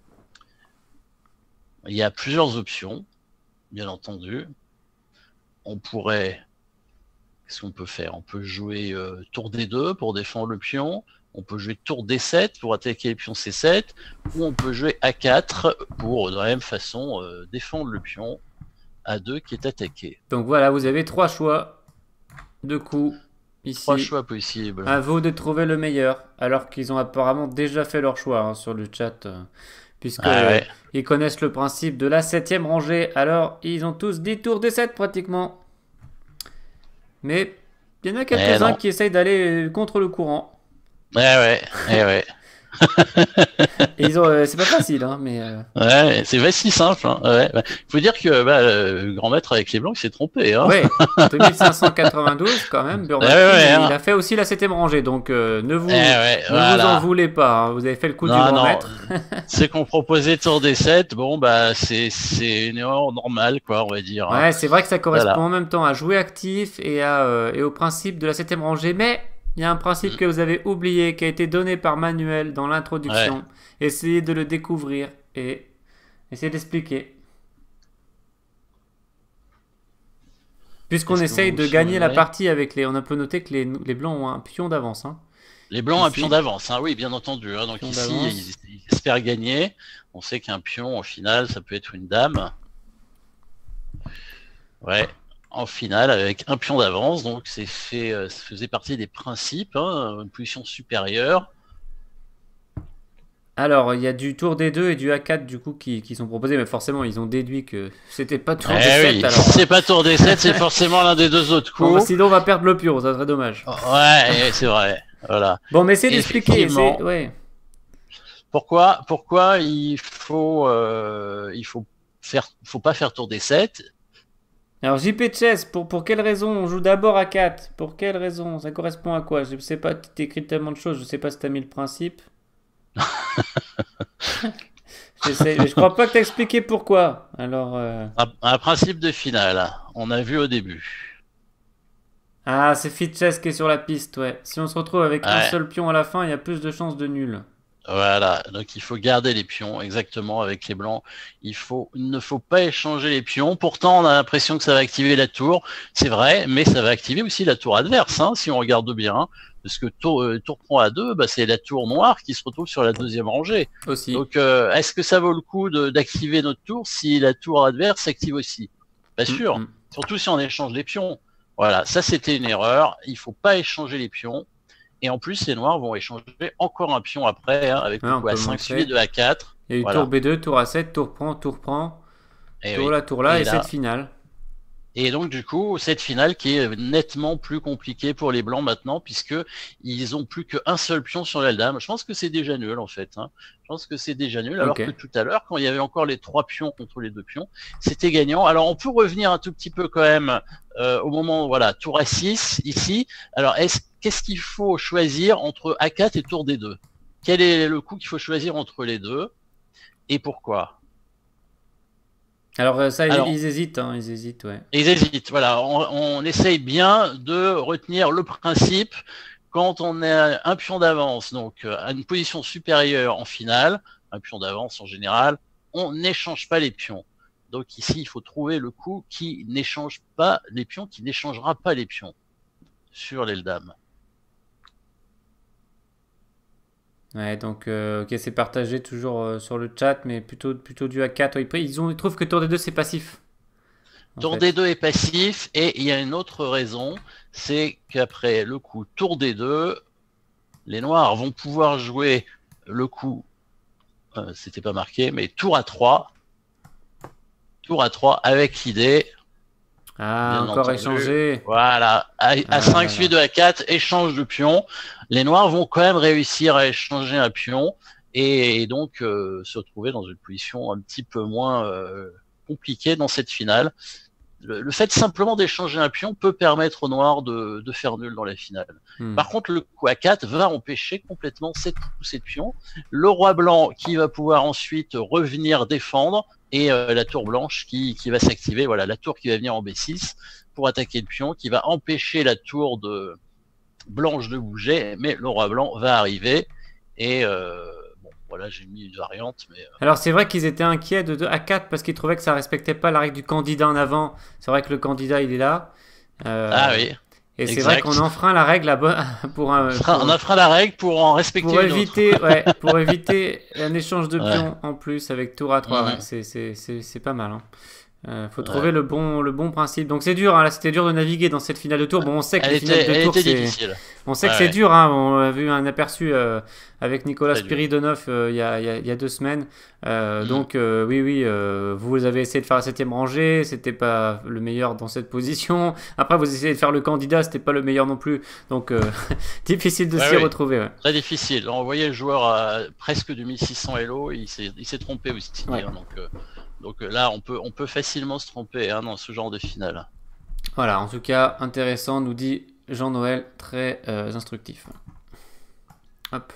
S2: Il y a plusieurs options, bien entendu. On pourrait... Qu'est-ce qu'on peut faire? On peut jouer euh, tour D deux pour défendre le pion, on peut jouer tour D sept pour attaquer le pion C sept, ou on peut jouer A quatre pour, de la même façon, euh, défendre le pion A deux qui est attaqué.
S1: Donc voilà, vous avez trois choix de coups ici.
S2: Trois choix possibles.
S1: À vous de trouver le meilleur, alors qu'ils ont apparemment déjà fait leur choix hein, sur le chat, euh, puisque ah ouais. euh, ils connaissent le principe de la septième rangée, alors ils ont tous dit tour D sept pratiquement. Mais il y en a quelques-uns qui essayent d'aller contre le courant.
S2: Ouais, ouais, ouais, ouais.
S1: ils ont, euh, c'est pas facile, hein, mais. Euh...
S2: Ouais, c'est pas si simple. Hein. Ouais. Bah, faut dire que bah, le grand maître avec les blancs, il s'est trompé. Hein.
S1: Ouais, deux mille cinq cent quatre-vingt-douze quand même. Ouais, ouais, il, hein. il a fait aussi la septième rangée, donc euh, ne vous, ouais, ne voilà. vous en voulez pas. Hein. Vous avez fait le coup non, du grand non. maître.
S2: C'est qu'on proposait tour D sept. Bon, bah c'est c'est une erreur normale, quoi, on va dire.
S1: Ouais, hein. C'est vrai que ça correspond voilà. en même temps à jouer actif et à euh, et au principe de la septième rangée, mais. Il y a un principe mmh. que vous avez oublié, qui a été donné par Manuel dans l'introduction. Ouais. Essayez de le découvrir et essayez d'expliquer. Puisqu'on essaye de gagner la partie avec les... On a pu noter que les, les blancs ont un pion d'avance. Hein.
S2: Les blancs ont un pion d'avance, hein, oui, bien entendu. Hein. Donc pion ici, ils, ils espèrent gagner. On sait qu'un pion, au final, ça peut être une dame. Ouais. En finale avec un pion d'avance, donc c'est fait, euh, ça faisait partie des principes, hein, une position supérieure.
S1: Alors il y a du tour D deux et du A quatre du coup qui, qui sont proposés, mais forcément ils ont déduit que c'était pas tour
S2: eh
S1: D sept.
S2: Oui.
S1: Alors...
S2: Si c'est pas tour D sept, c'est forcément l'un des deux autres coups.
S1: Bon, bah, sinon on va perdre le pion, ça serait dommage.
S2: Ouais, c'est vrai. Voilà.
S1: Bon, mais essayez d'expliquer. Ouais.
S2: Pourquoi, pourquoi il faut, euh, il faut faire, faut pas faire tour des sept.
S1: Alors J P Chess, pour, pour quelle raison on joue d'abord à quatre? Pour quelle raison? Ça correspond à quoi? Je sais pas, tu t'écris tellement de choses, je sais pas si t'as mis le principe. J'essaie, mais je crois pas que t'as expliqué pourquoi. Alors, euh,
S2: Un, un principe de finale. On a vu au début.
S1: ah, c'est Fit Chess qui est sur la piste, ouais. Si on se retrouve avec un
S2: Ouais.
S1: seul pion à la fin, il y a plus de chances de nul.
S2: Voilà, donc il faut garder les pions exactement avec les blancs. Il faut, il ne faut pas échanger les pions. Pourtant, on a l'impression que ça va activer la tour. C'est vrai, mais ça va activer aussi la tour adverse, hein, si on regarde bien. Parce que tour, euh, tour prend à deux, bah, c'est la tour noire qui se retrouve sur la deuxième rangée.
S1: Aussi.
S2: Donc, euh, est-ce que ça vaut le coup d'activer notre tour si la tour adverse s'active aussi? Pas
S1: Mm,
S2: sûr.
S1: mm.
S2: Surtout si on échange les pions. Voilà, ça c'était une erreur. Il faut pas échanger les pions. Et en plus, les noirs vont échanger encore un pion après, hein, avec
S1: Ouais,
S2: le
S1: on
S2: coup
S1: peut
S2: A
S1: le
S2: cinq suivi
S1: montrer.
S2: de A quatre.
S1: Il y a eu
S2: Voilà.
S1: tour B deux, tour A sept, tour prend, tour prend,
S2: Et
S1: tour
S2: oui.
S1: là, tour là, et,
S2: Et là,
S1: cette finale.
S2: et donc du coup, cette finale qui est nettement plus compliquée pour les blancs maintenant, puisque ils ont plus qu'un seul pion sur la dame. Je pense que c'est déjà nul en fait. Hein. Je pense que c'est déjà nul, alors
S1: Ok.
S2: que tout à l'heure, quand il y avait encore les trois pions contre les deux pions, c'était gagnant. Alors on peut revenir un tout petit peu quand même euh, au moment, voilà, tour A six ici. Alors est-ce qu'est-ce qu'il faut choisir entre A quatre et tour D deux? Quel est le coup qu'il faut choisir entre les deux et pourquoi?
S1: Alors euh, ça, ils,
S2: Alors,
S1: ils hésitent, hein, ils hésitent, ouais.
S2: ils hésitent. Voilà, on, on essaye bien de retenir le principe quand on a un pion d'avance, donc à une position supérieure en finale, un pion d'avance en général, on n'échange pas les pions. Donc ici, il faut trouver le coup qui n'échange pas les pions, qui n'échangera pas les pions sur l'aile dame.
S1: Ouais, donc euh, ok, c'est partagé toujours euh, sur le chat, mais plutôt, plutôt du A quatre. Ouais, ils, ont, ils trouvent que tour D deux c'est passif. En
S2: Tour
S1: fait.
S2: D deux est passif, et il y a une autre raison, c'est qu'après le coup tour D deux, les noirs vont pouvoir jouer le coup, euh, c'était pas marqué, mais tour A trois, tour A trois avec l'idée,
S1: Ah,
S2: bien
S1: encore
S2: entendu,
S1: échangé.
S2: voilà, A,
S1: Ah
S2: A5
S1: là
S2: suivi
S1: là.
S2: de A quatre, échange de pions. Les noirs vont quand même réussir à échanger un pion, et, et donc euh, se retrouver dans une position un petit peu moins euh, compliquée dans cette finale. Le, le fait simplement d'échanger un pion peut permettre aux noirs de, de faire nul dans la finale.
S1: Hmm.
S2: Par contre, le coup A quatre va empêcher complètement cette poussée de pion. Le roi blanc qui va pouvoir ensuite revenir défendre, et euh, la tour blanche qui, qui va s'activer. Voilà, la tour qui va venir en B six pour attaquer le pion, qui va empêcher la tour de blanche de bouger, mais le roi blanc va arriver. Et euh, bon, voilà, j'ai mis une variante, mais...
S1: Alors c'est vrai qu'ils étaient inquiets de, de A quatre parce qu'ils trouvaient que ça respectait pas la règle du candidat en avant. C'est vrai que le candidat il est là. Euh,
S2: Ah oui.
S1: Et c'est vrai qu'on enfreint la règle pour un. Pour,
S2: on enfreint la règle pour en respecter
S1: pour
S2: une
S1: éviter,
S2: autre.
S1: ouais, pour éviter un échange de pions
S2: Ouais.
S1: en plus avec tour à trois.
S2: Mmh.
S1: Ouais, c'est, c'est, c'est, c'est pas mal. Hein. Euh, faut
S2: Ouais.
S1: trouver le bon, le bon principe. Donc c'est dur, hein, là c'était dur de naviguer dans cette finale de tour. Bon, on sait que
S2: elle
S1: les finales
S2: était,
S1: de tour,
S2: était
S1: c'est.
S2: difficile.
S1: On sait
S2: Ouais,
S1: que c'est
S2: ouais.
S1: dur, hein. On a vu un aperçu euh, avec Nicolas
S2: Très dur.
S1: Spiridonov euh, il y, a, il y, a, il y a deux semaines. Euh,
S2: Mm.
S1: Donc euh, oui, oui, euh, vous avez essayé de faire la septième rangée, c'était pas le meilleur dans cette position. Après, vous essayez de faire le candidat, c'était pas le meilleur non plus. Donc euh, difficile de
S2: Ouais,
S1: s'y
S2: oui.
S1: retrouver. Ouais.
S2: Très difficile. On voyait le joueur à presque du mille six cents Elo, il s'est, il s'est trompé aussi.
S1: Ouais.
S2: Hein, donc, euh, donc là, on peut, on peut facilement se tromper hein, dans ce genre de finale.
S1: Voilà, en tout cas, intéressant, nous dit Jean-Noël, très euh, instructif. Hop.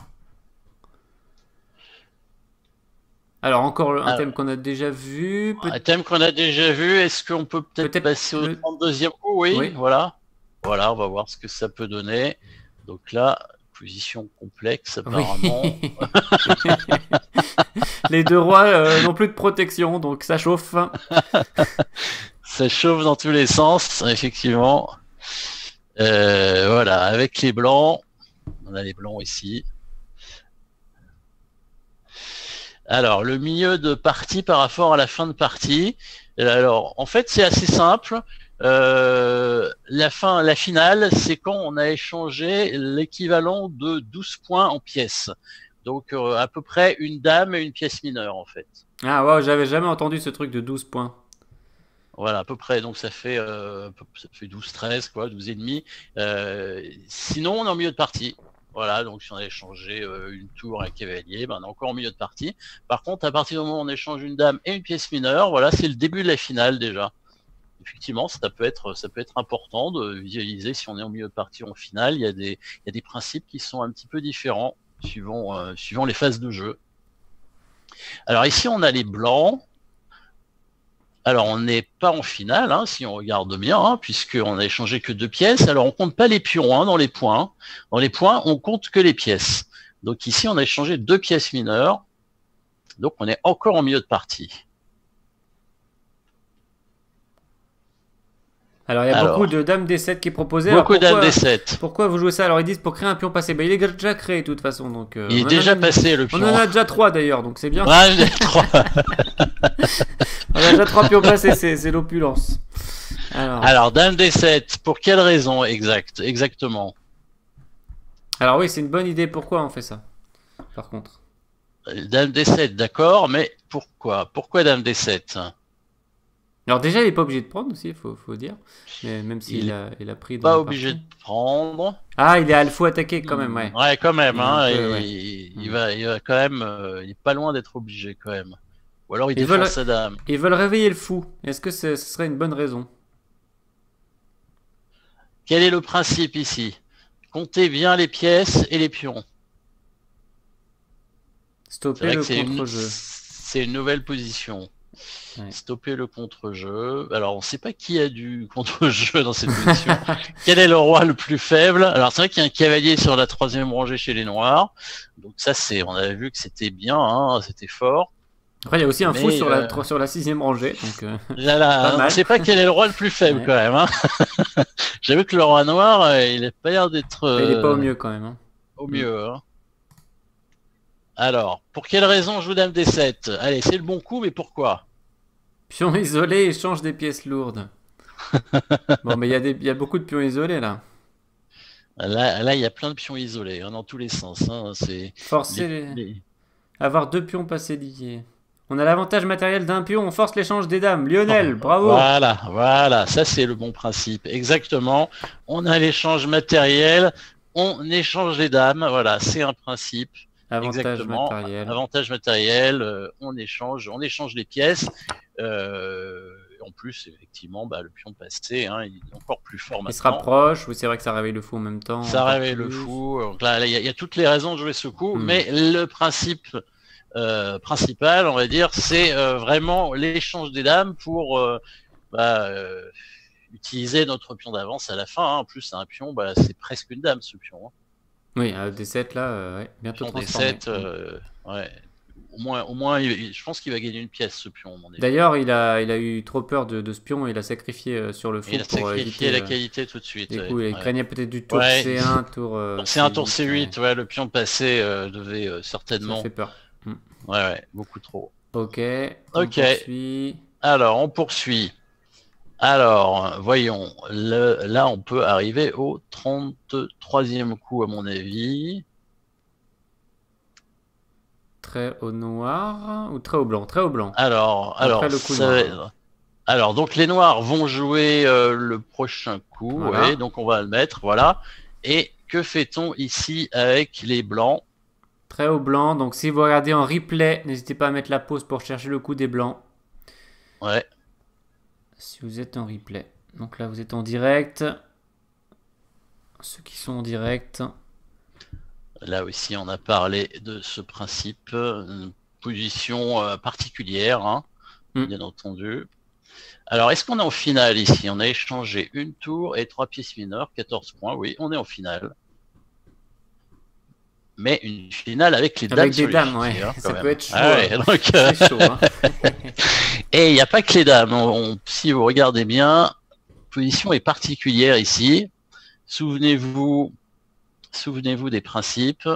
S1: Alors, encore un
S2: Alors,
S1: thème qu'on a déjà vu.
S2: un thème qu'on a déjà vu, est-ce qu'on peut peut-être,
S1: Peut-être
S2: passer au
S1: le-
S2: trente-deuxième coup? Oui,
S1: Oui.
S2: voilà. Voilà, on va voir ce que ça peut donner. Donc là, position complexe apparemment.
S1: Oui. Les deux rois euh, n'ont plus de protection, donc ça chauffe.
S2: Ça chauffe dans tous les sens, effectivement. Euh, voilà, avec les blancs. On a les blancs ici. Alors, le milieu de partie par rapport à la fin de partie. Alors, en fait, c'est assez simple. Euh, la fin, la finale, c'est quand on a échangé l'équivalent de douze points en pièces. Donc, euh, à peu près une dame et une pièce mineure, en fait.
S1: Ah, wow, j'avais jamais entendu ce truc de douze points.
S2: Voilà, à peu près. Donc, ça fait, euh, ça fait douze, treize, quoi, douze et demi. Euh, sinon, on est en milieu de partie. Voilà, donc si on a échangé euh, une tour, un cavalier, ben, on est encore au milieu de partie. Par contre, à partir du moment où on échange une dame et une pièce mineure, voilà, c'est le début de la finale déjà. Effectivement, ça peut être, ça peut être important de visualiser si on est au milieu de partie ou en finale. Il y a des, il y a des principes qui sont un petit peu différents suivant, euh, suivant les phases de jeu. Alors ici, on a les blancs. Alors, on n'est pas en finale, hein, si on regarde bien, hein, puisqu'on a échangé que deux pièces. Alors, on compte pas les pions hein, dans les points. Dans les points, on compte que les pièces. Donc ici, on a échangé deux pièces mineures. Donc, on est encore en milieu de partie.
S1: Alors, il y a
S2: Alors,
S1: beaucoup de dames D sept qui est proposé.
S2: Beaucoup
S1: dames
S2: D sept.
S1: Pourquoi vous jouez ça? Alors, ils disent pour créer un pion passé. Bah, il est déjà créé de toute façon. Donc, euh,
S2: il est déjà
S1: même...
S2: passé le pion.
S1: On en a déjà trois d'ailleurs, donc c'est bien.
S2: Ouais, j'ai trois.
S1: On a déjà trois pions passés, c'est l'opulence.
S2: Alors... Alors, dame D sept, pour quelle raison exact, exactement?
S1: Alors oui, c'est une bonne idée. Pourquoi on fait ça, par contre?
S2: Dame D sept, d'accord, mais pourquoi? Pourquoi dame D sept?
S1: Alors déjà, il n'est pas obligé de prendre aussi, il faut, faut dire. Mais même s'il il a, il a pris...
S2: Pas obligé de prendre.
S1: Ah, il est à faut attaquer quand même, ouais.
S2: Ouais, quand même, hein,
S1: peu,
S2: et
S1: ouais.
S2: il, il, va, il va quand même... Euh, il est pas loin d'être obligé quand même. Ou alors il
S1: ils
S2: défend
S1: veulent,
S2: sa dame.
S1: Ils veulent réveiller le fou. Est-ce que ce serait une bonne raison?
S2: Quel est le principe ici? Comptez bien les pièces et les pions.
S1: Stopper le contre-jeu.
S2: C'est une nouvelle position.
S1: Ouais.
S2: Stopper le contre-jeu. Alors, on ne sait pas qui a du contre-jeu dans cette position. Quel est le roi le plus faible? Alors, c'est vrai qu'il y a un cavalier sur la troisième rangée chez les noirs. Donc ça, c'est, on avait vu que c'était bien, hein, c'était fort.
S1: Après, il y a aussi un
S2: Mais,
S1: fou sur,
S2: euh...
S1: la, sur la sixième rangée. Donc, euh,
S2: là, on ne sait pas quel est le roi le plus faible, ouais. Quand même. Hein. J'avoue que le roi noir, euh, il n'a pas l'air d'être... Euh...
S1: Il n'est pas au mieux, quand même. Hein.
S2: Au mieux, mmh. hein. Alors, pour quelle raison joue dame D sept? Allez, c'est le bon coup, mais pourquoi?
S1: Pion isolé échange des pièces lourdes. Bon, mais il y, y a beaucoup de pions isolés, là.
S2: Là, là, il y a plein de pions isolés, hein, dans tous les sens. Hein,
S1: Forcer les... les... Avoir deux pions passés liés. On a l'avantage matériel d'un pion, on force l'échange des dames. Lionel, oh, bravo.
S2: Voilà, voilà, ça c'est le bon principe. Exactement. On a l'échange matériel, on échange les dames. Voilà, c'est un principe.
S1: Avantage
S2: Exactement.
S1: matériel.
S2: Avantage matériel, euh, on échange, on échange les pièces. Euh, en plus, effectivement, bah, le pion passé, hein, il est encore plus fort maintenant.
S1: Il se rapproche, oui, c'est vrai que ça réveille le fou en même temps.
S2: Ça réveille plus. le fou. Donc là, il y, y a toutes les raisons de jouer ce coup, hmm. mais le principe euh, principal, on va dire, c'est euh, vraiment l'échange des dames pour euh, bah, euh, utiliser notre pion d'avance à la fin. Hein. En plus, c'est un pion, bah, c'est presque une dame, ce pion. Hein.
S1: Oui, un D sept là, euh, ouais, bientôt transformé.
S2: D sept, euh, ouais. Au moins, au moins il, je pense qu'il va gagner une pièce, ce pion.
S1: D'ailleurs, il a, il a eu trop peur de, de ce pion et il a sacrifié euh, sur le fou.
S2: Il a
S1: pour
S2: sacrifié
S1: éviter,
S2: la
S1: euh,
S2: qualité tout de suite.
S1: Du
S2: ouais,
S1: coup, il
S2: ouais.
S1: craignait peut-être du tour
S2: ouais.
S1: C un, tour euh,
S2: C un, tour C huit, ouais. ouais, le pion passé euh, devait euh, certainement...
S1: Ça fait peur.
S2: Mm. Ouais, ouais, beaucoup trop.
S1: Ok,
S2: on
S1: ok. Poursuit.
S2: Alors, on poursuit. Alors, voyons. Le, là, on peut arriver au trente-troisième coup, à mon avis.
S1: Très au noir ou très au blanc? Très au blanc.
S2: Alors, alors,
S1: le coup
S2: ça va... alors, donc les noirs vont jouer euh, le prochain coup. Voilà. Ouais, donc on va le mettre, voilà. Et que fait-on ici avec les blancs?
S1: Très au blanc. Donc si vous regardez en replay, n'hésitez pas à mettre la pause pour chercher le coup des blancs.
S2: Ouais.
S1: Si vous êtes en replay. Donc là, vous êtes en direct. Ceux qui sont en direct.
S2: Là aussi, on a parlé de ce principe, une position euh, particulière, hein, mm. bien entendu. Alors, est-ce qu'on est en finale ici? On a échangé une tour et trois pièces mineures, quatorze points, oui, on est en finale. Mais une finale avec les
S1: avec
S2: dames.
S1: Avec des dames,
S2: filles,
S1: ouais.
S2: hein,
S1: ça
S2: même.
S1: peut être chaud.
S2: Ah ouais,
S1: hein.
S2: donc,
S1: c'est chaud. Hein.
S2: Et il n'y a pas que les dames. On, on, si vous regardez bien, la position est particulière ici. Souvenez-vous... Souvenez-vous des principes.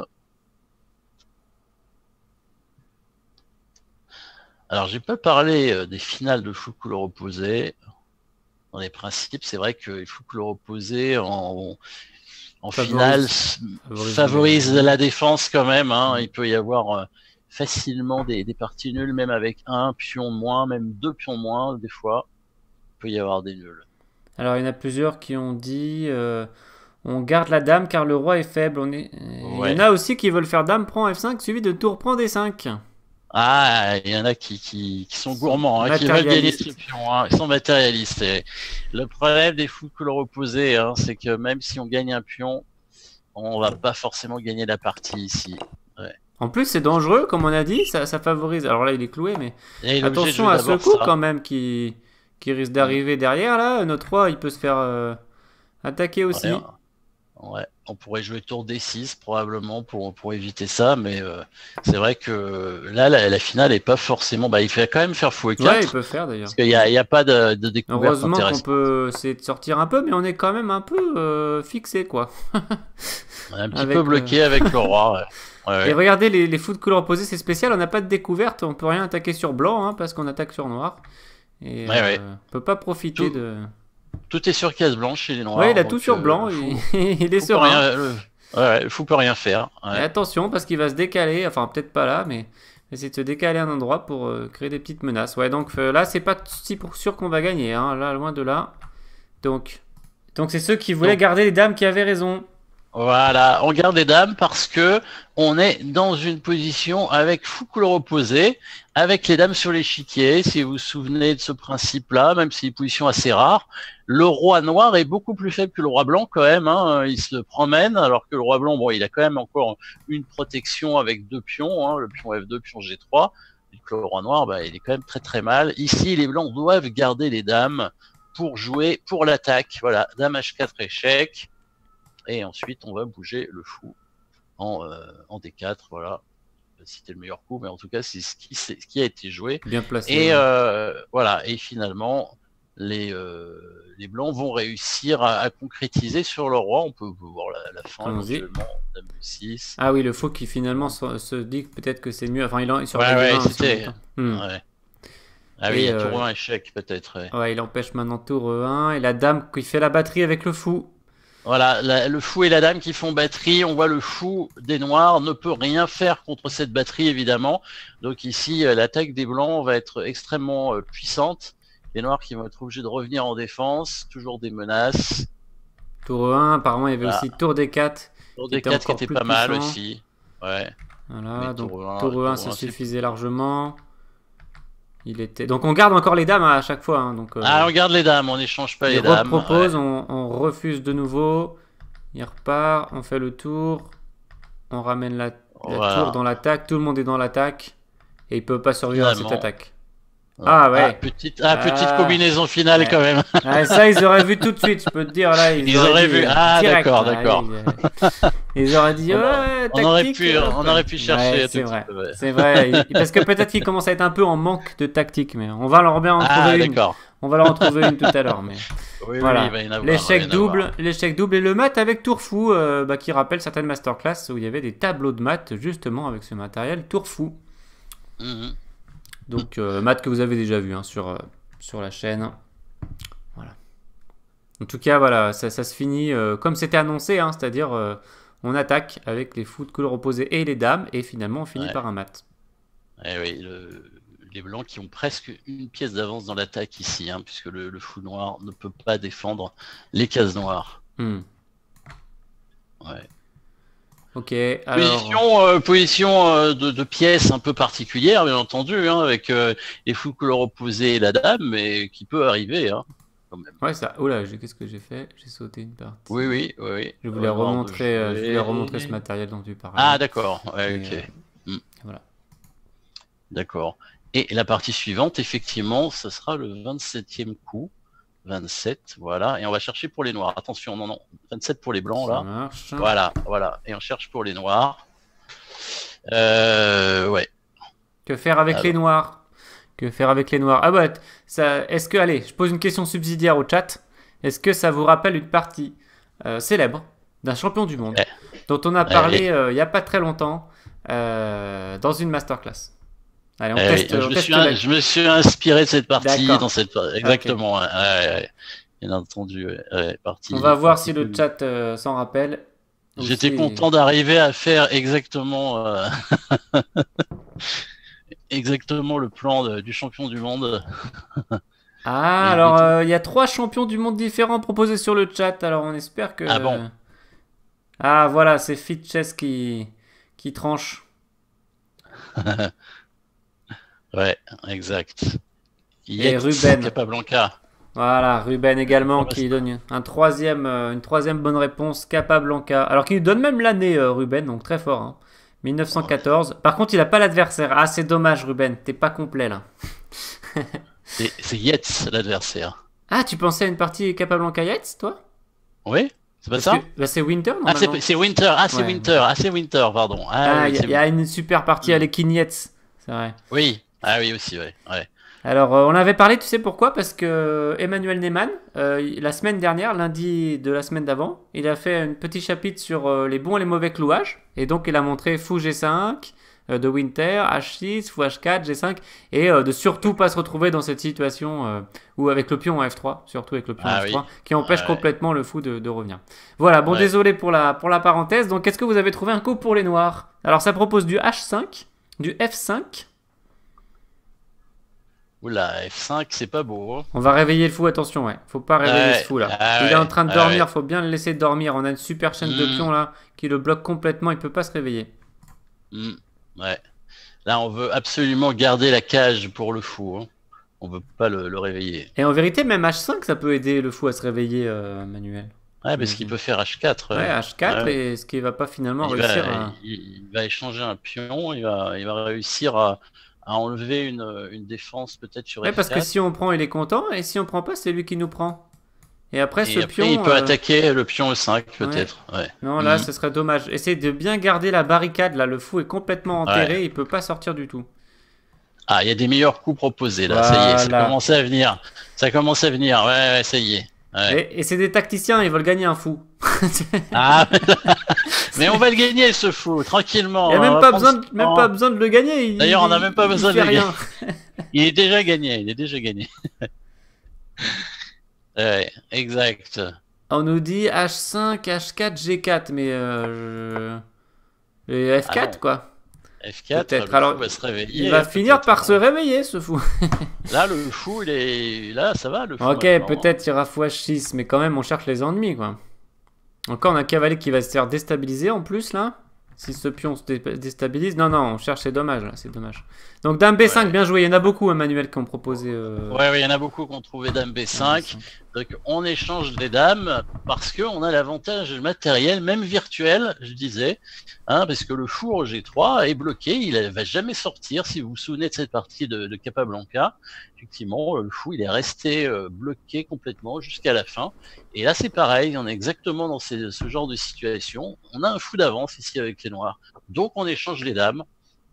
S2: Alors, j'ai pas parlé euh, des finales de full couleur opposée. Dans les principes, c'est vrai que les full couleur opposée en, en favorise, finale favorise, favorise la défense quand même. Hein. Mmh. Il peut y avoir euh, facilement des, des parties nulles, même avec un pion de moins, même deux pions de moins, des fois. Il peut y avoir des nuls.
S1: Alors, il y en a plusieurs qui ont dit... Euh... On garde la dame car le roi est faible. On est... y en a aussi qui veulent faire dame prend F cinq suivi de tour prend D cinq.
S2: Ah, il y en a qui, qui, qui sont gourmands, hein, qui veulent gagner ce pion, hein, ils sont matérialistes. Et le problème des fous de couleur opposée, hein, c'est que même si on gagne un pion, on va pas forcément gagner la partie ici. Ouais.
S1: En plus, c'est dangereux, comme on a dit, ça, ça favorise. Alors là, il est cloué, mais
S2: Et
S1: attention à ce coup ça. quand même qui, qui risque d'arriver mmh. derrière. Là, notre roi, il peut se faire euh, attaquer aussi.
S2: Ouais, ouais. On pourrait jouer tour D six probablement pour, pour éviter ça, mais euh, c'est vrai que là, la, la finale est pas forcément. Bah, il fait quand même faire fou et quatre.
S1: Ouais, il peut faire d'ailleurs.
S2: Parce qu'il n'y a, il y a pas de, de découverte.
S1: Heureusement qu'on peut essayer de sortir un peu, mais on est quand même un peu euh, fixé, quoi.
S2: Un petit avec, peu bloqué euh... avec le roi. Ouais. Ouais, ouais.
S1: Et regardez, les, les fous de couleur opposée, c'est spécial. On n'a pas de découverte, on peut rien attaquer sur blanc hein, parce qu'on attaque sur noir. Et
S2: ouais,
S1: euh,
S2: ouais.
S1: on peut pas profiter
S2: tout,
S1: de.
S2: Tout est sur case blanche chez les noirs.
S1: Ouais, il a tout sur euh, blanc. Fou, il, il est serein.
S2: Rien, le, ouais, le fou peut rien faire. Ouais.
S1: Et attention parce qu'il va se décaler. Enfin, peut-être pas là, mais essayer de se décaler à un endroit pour euh, créer des petites menaces. Ouais, donc euh, là, c'est pas si pour sûr qu'on va gagner. Hein, là, loin de là. Donc, donc c'est ceux qui voulaient donc, garder les dames qui avaient raison.
S2: Voilà, on garde les dames parce que on est dans une position avec fou couleur opposée, avec les dames sur l'échiquier. Si vous vous souvenez de ce principe-là, même si c'est une position assez rare, le roi noir est beaucoup plus faible que le roi blanc quand même. Hein, il se promène, alors que le roi blanc, bon, il a quand même encore une protection avec deux pions, hein, le pion F deux, pion G trois. Et le roi noir, bah, il est quand même très très mal. Ici, les blancs doivent garder les dames pour jouer pour l'attaque. Voilà, dame H quatre échec. Et ensuite, on va bouger le fou en, euh, en D quatre, voilà. C'était le meilleur coup, mais en tout cas, c'est ce qui, ce qui a été joué.
S1: Bien placé.
S2: Et euh, voilà. Et finalement, les, euh, les blancs vont réussir à, à concrétiser sur le roi. On peut voir la, la fin, éventuellement, dame six.
S1: Ah oui, le fou qui finalement se, se dit peut-être que c'est mieux. Enfin, il en sur
S2: ouais, ouais, c'était.
S1: Hmm.
S2: Ouais. Ah et oui, euh, tour un échec peut-être. Ouais.
S1: ouais, il empêche maintenant tour un. Et la dame qui fait la batterie avec le fou.
S2: Voilà, la, le fou et la dame qui font batterie. On voit le fou des noirs ne peut rien faire contre cette batterie, évidemment. Donc ici, euh, l'attaque des blancs va être extrêmement euh, puissante. Les noirs qui vont être obligés de revenir en défense. Toujours des menaces.
S1: Tour un, apparemment, il y avait voilà. aussi tour D quatre.
S2: Tour D quatre qui était, qui était pas puissant. Mal aussi. Ouais.
S1: Voilà, mais donc tour un, tour un ça suffisait largement. Il était... Donc on garde encore les dames à chaque fois. Hein, donc, euh...
S2: Ah, on garde les dames, on n'échange pas
S1: il
S2: les dames.
S1: Il propose, ouais. on, on refuse de nouveau. Il repart, on fait le tour. On ramène la, la voilà. tour dans l'attaque. Tout le monde est dans l'attaque. Et il peut pas survivre Finalement. à cette attaque.
S2: Ah ouais. Ah, petite, ah, petite ah, combinaison finale ouais. quand même.
S1: Ah, ça, ils auraient vu tout de suite, je peux te dire. Là, ils,
S2: ils auraient, auraient vu. Ah, d'accord, d'accord.
S1: Ils, ils auraient dit,
S2: on,
S1: ouais,
S2: on aurait pu, euh, on aurait pu chercher.
S1: Ouais, c'est vrai. Ouais. C'est vrai. Parce que peut-être qu'ils commencent à être un peu en manque de tactique, mais on va leur bien en
S2: ah,
S1: trouver une. On va leur en trouver une tout à l'heure, mais.
S2: Oui,
S1: voilà.
S2: Oui,
S1: l'échec double, l'échec double et le mat avec tour fou, euh, bah, qui rappelle certaines masterclass où il y avait des tableaux de maths justement avec ce matériel tour fou.
S2: Mm-hmm.
S1: Donc, euh, maths que vous avez déjà vu hein, sur, euh, sur la chaîne. Voilà. En tout cas, voilà, ça, ça se finit euh, comme c'était annoncé, hein, c'est-à-dire euh, on attaque avec les fous de couleur opposée et les dames, et finalement on finit
S2: ouais.
S1: par un mat.
S2: Eh oui, le, les blancs qui ont presque une pièce d'avance dans l'attaque ici, hein, puisque le, le fou noir ne peut pas défendre les cases noires.
S1: Hmm.
S2: Ouais.
S1: Ok, alors...
S2: Position, euh, position euh, de, de pièce un peu particulière, bien entendu, hein, avec euh, les fous couleur opposée et la dame, mais qui peut arriver, hein, quand même.
S1: Ouais, ça. Oula, qu'est-ce que j'ai fait? J'ai sauté une partie.
S2: Oui, oui, oui. oui.
S1: Je voulais remontrer, euh, je voulais remontrer ce matériel dont tu parlais.
S2: Ah, d'accord. Ouais, ok.
S1: Euh... Mm. Voilà.
S2: D'accord. Et la partie suivante, effectivement, ce sera le vingt-septième coup. vingt-sept, voilà, et on va chercher pour les noirs. Attention, non, non, vingt-sept pour les blancs,
S1: ça
S2: là.
S1: Marche.
S2: Voilà, voilà, et on cherche pour les noirs. Euh, ouais.
S1: Que faire avec Alors. les noirs? Que faire avec les noirs? Ah bah, ça, est-ce que, allez, je pose une question subsidiaire au chat. Est-ce que ça vous rappelle une partie euh, célèbre d'un champion du monde, ouais. dont on a parlé il euh, n'y a pas très longtemps, euh, dans une masterclass? Allez, on
S2: eh
S1: teste,
S2: oui,
S1: on
S2: je, me
S1: teste
S2: suis un, je me suis inspiré de cette partie dans cette exactement.
S1: Okay.
S2: Ouais, ouais, bien entendu. Ouais, partie,
S1: on va voir si le chat euh, s'en rappelle.
S2: J'étais content d'arriver à faire exactement euh... exactement le plan de, du champion du monde.
S1: Ah, mais alors il euh, y a trois champions du monde différents proposés sur le chat. Alors on espère que.
S2: Ah bon.
S1: Ah, voilà, c'est Fitchess qui, qui tranche.
S2: Ouais, exact.
S1: Et
S2: Yates,
S1: Ruben.
S2: Capablanca.
S1: Voilà, Ruben également
S2: Ah, bah,
S1: qui donne un troisième, euh, une troisième bonne réponse, Capablanca. Alors qu'il nous donne même l'année, euh, Ruben, donc très fort. Hein. mille neuf cent quatorze. Par contre, il n'a pas l'adversaire. Ah, c'est dommage, Ruben, t'es pas complet là.
S2: c'est c'est Yates l'adversaire.
S1: Ah, tu pensais à une partie Capablanca Yates, toi?
S2: Oui, c'est pas
S1: Parce
S2: ça?
S1: que bah, c'est Winter
S2: Ah,
S1: normalement.
S2: c'est c'est Winter. Ah, c'est
S1: Ouais.
S2: Winter. Ah, c'est Winter, pardon. Ah,
S1: Ah,
S2: oui,
S1: il
S2: c'est
S1: y, y a une super partie
S2: Mm.
S1: Alekhine Yates, c'est vrai.
S2: Oui. Ah oui aussi, ouais. ouais.
S1: Alors, euh, on avait parlé, tu sais pourquoi? Parce que Emmanuel Neyman, euh, la semaine dernière, lundi de la semaine d'avant, il a fait un petit chapitre sur euh, les bons et les mauvais clouages. Et donc, il a montré fou G cinq euh, de Winter, H six, fou H quatre, G cinq. Et euh, de surtout pas se retrouver dans cette situation euh, où avec le pion en F trois, surtout avec le pion
S2: Ah
S1: en F trois,
S2: oui.
S1: qui empêche
S2: Ouais.
S1: complètement le fou de, de revenir. Voilà, bon,
S2: Ouais.
S1: désolé pour la, pour la parenthèse. Donc, est-ce que vous avez trouvé un coup pour les noirs? Alors, ça propose du H cinq, du F cinq.
S2: Oula, F cinq, c'est pas beau. Hein.
S1: On va réveiller le fou, attention, ouais. Faut pas réveiller
S2: Ouais,
S1: ce fou là.
S2: ah
S1: Il est
S2: ouais,
S1: en train de
S2: ah
S1: dormir,
S2: ouais.
S1: faut bien le laisser dormir. On a une super chaîne de
S2: Mm,
S1: pions là qui le bloque complètement, il peut pas se réveiller.
S2: mm, ouais. Là, on veut absolument garder la cage pour le fou. Hein. On veut pas le, le réveiller.
S1: Et en vérité, même H cinq ça peut aider le fou à se réveiller, euh, Manuel.
S2: Ouais, parce qu'il peut faire H quatre.
S1: Ouais,
S2: Ouais.
S1: H quatre
S2: Ouais.
S1: et ce qui va pas finalement
S2: Il
S1: réussir
S2: va,
S1: à.
S2: il, il va échanger un pion, il va, il va réussir à, à enlever une, une défense peut-être sur
S1: Ouais, parce que
S2: F quatre.
S1: si on prend, il est content, et si on prend pas, c'est lui qui nous prend. Et après, ce
S2: Et après,
S1: pion.
S2: il peut
S1: euh,
S2: attaquer le pion E cinq peut-être. Ouais.
S1: Non, là,
S2: Mm.
S1: ce serait dommage. Essaye de bien garder la barricade là. Le fou est complètement enterré,
S2: Ouais.
S1: il peut pas sortir du tout.
S2: Ah, il y a des meilleurs coups proposés là. Ça y est, ça
S1: Voilà.
S2: commence à venir. Ça commence à venir. Ouais, ouais, ça y est. Ouais.
S1: Et, et c'est des tacticiens, ils veulent gagner un fou.
S2: Ah, mais on va le gagner ce fou, tranquillement.
S1: Il n'y a
S2: On
S1: même
S2: va
S1: pas,
S2: prendre
S1: besoin
S2: ce
S1: de, même
S2: temps.
S1: pas besoin de le gagner. il-
S2: D'ailleurs, on n'a
S1: il-
S2: même pas
S1: il
S2: besoin de
S1: fait
S2: le
S1: rien.
S2: Il est déjà gagné. Il est déjà gagné. Ouais, exact.
S1: On nous dit H cinq, H quatre, G quatre, mais euh, je- et F quatre
S2: Ah non.
S1: quoi.
S2: F quatre,
S1: Peut-être.
S2: le
S1: Alors,
S2: fou va se réveiller.
S1: Il va finir
S2: peut-être.
S1: par se réveiller, ce fou.
S2: Là, le fou, il est. Là, ça va, le fou.
S1: Ok,
S2: maintenant.
S1: peut-être il y aura fou H six, mais quand même, on cherche les ennemis, quoi. Encore, on a un cavalier qui va se faire déstabiliser en plus, là. Si ce pion se dé- déstabilise. Non, non, on cherche, c'est dommage, là, c'est dommage. Donc, Dame B cinq,
S2: Ouais.
S1: bien joué. Il y en a beaucoup, Emmanuel, qui ont proposé. Euh...
S2: Ouais, ouais, il y en a beaucoup qui ont trouvé Dame B
S1: Dame
S2: cinq.
S1: B cinq.
S2: Donc, on échange les dames parce qu'on a l'avantage matériel, même virtuel, je disais. Hein, parce que le fou au G trois est bloqué, il ne va jamais sortir. Si vous vous souvenez de cette partie de, de Capablanca, effectivement, le fou, il est resté euh, bloqué complètement jusqu'à la fin. Et là, c'est pareil, on est exactement dans ces, ce genre de situation. On a un fou d'avance ici avec les noirs. Donc, on échange les dames,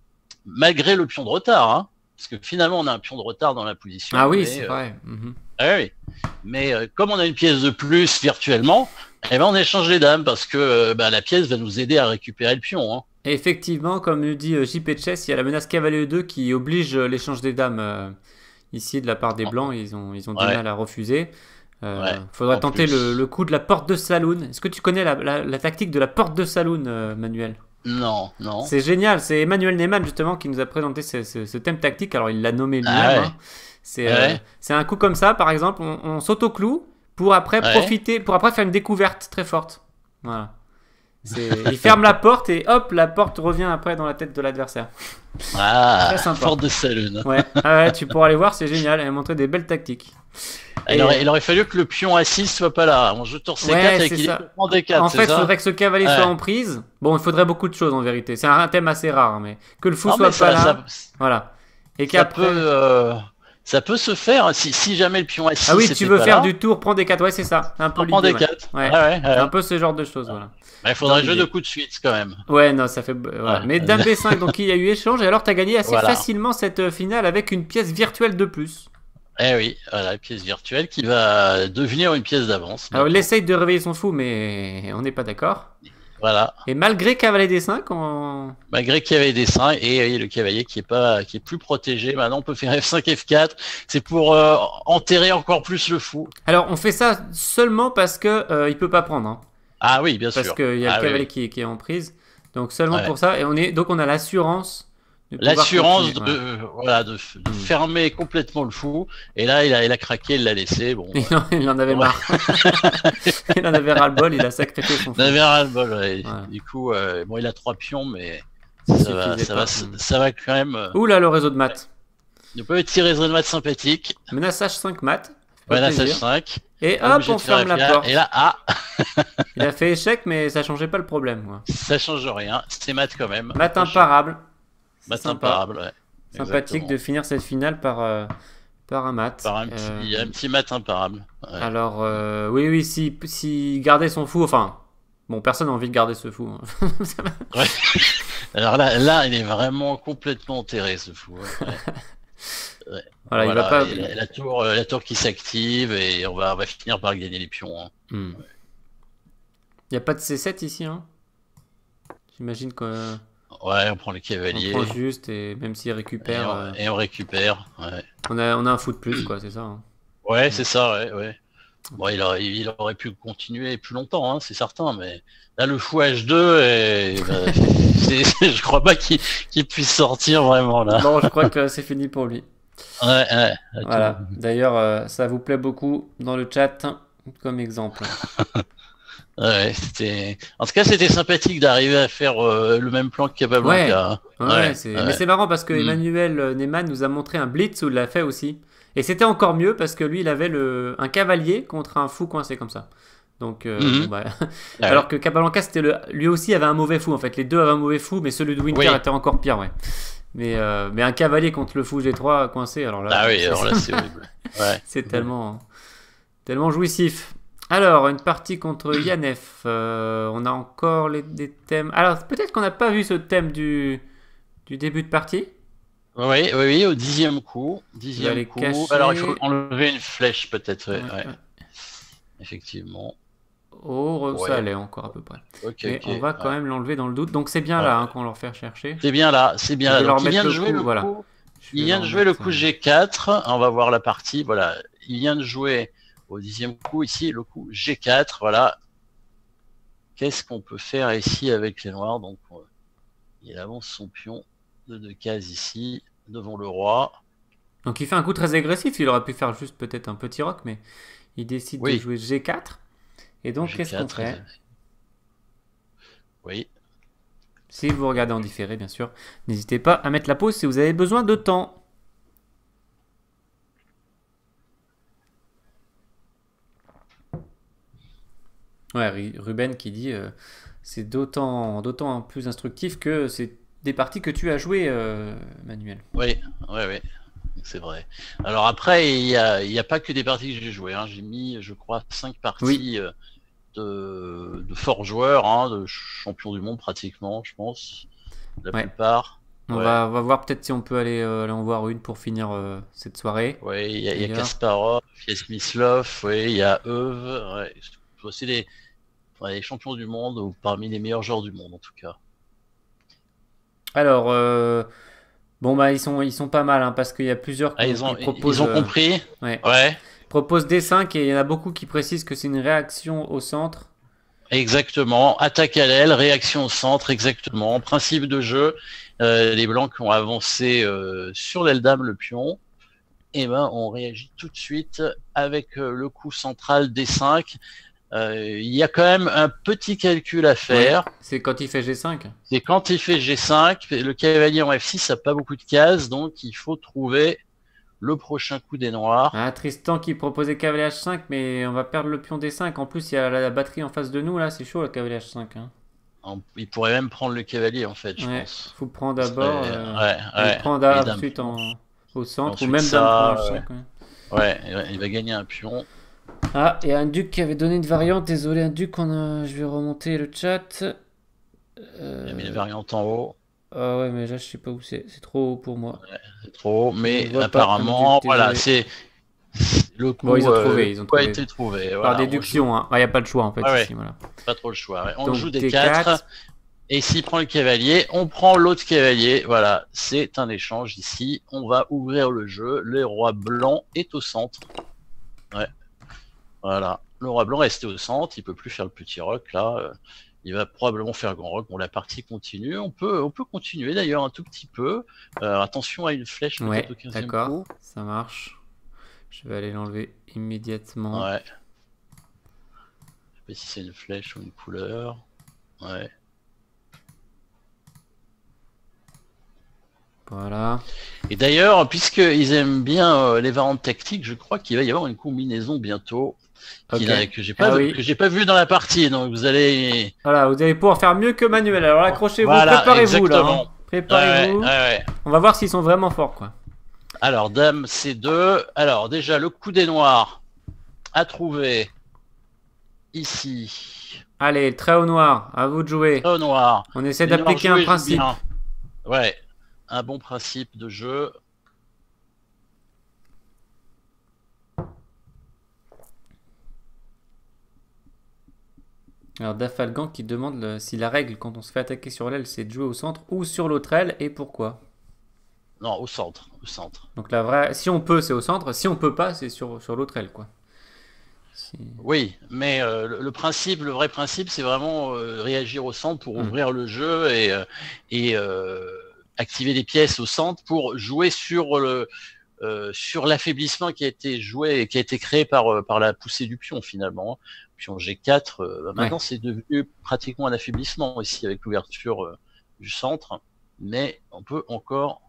S2: malgré le pion de retard. Hein, parce que finalement, on a un pion de retard dans la position.
S1: Ah oui,
S2: mais,
S1: c'est
S2: euh,
S1: vrai. Mhm.
S2: ah oui. Mais euh, comme on a une pièce de plus virtuellement, eh ben on échange les dames parce que euh, bah, la pièce va nous aider à récupérer le pion. Hein.
S1: Et effectivement, comme nous dit euh, J P Chess, il y a la menace cavalier deux qui oblige euh, l'échange des dames euh, ici de la part des blancs. Ils ont, ils ont du
S2: Ouais.
S1: mal à refuser. Euh,
S2: Ouais,
S1: faudrait
S2: en
S1: tenter
S2: plus.
S1: le, le coup de la porte de saloon. Est-ce que tu connais la, la- la tactique de la porte de saloon, euh, Manuel?
S2: Non, non.
S1: C'est génial. C'est Emmanuel Neyman justement qui nous a présenté ce, ce- ce thème tactique. Alors il l'a nommé lui-même.
S2: Ah ouais.
S1: hein. C'est
S2: Ouais.
S1: euh, c'est un coup comme ça, par exemple, on, on s'auto-cloue pour après
S2: Ouais.
S1: profiter, pour après faire une découverte très forte. Voilà. C'est- Il ferme la porte et hop, la porte revient après dans la tête de l'adversaire.
S2: Ah,
S1: Très sympa.
S2: porte de saloon.
S1: Ouais. Ah ouais, tu pourras aller voir, c'est génial. Elle a montré des belles tactiques.
S2: Il,
S1: Et-
S2: aurait, il aurait fallu que le pion A six soit pas là. On joue tour C quatre
S1: Ouais,
S2: avec
S1: c'est
S2: il
S1: ça.
S2: en D quatre.
S1: En
S2: c'est
S1: fait, il
S2: ça
S1: faudrait que ce cavalier
S2: Ouais.
S1: soit en prise. Bon, il faudrait beaucoup de choses en vérité. C'est un thème assez rare, mais que le fou
S2: Non,
S1: soit
S2: mais
S1: pas
S2: ça,
S1: là.
S2: ça,
S1: Voilà. Et
S2: ça
S1: qu'après.
S2: peut, euh, ça peut se faire si, si jamais le pion A six.
S1: Ah oui, tu
S2: était
S1: veux
S2: pas
S1: faire
S2: là,
S1: du tour, prends des quatre. Ouais, c'est ça. Un peu
S2: on prend
S1: l'idée,
S2: D
S1: ouais.
S2: quatre.
S1: Ouais.
S2: Ouais, ouais, ouais.
S1: C'est un peu ce genre de choses, voilà.
S2: Mais il faudrait
S1: Dans
S2: jouer
S1: l'idée.
S2: de coups de suite quand même.
S1: Ouais, non, ça fait. voilà.
S2: Ouais.
S1: Mais Dame B cinq, donc il y a eu échange, et alors tu as gagné assez
S2: Voilà.
S1: facilement cette euh, finale avec une pièce virtuelle de plus.
S2: Eh oui, voilà, la pièce virtuelle qui va devenir une pièce d'avance.
S1: Alors il
S2: bientôt.
S1: essaye de réveiller son fou, mais on n'est pas d'accord.
S2: Voilà,
S1: Et malgré cavalier D cinq, on.
S2: malgré qu'il y avait des dessins et, et le cavalier qui est pas, qui est plus protégé. Maintenant, on peut faire F cinq, F quatre. C'est pour euh, enterrer encore plus le fou.
S1: Alors on fait ça seulement parce que euh, il peut pas prendre. Hein.
S2: Ah oui, bien
S1: Parce
S2: sûr.
S1: qu'il y a
S2: Ah
S1: le
S2: oui,
S1: cavalier
S2: oui.
S1: qui, est- qui est en prise. Donc seulement
S2: Ouais.
S1: pour ça. Et on est, donc on a l'assurance
S2: L'assurance de, ouais. voilà, de, de mmh. fermer complètement le fou. Et là, il a, il a craqué, il l'a laissé. Bon,
S1: il, en, il en avait ouais. marre. Il en avait ras-le-bol, il a sacrifié son fou.
S2: Il en avait ras-le-bol, ouais. Voilà. Du coup, euh, bon, il a trois pions, mais ça va, ça, va, ça, ça va quand même. Euh...
S1: Ouh là, le réseau de maths.
S2: Il peut être petit réseau de maths sympathique.
S1: Menace H cinq maths.
S2: Menace H cinq.
S1: Et hop, on ferme la porte.
S2: Et là, ah
S1: il a fait échec, mais ça changeait pas le problème. Moi.
S2: Ça change rien, c'est maths quand même.
S1: Maths imparable.
S2: Maths imparable, ouais.
S1: Sympathique Exactement. De finir cette finale par, euh, par un mat.
S2: Par un petit, euh... un petit mat imparable.
S1: Ouais. Alors, euh, oui, oui, si, si gardait son fou, enfin, bon, personne n'a envie de garder ce fou. Hein.
S2: Ouais. Alors là, là, il est vraiment complètement enterré, ce fou. Ouais. Ouais.
S1: Voilà,
S2: voilà,
S1: il va pas...
S2: la, la, tour, la tour qui s'active et on va, on va finir par gagner les pions. Hein.
S1: Hmm. Ouais. Il n'y a pas de C sept ici, hein. J'imagine que...
S2: Ouais, on prend les cavaliers.
S1: On prend juste, et même s'il récupère...
S2: Et on,
S1: euh...
S2: et on récupère, ouais.
S1: On a, on a un fou de plus, quoi, c'est ça. Hein.
S2: Ouais, ouais. c'est ça, ouais, ouais. Bon, il aurait, il aurait pu continuer plus longtemps, hein, c'est certain, mais là, le fou H deux, et, bah, je crois pas qu'il qu'il puisse sortir vraiment, là.
S1: Non, je crois que c'est fini pour lui.
S2: Ouais, ouais.
S1: Voilà. D'ailleurs, euh, ça vous plaît beaucoup dans le chat, comme exemple.
S2: Ouais, c'était. En tout cas, c'était sympathique d'arriver à faire euh, le même plan que Capablanca.
S1: Ouais, ouais, ouais, ouais. Mais c'est marrant parce que mmh. Emmanuel Neyman nous a montré un blitz où il l'a fait aussi. Et c'était encore mieux parce que lui, il avait le... un cavalier contre un fou coincé comme ça. Donc, euh, mmh. bon, bah... ouais. Alors que Capablanca, c'était le... lui aussi avait un mauvais fou en fait. Les deux avaient un mauvais fou, mais celui de Winter oui. était encore pire, ouais. Mais, euh... mais un cavalier contre le fou G trois coincé, alors là.
S2: Ah oui, alors là, c'est horrible. Ouais.
S1: C'est tellement, tellement jouissif. Alors, une partie contre Yanef. Euh, on a encore les, des thèmes. Alors, peut-être qu'on n'a pas vu ce thème du, du début de partie.
S2: Oui, oui, oui, au dixième coup. Dixième coup. Cacher. Alors, il faut enlever une flèche, peut-être. Ouais, ouais. Ouais. Effectivement.
S1: Oh, ça ouais. allait encore à peu près.
S2: Okay,
S1: Mais
S2: okay,
S1: on va quand ouais. même l'enlever dans le doute. Donc, c'est bien ouais. là hein, qu'on leur fait chercher.
S2: C'est bien là, c'est bien là. Donc, il vient de jouer le coup. Voilà. Il vient de jouer le coup G quatre. On va voir la partie. Voilà. Il vient de jouer. Au dixième coup, ici, le coup G quatre, voilà. Qu'est-ce qu'on peut faire ici avec les noirs? Donc, euh, il avance son pion de deux cases ici, devant le roi.
S1: Donc, il fait un coup très agressif. Il aurait pu faire juste peut-être un petit roc, mais il décide oui. de jouer G quatre. Et donc, qu'est-ce qu'on fait?
S2: Oui.
S1: Si vous regardez en différé, bien sûr, n'hésitez pas à mettre la pause si vous avez besoin de temps. Ouais, Ruben qui dit euh, c'est d'autant d'autant plus instructif que c'est des parties que tu as jouées, euh, Manuel.
S2: Oui, oui, oui, c'est vrai. Alors après, il n'y a, a pas que des parties que j'ai jouées. Hein. J'ai mis, je crois, cinq parties oui. de, de forts joueurs, hein, de champions du monde pratiquement, je pense, la ouais. plupart.
S1: On,
S2: ouais.
S1: va, on va voir peut-être si on peut aller, euh, aller en voir une pour finir euh, cette soirée.
S2: Oui, il y a, y a Kasparov, il y a Smyslov, oui, il y a Euv. Ouais. C'est des, ouais, des champions du monde ou parmi les meilleurs joueurs du monde en tout cas.
S1: Alors, euh, bon bah ils sont ils sont pas mal hein, parce qu'il y a plusieurs
S2: ah, ils ont qui proposent, ils ont compris.
S1: Euh, ouais.
S2: ouais.
S1: Ils proposent D cinq et il y en a beaucoup qui précisent que c'est une réaction au centre.
S2: Exactement, attaque à l'aile, réaction au centre, exactement. Principe de jeu, euh, les blancs qui ont avancé euh, sur l'aile dame le pion. Et eh ben on réagit tout de suite avec euh, le coup central D cinq. Euh, il y a quand même un petit calcul à faire.
S1: Ouais, c'est quand il fait G cinq.
S2: C'est quand il fait G cinq. Le cavalier en F six n'a pas beaucoup de cases, donc il faut trouver le prochain coup des noirs.
S1: Ah, Tristan qui proposait cavalier H cinq, mais on va perdre le pion D cinq. En plus, il y a la, la batterie en face de nous, là, c'est chaud le cavalier H cinq. Hein.
S2: Il pourrait même prendre le cavalier, en fait, je
S1: ouais,
S2: pense.
S1: Il faut prendre d'abord.
S2: Serait...
S1: Euh,
S2: ouais, ouais.
S1: prendre ensuite en... au centre,
S2: ensuite
S1: ou même
S2: ça,
S1: dans le H cinq.
S2: Ouais. Ouais. ouais, il va gagner un pion.
S1: Ah, et un duc qui avait donné une variante. Désolé, un duc, on a... je vais remonter le chat.
S2: Euh... Il a mis la variante en haut.
S1: Ah ouais, mais là, je sais pas où c'est. C'est trop haut pour moi.
S2: Ouais, c'est trop haut, mais apparemment, voilà, c'est le coup.
S1: Bon, ils ont trouvé.
S2: Euh,
S1: ils ont trouvé.
S2: A été trouvé.
S1: Par
S2: voilà,
S1: déduction, il hein. n'y a pas le choix en fait.
S2: Ah ouais,
S1: ici, voilà.
S2: Pas trop le choix. Ouais. On
S1: Donc,
S2: joue des quatre. Et s'il prend le cavalier, on prend l'autre cavalier. Voilà, c'est un échange ici. On va ouvrir le jeu. Le roi blanc est au centre. Ouais. Voilà. Le roi blanc resté au centre. Il peut plus faire le petit roc là. il va probablement faire grand rock. Bon, la partie continue. On peut, on peut continuer d'ailleurs un tout petit peu. Euh, attention à une flèche peut-être
S1: Ouais,
S2: au quinzième
S1: d'accord,
S2: coup.
S1: ça marche. Je vais aller l'enlever immédiatement.
S2: Ouais. Je sais pas si c'est une flèche ou une couleur. Ouais.
S1: Voilà.
S2: Et d'ailleurs, puisqu'ils aiment bien euh, les variantes tactiques, je crois qu'il va y avoir une combinaison bientôt qui
S1: Ok.
S2: n'a- que j'ai pas,
S1: Ah
S2: de-
S1: oui.
S2: que j'ai pas vu dans la partie. Donc vous allez.
S1: Voilà, vous allez pouvoir faire mieux que Manuel. Alors accrochez-vous,
S2: Voilà,
S1: préparez-vous là. hein.
S2: exactement. Ouais,
S1: Préparez-vous.
S2: ouais, ouais.
S1: On va voir s'ils sont vraiment forts, quoi.
S2: Alors, dame C deux. Alors, déjà, le coup des noirs à trouver ici.
S1: Allez, trait au noir, à vous de jouer.
S2: Au noir.
S1: On essaie
S2: Les noirs
S1: d'appliquer un
S2: joués jouent
S1: principe.
S2: bien. Ouais, un bon principe de jeu.
S1: Alors Dafalgan qui demande le- si la règle quand on se fait attaquer sur l'aile c'est de jouer au centre ou sur l'autre aile et pourquoi.
S2: Non, au centre, au centre.
S1: Donc la vraie, si on peut c'est au centre, si on peut pas c'est sur, sur l'autre aile quoi. Si-
S2: Oui, mais euh, le, le principe, le vrai principe, c'est vraiment euh, réagir au centre pour
S1: Mm.
S2: ouvrir le jeu et, euh, et euh, activer les pièces au centre pour jouer sur le euh, sur l'affaiblissement qui a été joué et qui a été créé par euh, par la poussée du pion finalement. Pion G quatre, euh, bah, maintenant
S1: Ouais.
S2: c'est devenu pratiquement un affaiblissement ici avec l'ouverture euh, du centre, mais on peut encore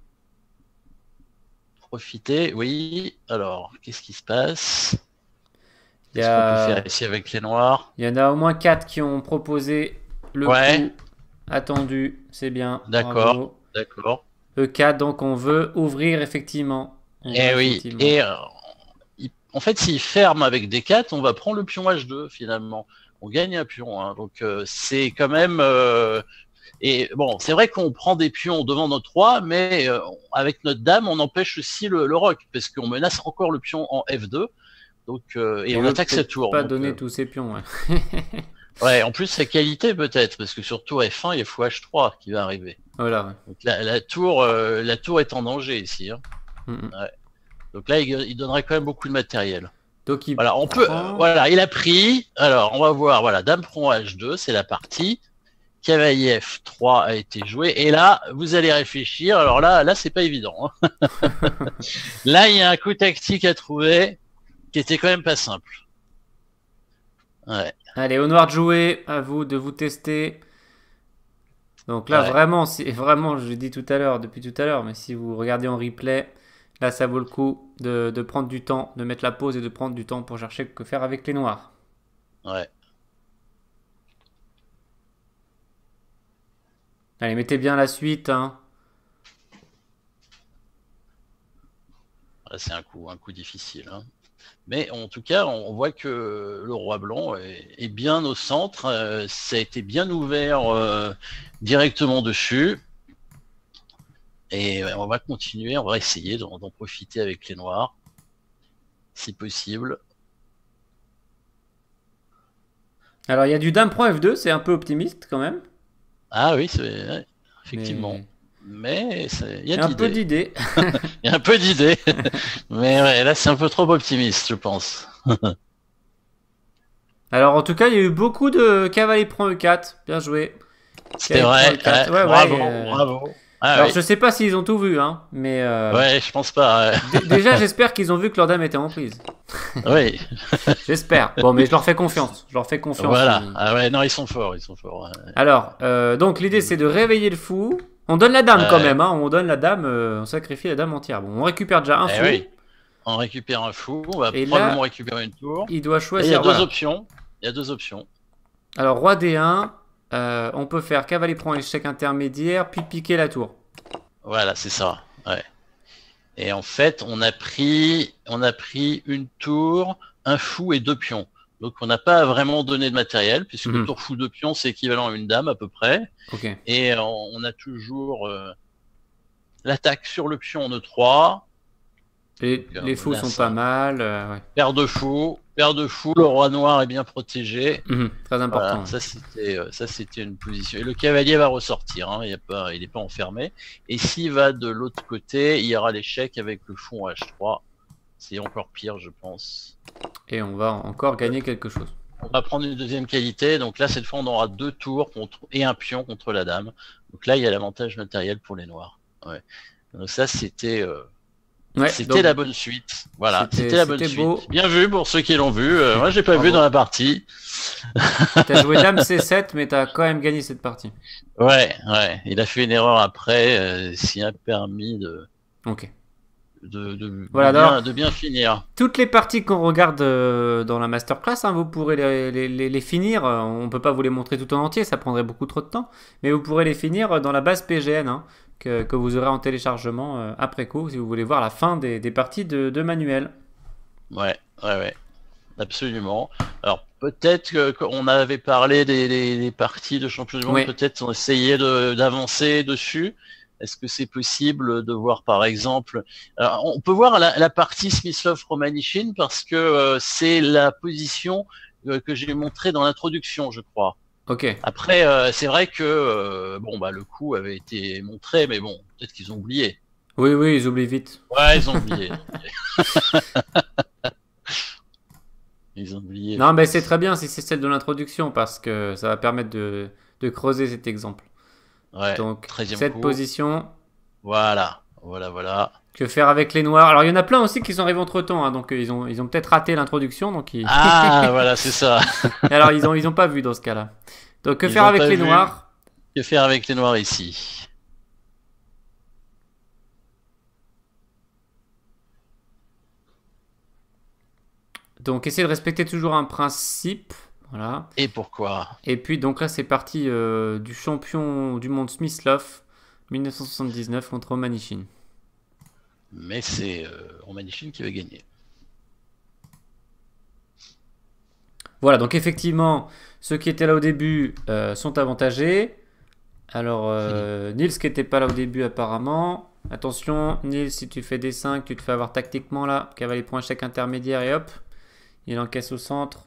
S2: profiter. Oui, alors qu'est-ce qui se passe?
S1: Il y,
S2: Qu'est-ce qu'on peut
S1: a...
S2: faire ici avec les noirs?
S1: il y en a au moins quatre qui ont proposé le
S2: Ouais.
S1: coup attendu, c'est bien.
S2: D'accord,
S1: bravo.
S2: d'accord.
S1: E quatre donc on veut ouvrir effectivement. On
S2: Et
S1: veut
S2: oui,
S1: effectivement.
S2: et euh, il- en fait, s'il ferme avec D quatre, on va prendre le pion H deux finalement. On gagne un pion, hein. Donc euh, c'est quand même. euh, Et bon, c'est vrai qu'on prend des pions devant notre roi, mais euh, avec notre dame, on empêche aussi le, le roc, parce qu'on menace encore le pion en F deux. Donc, euh, et
S1: Il
S2: on
S1: veut
S2: attaque sa
S1: peut-être
S2: tour.
S1: pas
S2: donc,
S1: donner
S2: euh,
S1: tous ses pions. Ouais.
S2: ouais, en plus, sa qualité peut-être, parce que surtout F un, il y a fou H trois qui va arriver.
S1: Voilà. Ouais.
S2: Donc la, la tour, euh, la tour est en danger ici, hein.
S1: Mm, mm.
S2: Ouais. Donc là, il, il donnerait quand même beaucoup de matériel.
S1: Donc il
S2: Voilà, on peut.
S1: prend-
S2: euh, voilà, il a pris. Alors, on va voir. Voilà, dame prend H deux, c'est la partie. Cavalier F trois a été joué. Et là, vous allez réfléchir. Alors là, là, c'est pas évident, hein. Là, il y a un coup tactique à trouver qui était quand même pas simple. Ouais.
S1: Allez, au noir de jouer, à vous de vous tester. Donc là,
S2: Ouais.
S1: vraiment, si, vraiment, je l'ai dit tout à l'heure, depuis tout à l'heure, mais si vous regardez en replay, là, ça vaut le coup de, de prendre du temps, de mettre la pause et de prendre du temps pour chercher que faire avec les noirs.
S2: Ouais.
S1: Allez, mettez bien la suite. Hein.
S2: Là, c'est un coup, un coup difficile, hein. Mais en tout cas, on voit que le roi blanc est, est bien au centre. Euh, ça a été bien ouvert euh, directement dessus. Et on va continuer, on va essayer d'en d'en profiter avec les noirs, si possible.
S1: Alors, il y a du dame prend F deux, c'est un peu optimiste quand même.
S2: Ah oui, c'est ouais, effectivement.
S1: Mais
S2: Mais c'est- il y
S1: il y
S2: a
S1: a un
S2: de
S1: peu
S2: l'idée.
S1: d'idées.
S2: Il y a un peu d'idées. Mais ouais, là, c'est un peu trop optimiste, je pense.
S1: Alors, en tout cas, il y a eu beaucoup de cavalier prend E quatre. Bien joué.
S2: C'était
S1: Cavalier
S2: vrai.
S1: prend E quatre.
S2: Ouais,
S1: Ouais,
S2: bravo,
S1: ouais, euh,
S2: bravo. Ah,
S1: Alors,
S2: oui.
S1: je sais pas s'ils ont tout vu, hein, mais euh,
S2: Ouais, je pense pas. Ouais.
S1: d- déjà, j'espère qu'ils ont vu que leur dame était en prise.
S2: Oui,
S1: J'espère. Bon, mais je leur fais confiance. Je leur fais confiance.
S2: voilà.
S1: Ils-
S2: Ah ouais, non, ils sont forts, ils sont forts. Ouais.
S1: Alors, euh, donc l'idée c'est de réveiller le fou. On donne la dame
S2: Ouais.
S1: quand même, hein. On donne la dame, euh, on sacrifie la dame entière. Bon, on récupère déjà un
S2: Eh
S1: fou.
S2: oui. On récupère un fou, on va
S1: Et là,
S2: probablement récupérer une tour.
S1: Il doit
S2: Là, il y
S1: choisir.
S2: a deux
S1: Voilà.
S2: options. Il y a deux options.
S1: Alors, roi D un, euh, on peut faire cavalier prend échec intermédiaire, puis piquer la tour.
S2: Voilà, c'est ça. Ouais. Et en fait, on a pris, on a pris une tour, un fou et deux pions. Donc, on n'a pas vraiment donné de matériel, puisque
S1: Mhm.
S2: tour fou deux pions, c'est équivalent à une dame à peu près.
S1: Ok.
S2: Et euh, on a toujours euh, l'attaque sur le pion en E trois.
S1: Les,
S2: Donc,
S1: les
S2: euh,
S1: fous
S2: là,
S1: sont
S2: ça-
S1: pas mal. euh, ouais.
S2: Paire de fous, paire de fous, le roi noir est bien protégé.
S1: Mhm, très important.
S2: Voilà, ça c'était euh, ça c'était une position. Et le cavalier va ressortir, hein, il n'est pas, il est pas enfermé. Et s'il va de l'autre côté, il y aura l'échec avec le fond H trois. C'est encore pire, je pense.
S1: Et on va encore gagner quelque chose.
S2: on va prendre une deuxième qualité. Donc là, cette fois, on aura deux tours contre, et un pion contre la dame. Donc là, il y a l'avantage matériel pour les noirs. Ouais. Donc ça, c'était euh,
S1: Ouais,
S2: c'était
S1: donc,
S2: la bonne suite. Voilà,
S1: c'était-
S2: c'était la bonne
S1: c'était
S2: suite.
S1: beau.
S2: Bien vu pour ceux qui l'ont vu. Euh, moi, j'ai pas
S1: Bravo.
S2: vu dans la partie.
S1: T'as joué dame C sept, mais t'as quand même gagné cette partie.
S2: Ouais, ouais. Il a fait une erreur après, euh, s'il a permis de,
S1: Ok.
S2: de, de,
S1: Voilà,
S2: de bien,
S1: alors-
S2: de bien finir.
S1: Toutes les parties qu'on regarde euh, dans la masterclass, hein, vous pourrez les, les- les- les finir. Euh, On ne peut pas vous les montrer tout en entier, ça prendrait beaucoup trop de temps. Mais vous pourrez les finir dans la base P G N, hein, que, que vous aurez en téléchargement euh, après coup, si vous voulez voir la fin des, des parties de, de Manuel.
S2: Ouais, ouais, ouais. Absolument. Alors peut-être que- qu'on avait parlé des, des- des parties de champion du monde,
S1: Oui.
S2: peut-être on essayait de- d'avancer dessus. Est-ce que c'est possible de voir par exemple, alors, on peut voir la, la partie Smyslov-Romanichin parce que euh, c'est la position euh, que j'ai montrée dans l'introduction, je crois.
S1: Ok.
S2: Après, euh, c'est vrai que euh, bon bah le coup avait été montré, mais bon, peut-être qu'ils ont oublié.
S1: Oui, oui, ils oublient vite.
S2: Ouais, ils ont oublié. Ils ont oublié.
S1: Non, mais c'est très bien si c'est celle de l'introduction, parce que ça va permettre de, de creuser cet exemple.
S2: Ouais.
S1: Donc,
S2: treizième
S1: cette
S2: coup.
S1: position,
S2: Voilà, voilà, voilà.
S1: que faire avec les noirs? Alors, il y en a plein aussi qui sont arrivés entre temps, hein, donc euh, ils ont, ils ont peut-être raté l'introduction. Donc ils...
S2: Ah, voilà, c'est ça.
S1: Alors, ils n'ont ils ont pas vu dans ce cas-là. Donc, que
S2: Ils
S1: faire
S2: ont
S1: avec
S2: pas
S1: les
S2: vu.
S1: noirs?
S2: Que faire avec les noirs ici?
S1: Donc, essayez de respecter toujours un principe. Voilà.
S2: Et pourquoi?
S1: Et puis, donc là, c'est parti euh, du champion du monde Smyslov, mille neuf cent soixante-dix-neuf contre Romanichin.
S2: Mais c'est euh, Romanichin qui va gagner.
S1: Voilà, donc effectivement, ceux qui étaient là au début euh, sont avantagés. Alors, euh, Nils qui n'était pas là au début apparemment. Attention, Nils, si tu fais des cinq, tu te fais avoir tactiquement là. Cavalier pour un chèque intermédiaire et hop. Il encaisse au centre.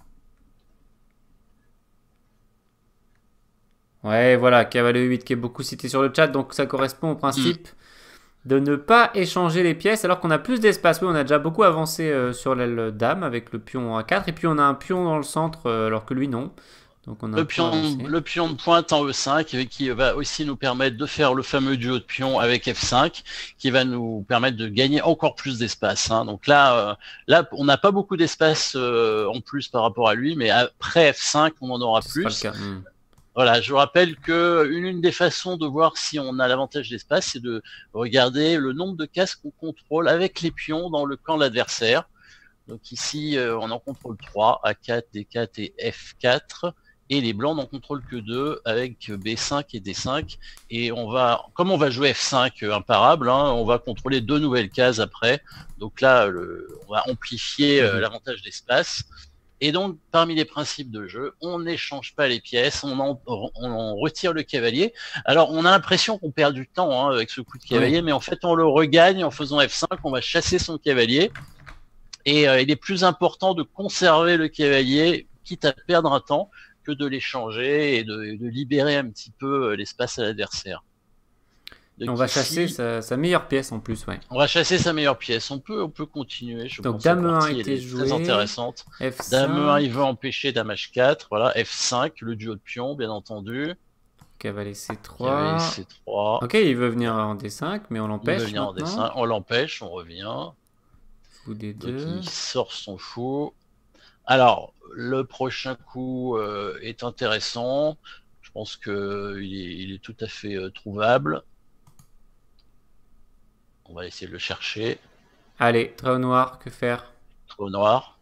S1: Ouais, voilà, cavalier huit qui est beaucoup cité sur le chat. Donc ça correspond au principe de ne pas échanger les pièces alors qu'on a plus d'espace. Oui, on a déjà beaucoup avancé euh, sur l'aile dame avec le pion A quatre. Et puis on a un pion dans le centre euh, alors que lui non. Donc on a un
S2: Le
S1: point
S2: pion,
S1: avancé.
S2: le pion de pointe en E cinq et qui va aussi nous permettre de faire le fameux duo de pions avec F cinq qui va nous permettre de gagner encore plus d'espace. Hein. Donc là, euh, là, on n'a pas beaucoup d'espace euh, en plus par rapport à lui, mais après F cinq, on en aura
S1: Ce
S2: plus.
S1: sera le cas. Hmm.
S2: Voilà, je vous rappelle que une, une des façons de voir si on a l'avantage d'espace, c'est de regarder le nombre de cases qu'on contrôle avec les pions dans le camp de l'adversaire. Donc ici, euh, on en contrôle trois, A quatre, D quatre et F quatre. Et les blancs n'en contrôlent que deux avec B cinq et D cinq. Et on va, comme on va jouer F cinq euh, imparable, hein, on va contrôler deux nouvelles cases après. Donc là, le, on va amplifier euh,
S1: Mhm.
S2: l'avantage d'espace. Et donc, parmi les principes de jeu, on n'échange pas les pièces, on en, on en retire le cavalier. Alors, on a l'impression qu'on perd du temps hein, avec ce coup de cavalier,
S1: Oui.
S2: mais en fait, on le regagne en faisant F cinq, on va chasser son cavalier. Et euh, il est plus important de conserver le cavalier, quitte à perdre un temps, que de l'échanger et de, de libérer un petit peu l'espace à l'adversaire.
S1: On va chasser sa, sa meilleure pièce en plus, ouais.
S2: On va chasser sa meilleure pièce. On peut, on peut continuer. Je
S1: Donc
S2: pense
S1: dame
S2: la
S1: un a
S2: partie,
S1: été
S2: elle est
S1: jouée.
S2: très intéressante.
S1: F cinq.
S2: Dame un, il veut empêcher dame H quatre. Voilà, F cinq, le duo de pions, bien entendu.
S1: Cavalier C trois.
S2: Cavalier C trois.
S1: Ok, il veut venir en D cinq, mais on
S2: Il
S1: l'empêche
S2: veut venir en D
S1: maintenant.
S2: cinq. On l'empêche, on revient.
S1: Fou D
S2: Donc
S1: deux.
S2: il sort son fou. Alors, le prochain coup euh, est intéressant. Je pense que il est, il est tout à fait euh, trouvable. On va essayer de le chercher.
S1: Allez, trait au noir, que faire?
S2: Trait au noir.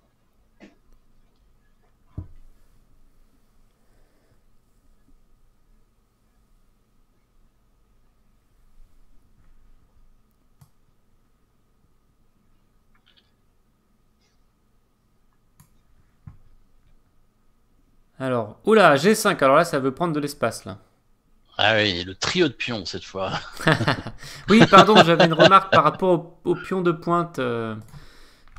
S1: Alors, oula, G cinq, alors là, ça veut prendre de l'espace, là.
S2: Ah oui, le trio de pions cette fois.
S1: Oui, pardon, j'avais une remarque par rapport au, au pion de pointe. euh,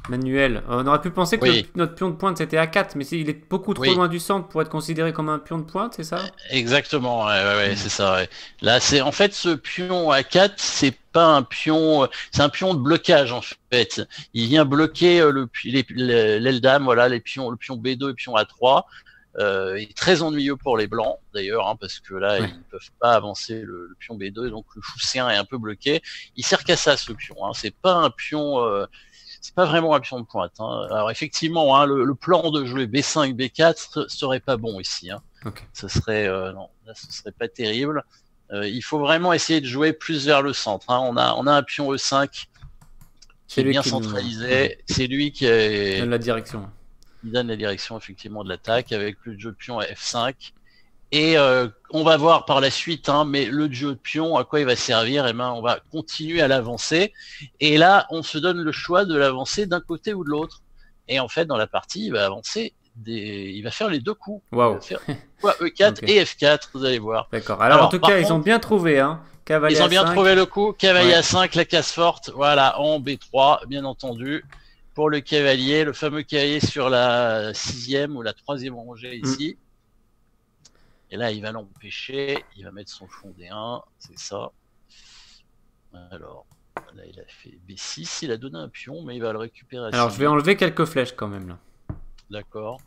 S1: Manuel. On aurait pu penser que
S2: Oui.
S1: le- notre pion de pointe c'était A quatre, mais c'est- il est beaucoup trop
S2: Oui.
S1: loin du centre pour être considéré comme un pion de pointe, c'est ça?
S2: Exactement, ouais, ouais, ouais,
S1: Mm.
S2: c'est ça. Ouais. Là, c'est en fait ce pion A quatre, c'est pas un pion, euh, c'est un pion de blocage en fait. Il vient bloquer euh, le pi- les- les- l'aile dame, voilà, les pions, le pion B deux et le pion A trois. Euh, il est très ennuyeux pour les blancs d'ailleurs, hein, parce que là,
S1: Ouais.
S2: ils peuvent pas avancer le, le pion B deux, donc le fou C un est un peu bloqué. Il sert qu'à ça ce pion. Hein. C'est pas un pion. Euh, c'est pas vraiment un pion de pointe. Hein. Alors effectivement, hein, le, le plan de jouer B cinq, B quatre serait pas bon ici. Hein.
S1: Ok.
S2: Ce serait euh, non, là, ce serait pas terrible. Euh, il faut vraiment essayer de jouer plus vers le centre. Hein. On a on a un pion E cinq qui
S1: C'est
S2: est
S1: lui
S2: bien
S1: qui nous-
S2: centralisé. C'est lui qui est
S1: donne la direction.
S2: qui donne la direction effectivement de l'attaque avec le jeu de pion à F cinq. Et euh, on va voir par la suite, hein, mais le jeu de pion, à quoi il va servir? Eh ben, on va continuer à l'avancer. Et là, on se donne le choix de l'avancer d'un côté ou de l'autre. Et en fait, dans la partie, il va avancer des... il va faire les deux coups. Il
S1: Waouh.
S2: va faire soit E quatre
S1: Ok.
S2: et F quatre, vous allez voir.
S1: D'accord. Alors,
S2: Alors,
S1: en tout
S2: par
S1: cas, ils ont
S2: contre,
S1: bien trouvé, hein. Cavalier
S2: Ils ont bien
S1: A cinq.
S2: trouvé le coup. Cavalier
S1: Ouais.
S2: A cinq, la case forte, voilà, en B trois, bien entendu. Pour le cavalier, le fameux cavalier sur la sixième ou la troisième rangée ici. Mm. Et là, il va l'empêcher. Il va mettre son fond D un, c'est ça. Alors, là, il a fait B six. Il a donné un pion, mais il va le récupérer. À
S1: Alors,
S2: six.
S1: je vais enlever quelques flèches quand même là.
S2: D'accord.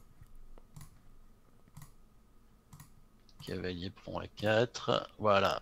S2: Cavalier prend A quatre. Voilà.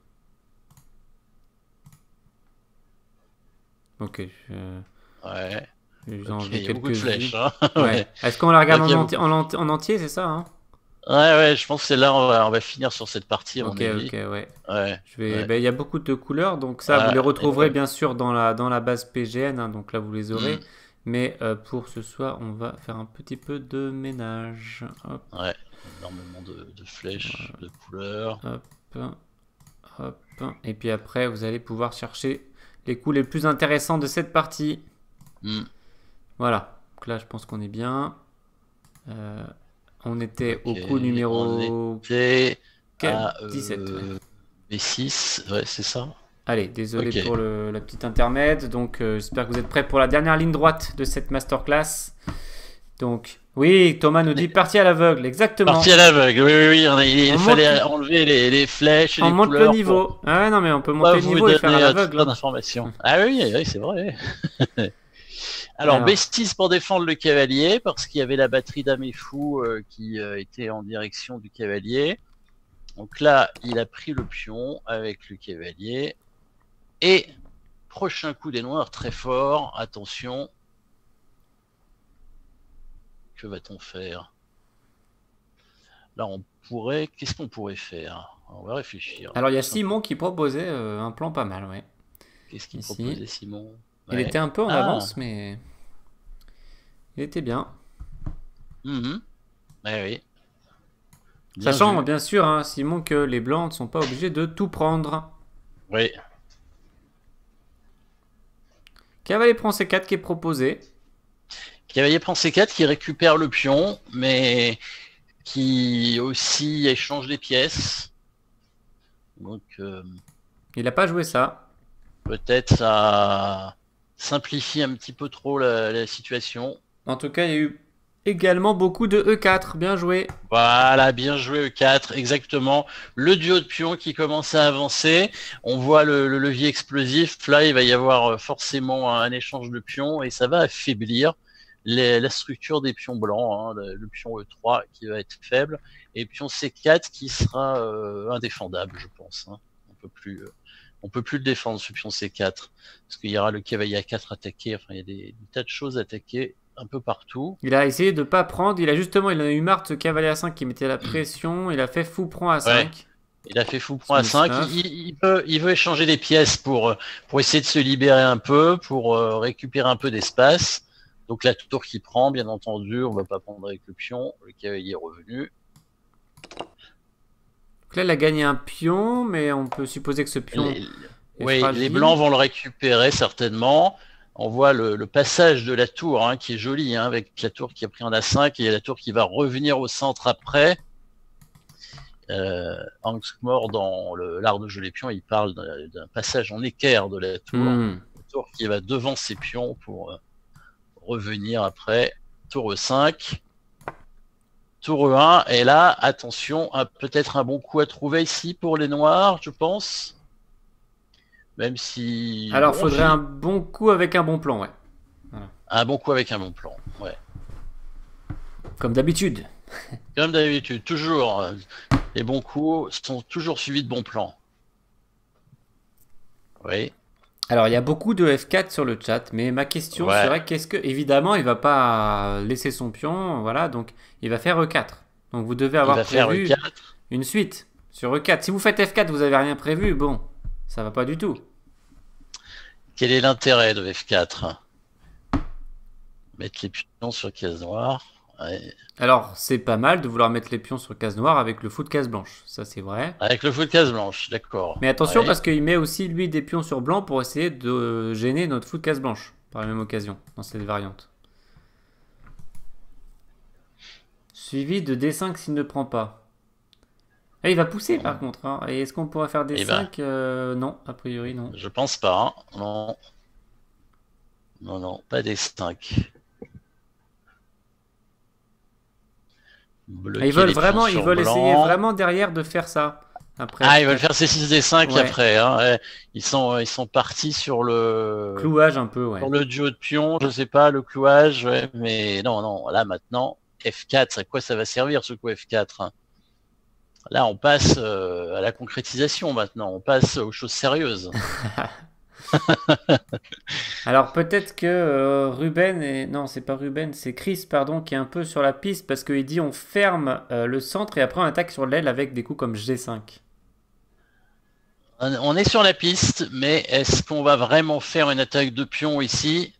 S1: Ok. Je...
S2: Ouais.
S1: Je vais
S2: Okay,
S1: enlever
S2: il y a beaucoup de flèches. Hein.
S1: Ouais.
S2: Ouais.
S1: Est-ce qu'on la regarde
S2: okay,
S1: en, enti en, enti en entier, c'est ça hein?
S2: Ouais, ouais, je pense que c'est là on va, on va finir sur cette partie. À
S1: ok,
S2: mon avis.
S1: ok, ouais.
S2: Ouais.
S1: Je vais.
S2: Ouais.
S1: Ben, y a beaucoup de couleurs, donc ça,
S2: ah,
S1: vous les retrouverez
S2: ouais.
S1: bien sûr dans la dans la base P G N, hein, donc là vous les aurez.
S2: Mm.
S1: Mais euh, pour ce soir, on va faire un petit peu de ménage. Hop.
S2: Ouais, énormément de, de flèches, voilà. De couleurs.
S1: Hop, hop. Et puis après, vous allez pouvoir chercher les coups les plus intéressants de cette partie.
S2: Mm.
S1: Voilà. Donc là, je pense qu'on est bien. Euh, on était okay. au coup numéro
S2: on était à,
S1: dix-sept.
S2: Euh, B six, ouais, c'est ça.
S1: Allez, désolé okay. pour le, la petite intermède. Donc, euh, j'espère que vous êtes prêts pour la dernière ligne droite de cette masterclass. Donc, oui, Thomas nous dit partie à l'aveugle, exactement.
S2: Partie à l'aveugle, oui, oui, oui. On a, il
S1: on
S2: fallait
S1: monte...
S2: enlever les, les flèches et
S1: on
S2: les
S1: monte
S2: couleurs.
S1: le niveau. Pour... Ah non, mais on peut monter le niveau et faire à l'aveugle.
S2: Hein. D'informations. Ah oui, oui c'est vrai. Alors, Alors, B six pour défendre le cavalier, parce qu'il y avait la batterie dame et fou euh, qui euh, était en direction du cavalier. Donc là, il a pris le pion avec le cavalier. Et prochain coup des noirs très fort. Attention. Que va-t-on faire? Là, on pourrait... Qu'est-ce qu'on pourrait faire? On va réfléchir.
S1: Alors, il y a Simon qui proposait euh, un plan pas mal, ouais.
S2: Qu'est-ce qu'il proposait, Simon?
S1: Il ouais. était un peu en ah. avance, mais... Il était bien.
S2: Mmh. Ouais, oui.
S1: Bien Sachant, vu. bien sûr, hein, Simon, que les blancs ne sont pas obligés de tout prendre.
S2: Oui.
S1: Cavalier prend C quatre qui est proposé.
S2: Cavalier prend C quatre qui récupère le pion, mais qui aussi échange des pièces. Donc, euh,
S1: il n'a pas joué ça.
S2: Peut-être ça simplifie un petit peu trop la, la situation.
S1: En tout cas, il y a eu également beaucoup de E quatre. Bien joué.
S2: Voilà, bien joué E quatre, exactement. Le duo de pions qui commence à avancer. On voit le, le levier explosif. Là, il va y avoir forcément un échange de pions et ça va affaiblir les, la structure des pions blancs. Hein, le, le pion E trois qui va être faible et pion C quatre qui sera euh, indéfendable, je pense. Hein. On peut plus, euh, on peut plus le défendre ce pion C quatre parce qu'il y aura le cavalier A quatre attaqué. Enfin, il y a des, des tas de choses attaquées un peu partout.
S1: Il a essayé de pas prendre, il a justement, il en a eu marre de ce cavalier A cinq qui mettait la pression, il a fait fou prend A cinq.
S2: Ouais, il a fait fou prend A cinq, il, il, veut, il veut échanger des pièces pour, pour essayer de se libérer un peu, pour euh, récupérer un peu d'espace. Donc la tour qui prend, bien entendu, on va pas prendre avec le pion, le cavalier est revenu.
S1: Donc là, il a gagné un pion, mais on peut supposer que ce pion
S2: les, est oui, fragile. Les blancs vont le récupérer certainement. On voit le, le passage de la tour hein, qui est joli, hein, avec la tour qui a pris en A cinq et la tour qui va revenir au centre après. Euh, Hanksmore, dans l'art de jeu les pions, il parle d'un passage en équerre de la tour. Mm. La tour qui va devant ses pions pour euh, revenir après. Tour E cinq. Tour E un. Et là, attention, peut-être un bon coup à trouver ici pour les noirs, je pense. Même si...
S1: Alors,
S2: bon,
S1: faudrait
S2: j'ai-
S1: un bon coup avec un bon plan, ouais.
S2: Un bon coup avec un bon plan. Ouais.
S1: Comme d'habitude.
S2: Comme d'habitude, toujours. euh, Les bons coups sont toujours suivis de bons plans. Oui.
S1: Alors, il y a beaucoup de F quatre sur le chat, mais ma question
S2: Ouais.
S1: serait qu'est-ce que... Évidemment, il va pas laisser son pion, voilà, donc il va faire E quatre. Donc, vous devez
S2: Il
S1: avoir
S2: va faire
S1: prévu
S2: E quatre.
S1: une suite sur E quatre. Si vous faites F quatre, vous avez rien prévu, bon, ça va pas du tout.
S2: Quel est l'intérêt de F quatre? Mettre les pions sur case noire. Ouais.
S1: Alors, c'est pas mal de vouloir mettre les pions sur case noire avec le fou de case blanche, ça c'est vrai.
S2: Avec le fou de case blanche, d'accord.
S1: Mais attention
S2: Ouais.
S1: parce qu'il met aussi lui des pions sur blanc pour essayer de gêner notre fou de case blanche par la même occasion dans cette variante. Suivi de D cinq s'il ne prend pas. Ah, il va pousser par contre. Hein. Et est-ce qu'on pourra faire D cinq?
S2: Eh ben.
S1: euh, Non, a priori non.
S2: Je pense pas. Hein. Non. Non, non, pas D cinq.
S1: Ah, ils veulent vraiment, ils veulent essayer vraiment derrière de faire ça. Après,
S2: ah, ils veulent faire C six D cinq
S1: ouais.
S2: après. Hein. Ouais. Ils sont, ils sont partis sur le
S1: clouage un peu, ouais.
S2: Sur le duo de pions, je sais pas, le clouage, ouais, mais non, non. Là maintenant, F quatre, à quoi ça va servir ce coup F quatre? Hein. Là, on passe euh, à la concrétisation maintenant. On passe aux choses sérieuses.
S1: Alors peut-être que euh, Ruben et non c'est pas Ruben c'est Chris pardon qui est un peu sur la piste parce qu'il dit on ferme euh, le centre et après on attaque sur l'aile avec des coups comme G cinq.
S2: On est sur la piste, mais est-ce qu'on va vraiment faire une attaque de pion ici?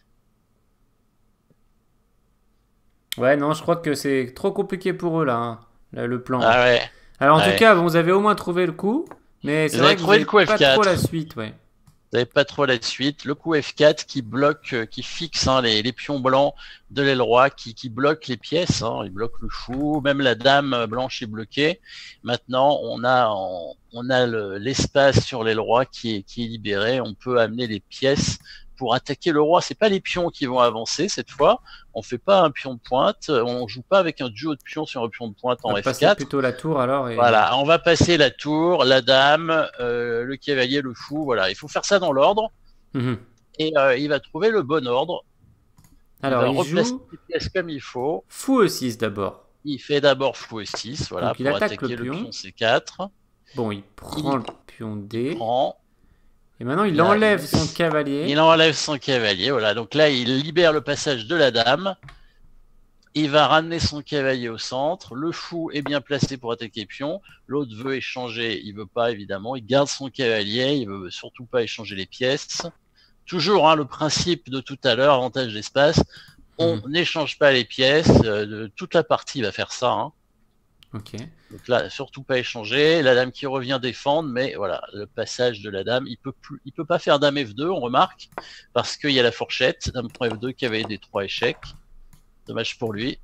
S1: Ouais non je crois que c'est trop compliqué pour eux là, hein, là, le plan.
S2: Ah ouais.
S1: Alors en
S2: ouais.
S1: tout cas bon, vous avez au moins trouvé le coup mais c'est vrai que vous
S2: le coup
S1: pas
S2: F quatre.
S1: trop la suite ouais.
S2: Vous n'avez pas trop la suite. Le coup F quatre qui bloque, euh, qui fixe hein, les, les pions blancs de l'aile roi, qui, qui bloque les pièces. Hein, il bloque le fou, même la dame blanche est bloquée. Maintenant, on a, on, on a l'espace sur l'aile roi qui est, qui est libéré. On peut amener les pièces pour attaquer le roi. C'est pas les pions qui vont avancer cette fois. On fait pas un pion de pointe. On joue pas avec un duo de pions sur un pion de pointe en
S1: on va
S2: F quatre.
S1: passer plutôt la tour alors. Et...
S2: Voilà, on va passer la tour, la dame, euh, le cavalier, le fou. Voilà, il faut faire ça dans l'ordre.
S1: Mmh.
S2: Et euh, il va trouver le bon ordre.
S1: Alors
S2: il va
S1: il
S2: replacer
S1: joue
S2: les pièces comme il faut.
S1: fou E six d'abord.
S2: Il fait d'abord fou E six, voilà,
S1: donc, il
S2: pour
S1: attaque
S2: attaquer
S1: le pion.
S2: le pion C quatre.
S1: Bon, il prend
S2: il,
S1: le pion D.
S2: Il prend.
S1: Et maintenant, il
S2: là,
S1: enlève
S2: il...
S1: son cavalier.
S2: Il enlève son cavalier, voilà. Donc là, il libère le passage de la dame. Il va ramener son cavalier au centre. Le fou est bien placé pour attaquer pion. L'autre veut échanger. Il veut pas, évidemment. Il garde son cavalier. Il veut surtout pas échanger les pièces. Toujours hein, le principe de tout à l'heure, avantage d'espace. On mmh. n'échange pas les pièces. Euh, toute la partie va faire ça. Hein.
S1: Ok.
S2: Donc là, surtout pas échanger. La dame qui revient défendre, mais voilà, le passage de la dame, il peut plus, il peut pas faire dame F deux, on remarque, parce qu'il y a la fourchette. Dame F deux qui avait des trois échecs. Dommage pour lui.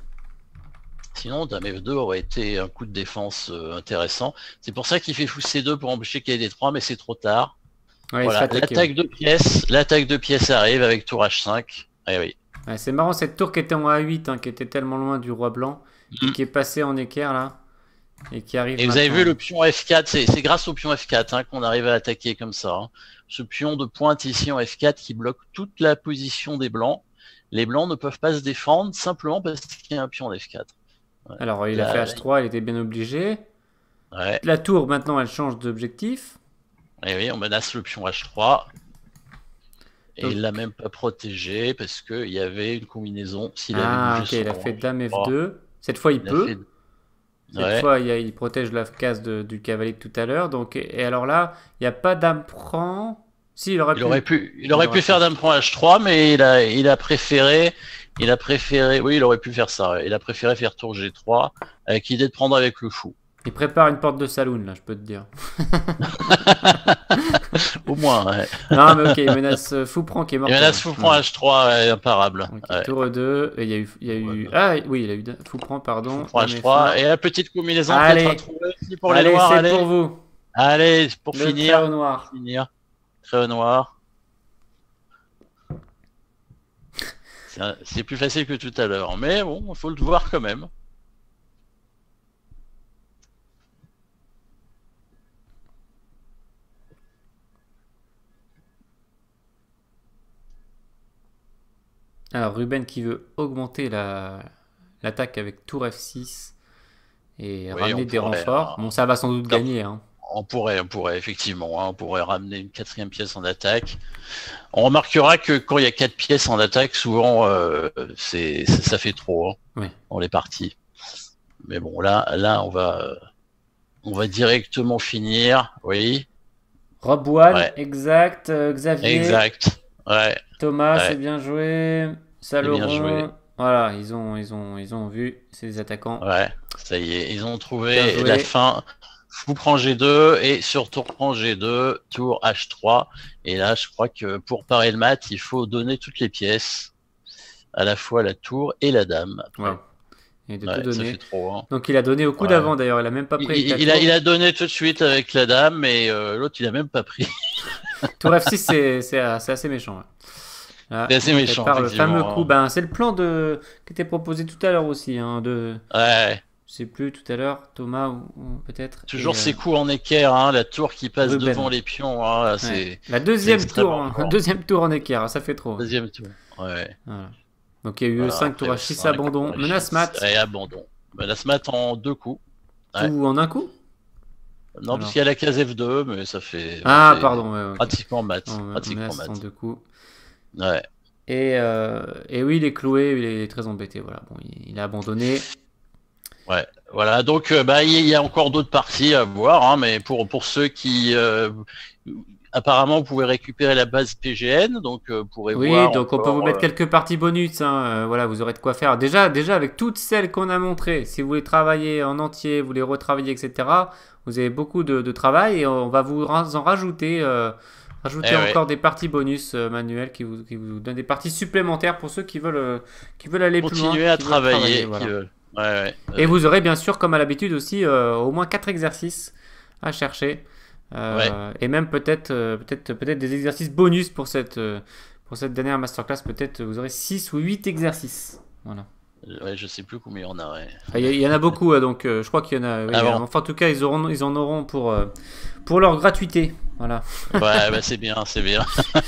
S2: Sinon, dame F deux aurait été un coup de défense euh, intéressant. C'est pour ça qu'il fait fou C deux pour empêcher qu'il y ait des trois, mais c'est trop tard. Ouais, voilà, l'attaque de pièces, l'attaque de pièces arrive avec tour H cinq. Eh oui.
S1: Ouais, c'est marrant cette tour qui était en A huit, hein, qui était tellement loin du roi blanc, mmh. et qui est passé en équerre là, et qui arrive.
S2: Et vous avez vu le pion F quatre, c'est grâce au pion F quatre hein, qu'on arrive à attaquer comme ça. Hein. Ce pion de pointe ici en F quatre qui bloque toute la position des blancs. Les blancs ne peuvent pas se défendre simplement parce qu'il y a un pion en F quatre.
S1: Ouais. Alors il là, a fait H trois, il était bien obligé.
S2: Ouais.
S1: La tour maintenant elle change d'objectif.
S2: Et oui, on menace le pion H trois. Et
S1: Donc...
S2: il l'a même pas protégé parce qu'il y avait une combinaison.
S1: S'il ah avait ok, il a fait dame F deux. Cette fois il, il peut. Fait... Cette ouais. fois il, a, il protège la case de, du cavalier de tout à l'heure. Donc et alors là, il n'y a pas dame prend. Si, il aurait
S2: il
S1: pu.
S2: Aurait pu il, il aurait pu faire dame prend H trois, mais il a, il a préféré. Il a préféré. Oui, il aurait pu faire ça. Il a préféré faire tour G trois avec l'idée de prendre avec le fou.
S1: Il prépare une porte de saloon, là, je peux te dire.
S2: Au moins, ouais.
S1: Non, mais ok, il menace Fou-Prend qui est mort.
S2: Il menace Fou-Prend ouais. H trois, ouais, imparable.
S1: Okay, ouais. Tour deux, et il y a eu... Il y a eu... Ah, oui, il a eu Fou-Prend, pardon.
S2: Fou-Prend H trois, et la petite combinaison
S1: allez.
S2: peut-être à trouver aussi pour
S1: allez,
S2: les noirs.
S1: Allez, c'est pour vous.
S2: Allez, pour
S1: Le
S2: finir.
S1: Très au noir.
S2: Finir. Très au noir. C'est plus facile que tout à l'heure, mais bon, il faut le voir quand même.
S1: Alors Ruben qui veut augmenter la l'attaque avec tour F six et
S2: Oui,
S1: ramener
S2: on
S1: des
S2: pourrait,
S1: renforts.
S2: hein.
S1: Bon, ça va sans doute
S2: Non,
S1: gagner, hein.
S2: On pourrait, on pourrait, effectivement, hein, on pourrait ramener une quatrième pièce en attaque. On remarquera que quand il y a quatre pièces en attaque, souvent, euh, c'est, ça, ça fait trop, hein,
S1: Ouais.
S2: dans les parties. Mais bon, là, là, on va, euh, on va directement finir. Oui,
S1: Rob One,
S2: ouais,
S1: exact. Euh, Xavier,
S2: exact. Ouais,
S1: Thomas, c'est
S2: ouais,
S1: bien joué.
S2: c'est bien joué.
S1: Saloron, voilà, ils ont, ils ont, ils ont vu, c'est des attaquants.
S2: Ouais, ça y est, ils ont
S1: Bien
S2: trouvé
S1: joué.
S2: la fin. Fou prend G deux et sur tour prend G deux, tour H trois. Et là, je crois que pour parer le mat, il faut donner toutes les pièces, à la fois la tour et la dame. Après.
S1: Ouais. Et de
S2: Ouais,
S1: tout
S2: ça
S1: donner.
S2: fait trop. Hein.
S1: Donc il a donné au coup
S2: Ouais.
S1: d'avant d'ailleurs, il a même pas
S2: Il,
S1: pris avec la
S2: il a,
S1: tour.
S2: il a donné tout de suite avec la dame, mais euh, l'autre, il a même pas pris.
S1: Tour F six, c'est c'est assez méchant. Ouais. Là,
S2: C'est assez
S1: il
S2: méchant,
S1: prépare le fameux
S2: effectivement,
S1: coup.
S2: hein.
S1: Ben, c'est le plan de qui était proposé tout à l'heure aussi, hein, de,
S2: Ouais,
S1: je sais plus tout à l'heure, Thomas ou, ou peut-être.
S2: toujours
S1: et,
S2: ces
S1: euh,
S2: coups en équerre, hein, la tour qui passe
S1: Ruben.
S2: devant les pions, hein, là,
S1: Ouais.
S2: c'est
S1: La deuxième
S2: c'est
S1: tour,
S2: extrêmement
S1: hein,
S2: fort.
S1: deuxième tour en équerre, ça fait trop.
S2: Deuxième tour. Ouais.
S1: Voilà. Donc il y a eu
S2: Voilà,
S1: cinq
S2: après,
S1: tours
S2: le
S1: H six,
S2: cinq,
S1: abandon,
S2: tour H
S1: menace
S2: six,
S1: mat,
S2: et abandon. Menace mat en deux coups. Ouais.
S1: tout en un coup.
S2: Non,
S1: Alors.
S2: parce qu'il y a la case F deux, mais ça fait.
S1: Ah
S2: c'est
S1: pardon, ouais, ok.
S2: Pratiquement mat.
S1: On, on
S2: Pratiquement
S1: menace
S2: mat.
S1: en deux coups.
S2: Ouais.
S1: Et, euh, et oui, il est cloué, il est très embêté. Voilà, bon, il, il a abandonné.
S2: Ouais. Voilà. Donc, euh, bah, il y a encore d'autres parties à voir, hein, mais pour pour ceux qui. Euh, apparemment, vous pouvez récupérer la base P G N, donc euh, vous pourrez
S1: Oui,
S2: voir.
S1: donc on peut
S2: encore,
S1: vous mettre
S2: euh,
S1: quelques parties bonus. Hein, euh, voilà, vous aurez de quoi faire. Déjà, déjà avec toutes celles qu'on a montrées, si vous voulez travailler en entier, vous les retravailler, et cetera. Vous avez beaucoup de, de travail et on va vous en rajouter, euh, rajouter
S2: Eh
S1: encore
S2: ouais.
S1: des parties bonus euh, manuelles qui vous, qui vous donnent des parties supplémentaires pour ceux qui veulent, euh, qui veulent aller plus loin,
S2: Continuer à
S1: qui veulent
S2: travailler.
S1: voilà.
S2: qui veulent- Ouais, ouais.
S1: Et vous aurez bien sûr, comme à l'habitude aussi, euh, au moins quatre exercices à chercher. Euh,
S2: Ouais.
S1: Et même peut-être euh, peut-être peut-être des exercices bonus pour cette, euh, pour cette dernière masterclass. Peut-être vous aurez six ou huit exercices. Voilà.
S2: Ouais, je sais plus combien on a. Ouais.
S1: Enfin, Il y, il y en a beaucoup, hein, donc euh, je crois qu'il y en a. Oui,
S2: Ah bon.
S1: enfin, en tout cas, ils, auront, ils en auront pour, euh, pour leur gratuité. Voilà.
S2: Ouais, bah, c'est bien, c'est bien.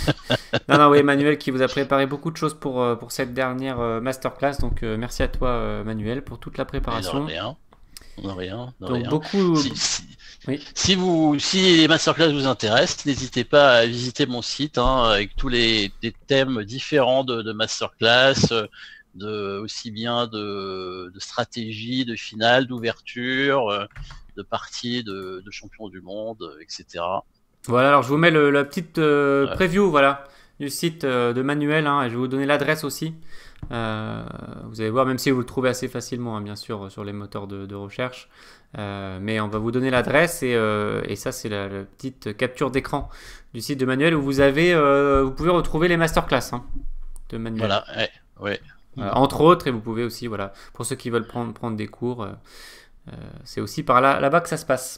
S1: Non, non, oui, Manuel qui vous a préparé beaucoup de choses pour, euh, pour cette dernière euh, masterclass. Donc, euh, merci à toi, euh, Manuel, pour toute la
S2: Mais de
S1: préparation.
S2: rien. De rien. De
S1: Donc,
S2: rien.
S1: beaucoup.
S2: Si, si,
S1: Oui.
S2: si vous, si les masterclass vous intéressent, n'hésitez pas à visiter mon site, hein, avec tous les des thèmes différents de, de masterclass, euh, de aussi bien de, de stratégie, de finale, d'ouverture, euh, de partie, de, de champion du monde, euh, et cetera.
S1: Voilà, alors je vous mets le- la petite euh,
S2: Ouais.
S1: preview voilà, du site euh, de Manuel. Hein, et je vais vous donner l'adresse aussi. Euh, vous allez voir, même si vous le trouvez assez facilement, hein, bien sûr, sur les moteurs de, de recherche. Euh, mais on va vous donner l'adresse et, euh, et ça, c'est la, la petite capture d'écran du site de Manuel où vous, avez, euh, vous pouvez retrouver les masterclass hein, de Manuel.
S2: Voilà, ouais, ouais.
S1: Euh, entre autres, et vous pouvez aussi, voilà, pour ceux qui veulent prendre, prendre des cours, euh, euh, c'est aussi par là, là-bas que ça se passe.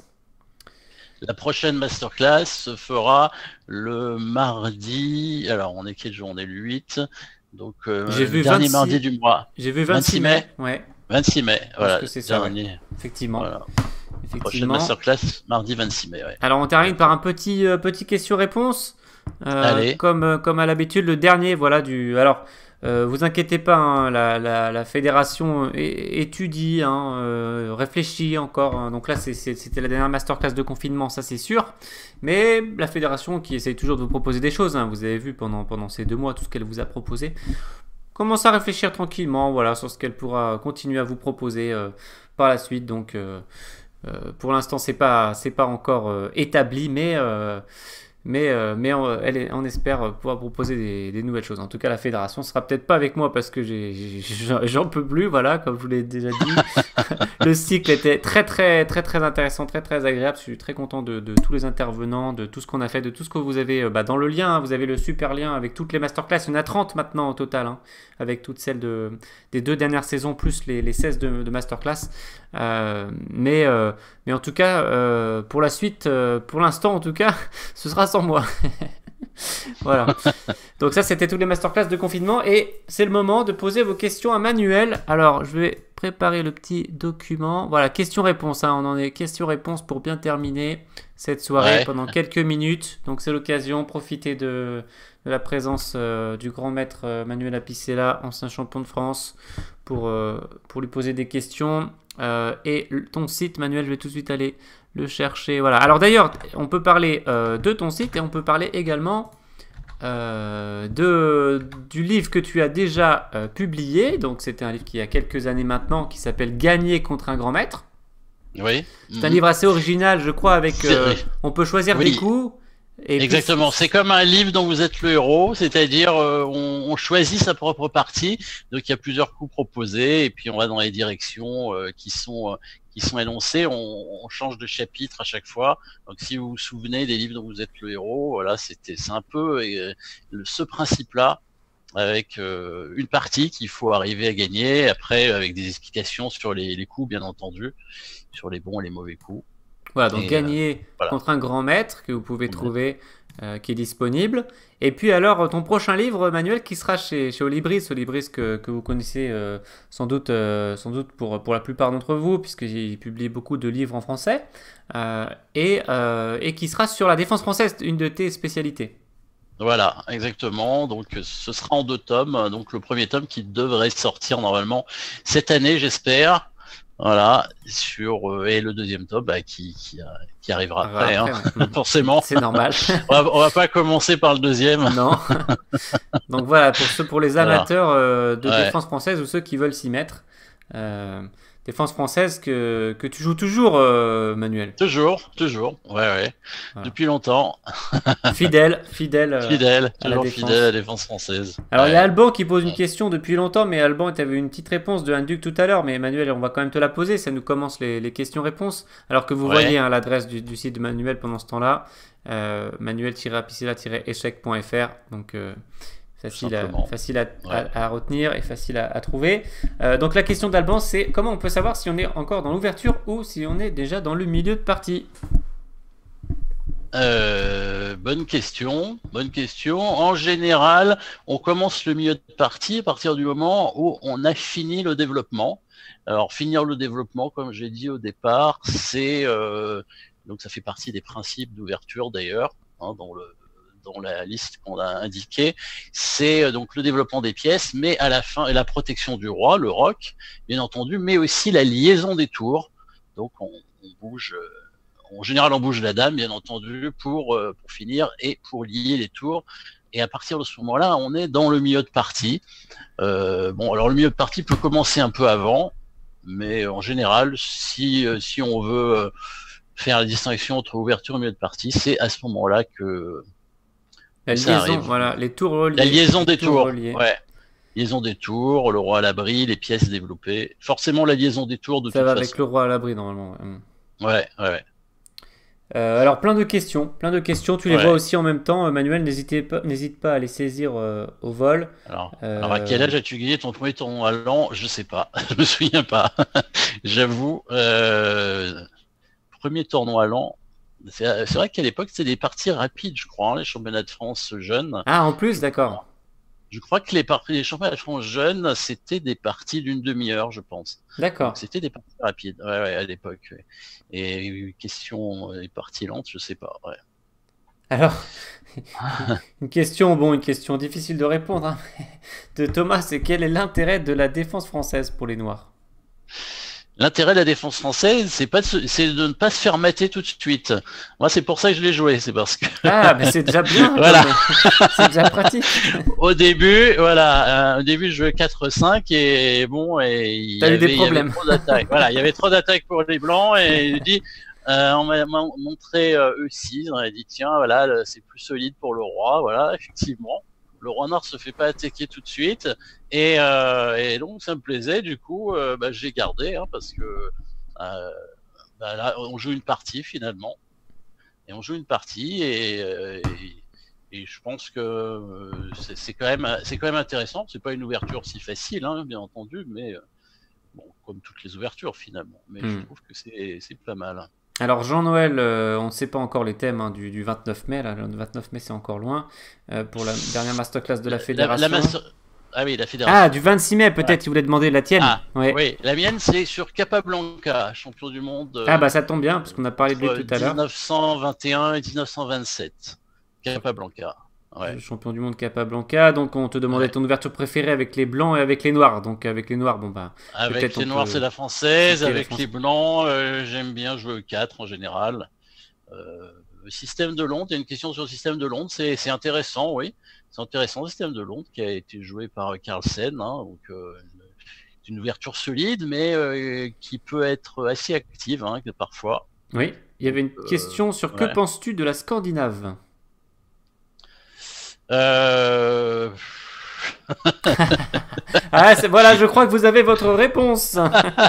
S2: La prochaine masterclass se fera le mardi. Alors, on est quel jour? On est le huit. Donc, euh,
S1: J'ai
S2: le
S1: vu
S2: dernier
S1: vingt-six
S2: mardi du mois.
S1: J'ai vu vingt-six mai. Ouais,
S2: vingt-six mai. Voilà.
S1: que c'est ça,
S2: Dernier.
S1: effectivement.
S2: Voilà. Prochaine
S1: effectivement.
S2: masterclass, mardi vingt-six mai. Ouais.
S1: Alors on termine par un petit, euh, petit question-réponse. Euh,
S2: Allez.
S1: comme, euh, comme à l'habitude, le dernier, voilà, du... Alors, euh, vous inquiétez pas, hein, la, la, la fédération é- étudie, hein, euh, réfléchit encore. Hein. Donc là, c'est- c'est- c'était la dernière masterclass de confinement, ça c'est sûr. Mais la fédération qui essaye toujours de vous proposer des choses, hein, vous avez vu pendant, pendant ces deux mois tout ce qu'elle vous a proposé, commence à réfléchir tranquillement, voilà, sur ce qu'elle pourra continuer à vous proposer euh, par la suite. Donc, euh, euh, pour l'instant, c'est pas, c'est pas encore euh, établi, mais euh, mais, euh, mais on, elle est- on espère pouvoir proposer des, des nouvelles choses. En tout cas, la fédération sera peut-être pas avec moi parce que j'ai- j'ai- j'en peux plus, voilà, comme je vous l'ai déjà dit. Le cycle était très très très très intéressant, très très agréable. Je suis très content de, de tous les intervenants, de tout ce qu'on a fait, de tout ce que vous avez euh, bah, dans le lien. Hein, vous avez le super lien avec toutes les masterclass. Il y en a trente maintenant au total, hein, avec toutes celles de, des deux dernières saisons plus les, les seize de, de masterclass. Euh, mais, euh, mais en tout cas, euh, pour la suite, euh, pour l'instant en tout cas, ce sera sans moi. Voilà. Donc ça, c'était tous les masterclass de confinement. Et c'est le moment de poser vos questions à Manuel. Alors, je vais préparer le petit document. Voilà, questions-réponses. Hein. On en est questions-réponses pour bien terminer cette soirée
S2: Ouais.
S1: pendant quelques minutes. Donc c'est l'occasion. Profitez de, de la présence euh, du grand maître euh, Manuel Apicella, ancien champion de France, pour, euh, pour lui poser des questions. Euh, et ton site, Manuel, je vais tout de suite aller le chercher. Voilà. Alors d'ailleurs, on peut parler euh, de ton site et on peut parler également euh, de, du livre que tu as déjà euh, publié. Donc c'était un livre qui a quelques années maintenant qui s'appelle Gagner contre un grand maître.
S2: Oui.
S1: C'est un livre assez original, je crois, avec euh,
S2: C'est-
S1: on peut choisir
S2: oui.
S1: des coups. Et
S2: Exactement,
S1: plus-
S2: c'est comme un livre dont vous êtes le héros, c'est-à-dire euh, on, on choisit sa propre partie, donc il y a plusieurs coups proposés et puis on va dans les directions euh, qui sont euh, qui sont énoncées, on, on change de chapitre à chaque fois. Donc si vous vous souvenez des livres dont vous êtes le héros, voilà, c'était c'est un peu euh, ce principe-là avec euh, une partie qu'il faut arriver à gagner, après avec des explications sur les, les coups bien entendu, sur les bons et les mauvais coups.
S1: Voilà, donc
S2: Et,
S1: gagner
S2: euh, voilà.
S1: contre un grand maître que vous pouvez
S2: Ouais.
S1: trouver, euh, qui est disponible. Et puis alors, ton prochain livre, Manuel, qui sera chez, chez Olibris, Olibris que, que vous connaissez euh, sans doute, euh, sans doute pour, pour la plupart d'entre vous, puisqu'il publie beaucoup de livres en français, euh, et, euh, et qui sera sur la défense française, une de tes spécialités.
S2: Voilà, exactement. Donc ce sera en deux tomes. Donc le premier tome qui devrait sortir normalement cette année, j'espère. Voilà, sur euh, et le deuxième tome bah, qui, qui, qui arrivera
S1: Ah,
S2: après,
S1: après,
S2: hein,
S1: ouais.
S2: forcément.
S1: C'est normal.
S2: On va, on va pas commencer par le deuxième.
S1: Non. Donc voilà, pour ceux, pour les
S2: Voilà.
S1: amateurs euh, de
S2: Ouais.
S1: défense française ou ceux qui veulent s'y mettre. Euh, défense française que, que tu joues toujours, euh, Manuel.
S2: Toujours, toujours. Ouais, ouais.
S1: Voilà.
S2: Depuis longtemps.
S1: Fidèle, fidèle. euh,
S2: Fidèle,
S1: à la
S2: toujours
S1: défense.
S2: fidèle à la défense française.
S1: Alors il y
S2: Ouais.
S1: a Alban qui pose une question depuis longtemps, mais Alban, tu avais une petite réponse de Handuc tout à l'heure, mais Manuel, on va quand même te la poser, ça nous commence les, les questions-réponses. Alors que vous
S2: Ouais.
S1: voyez hein, l'adresse du, du site de Manuel pendant ce temps-là, euh, manuel-apicella-échec point f r, donc euh, facile, à,
S2: simplement.
S1: facile à,
S2: Ouais.
S1: à- à retenir et facile à, à trouver. Euh, donc la question d'Alban, c'est comment on peut savoir si on est encore dans l'ouverture ou si on est déjà dans le milieu de partie?
S2: Euh, bonne question, bonne question. En général, on commence le milieu de partie à partir du moment où on a fini le développement. Alors, finir le développement, comme j'ai dit au départ, c'est euh, donc ça fait partie des principes d'ouverture d'ailleurs, hein, dans le dans la liste qu'on a indiquée. C'est euh, donc le développement des pièces, mais à la fin, et la protection du roi, le roc, bien entendu, mais aussi la liaison des tours. Donc, on, on bouge. Euh, En général, on bouge la dame, bien entendu, pour, euh, pour finir et pour lier les tours. Et à partir de ce moment-là, on est dans le milieu de partie. Euh, bon, alors le milieu de partie peut commencer un peu avant, mais en général, si, euh, si on veut euh, faire la distinction entre ouverture et milieu de partie, c'est à ce moment-là que
S1: La
S2: ça
S1: liaison,
S2: arrive.
S1: voilà, les tours reliés.
S2: La liaison des
S1: tours
S2: tours.
S1: reliés.
S2: Ouais. Liaison des tours, le roi à l'abri, les pièces développées. Forcément, la liaison des tours de
S1: Ça
S2: toute
S1: va
S2: façon.
S1: avec le roi à l'abri normalement. Ouais.
S2: Ouais, ouais, ouais.
S1: Euh, alors plein de questions, plein de questions. Tu les
S2: Ouais.
S1: vois aussi en même temps, Manuel. N'hésitez pas, n'hésite pas à les saisir euh, au vol.
S2: Alors,
S1: Euh,
S2: alors, à quel âge as-tu gagné ton premier tournoi à l'an? Je sais pas, je me souviens pas. J'avoue, euh, premier tournoi à l'an. C'est c'est vrai qu'à l'époque, c'était des parties rapides, je crois, hein, les championnats de France jeunes.
S1: Ah, en plus, d'accord.
S2: Je crois que les, par- les championnats de France jeunes, c'était des parties d'une demi-heure, je pense.
S1: D'accord.
S2: Donc c'était des parties rapides, ouais, ouais, à l'époque. Ouais. Et question, euh, les parties lentes, je sais pas. Ouais.
S1: Alors, une question, bon, une question difficile de répondre, hein, de Thomas, c'est quel est l'intérêt de la défense française pour les Noirs?
S2: L'intérêt de la défense française, c'est pas de, se- c'est de ne pas se faire mater tout de suite. Moi, c'est pour ça que je l'ai joué, c'est parce que
S1: Ah, mais c'est déjà bien.
S2: Voilà.
S1: comme- C'est déjà pratique.
S2: au début, voilà, euh, au début, je jouais quatre cinq et bon, et il y
S1: T'as eu
S2: avait,
S1: des
S2: il y avait
S1: problèmes.
S2: trop d'attaques. Voilà, il y avait trop d'attaques pour les blancs et il dit, euh, on m'a m'a montré euh, E six, on a dit tiens, voilà, le- c'est plus solide pour le roi, voilà, effectivement. Le roi noir se fait pas attaquer tout de suite et, euh, et donc ça me plaisait. Du coup, euh, bah, j'ai gardé hein, parce que euh, bah, là, on joue une partie finalement et on joue une partie et, euh, et, et je pense que euh, c'est c'est quand même c'est quand même intéressant. C'est pas une ouverture si facile, hein, bien entendu, mais euh, bon, comme toutes les ouvertures finalement. Mais je
S1: Hmm.
S2: trouve que c'est c'est pas mal.
S1: Alors Jean-Noël, euh, on ne sait pas encore les thèmes hein, du, du vingt-neuf mai. Là. Le vingt-neuf mai, c'est encore loin. Euh, pour la dernière masterclass de la
S2: La, la, la
S1: fédération.
S2: master- Ah oui, la
S1: Ah,
S2: fédération.
S1: du vingt-six mai, peut-être,
S2: Ouais.
S1: si vous voulez demander la tienne.
S2: Ah,
S1: Ouais.
S2: oui, la mienne c'est sur Capablanca, champion du monde
S1: Ah, bah
S2: euh,
S1: ça tombe bien, parce qu'on a parlé de lui
S2: entre
S1: tout à l'heure.
S2: mille neuf cent vingt et un et mille neuf cent vingt-sept. Capablanca.
S1: Le
S2: Ouais,
S1: champion du monde Capablanca. Donc, on te demandait
S2: ouais.
S1: ton ouverture préférée avec les blancs et avec les noirs. Donc, avec les noirs, bon, bah,
S2: Avec
S1: peut-être on
S2: les noirs, c'est
S1: peut
S2: la française.
S1: citer la
S2: Avec
S1: France.
S2: les blancs, euh, j'aime bien jouer au quatre en général. Euh, le système de Londres, il y a une question sur le système de Londres, c'est c'est intéressant, oui. C'est intéressant le système de Londres qui a été joué par Carlsen. Hein, donc, euh, c'est une ouverture solide, mais euh, qui peut être assez active hein, parfois.
S1: Oui, il y avait
S2: Donc,
S1: une
S2: euh,
S1: question sur que
S2: ouais.
S1: penses-tu de la Scandinave?
S2: Euh...
S1: Ah, c'est- voilà, je crois que vous avez votre réponse.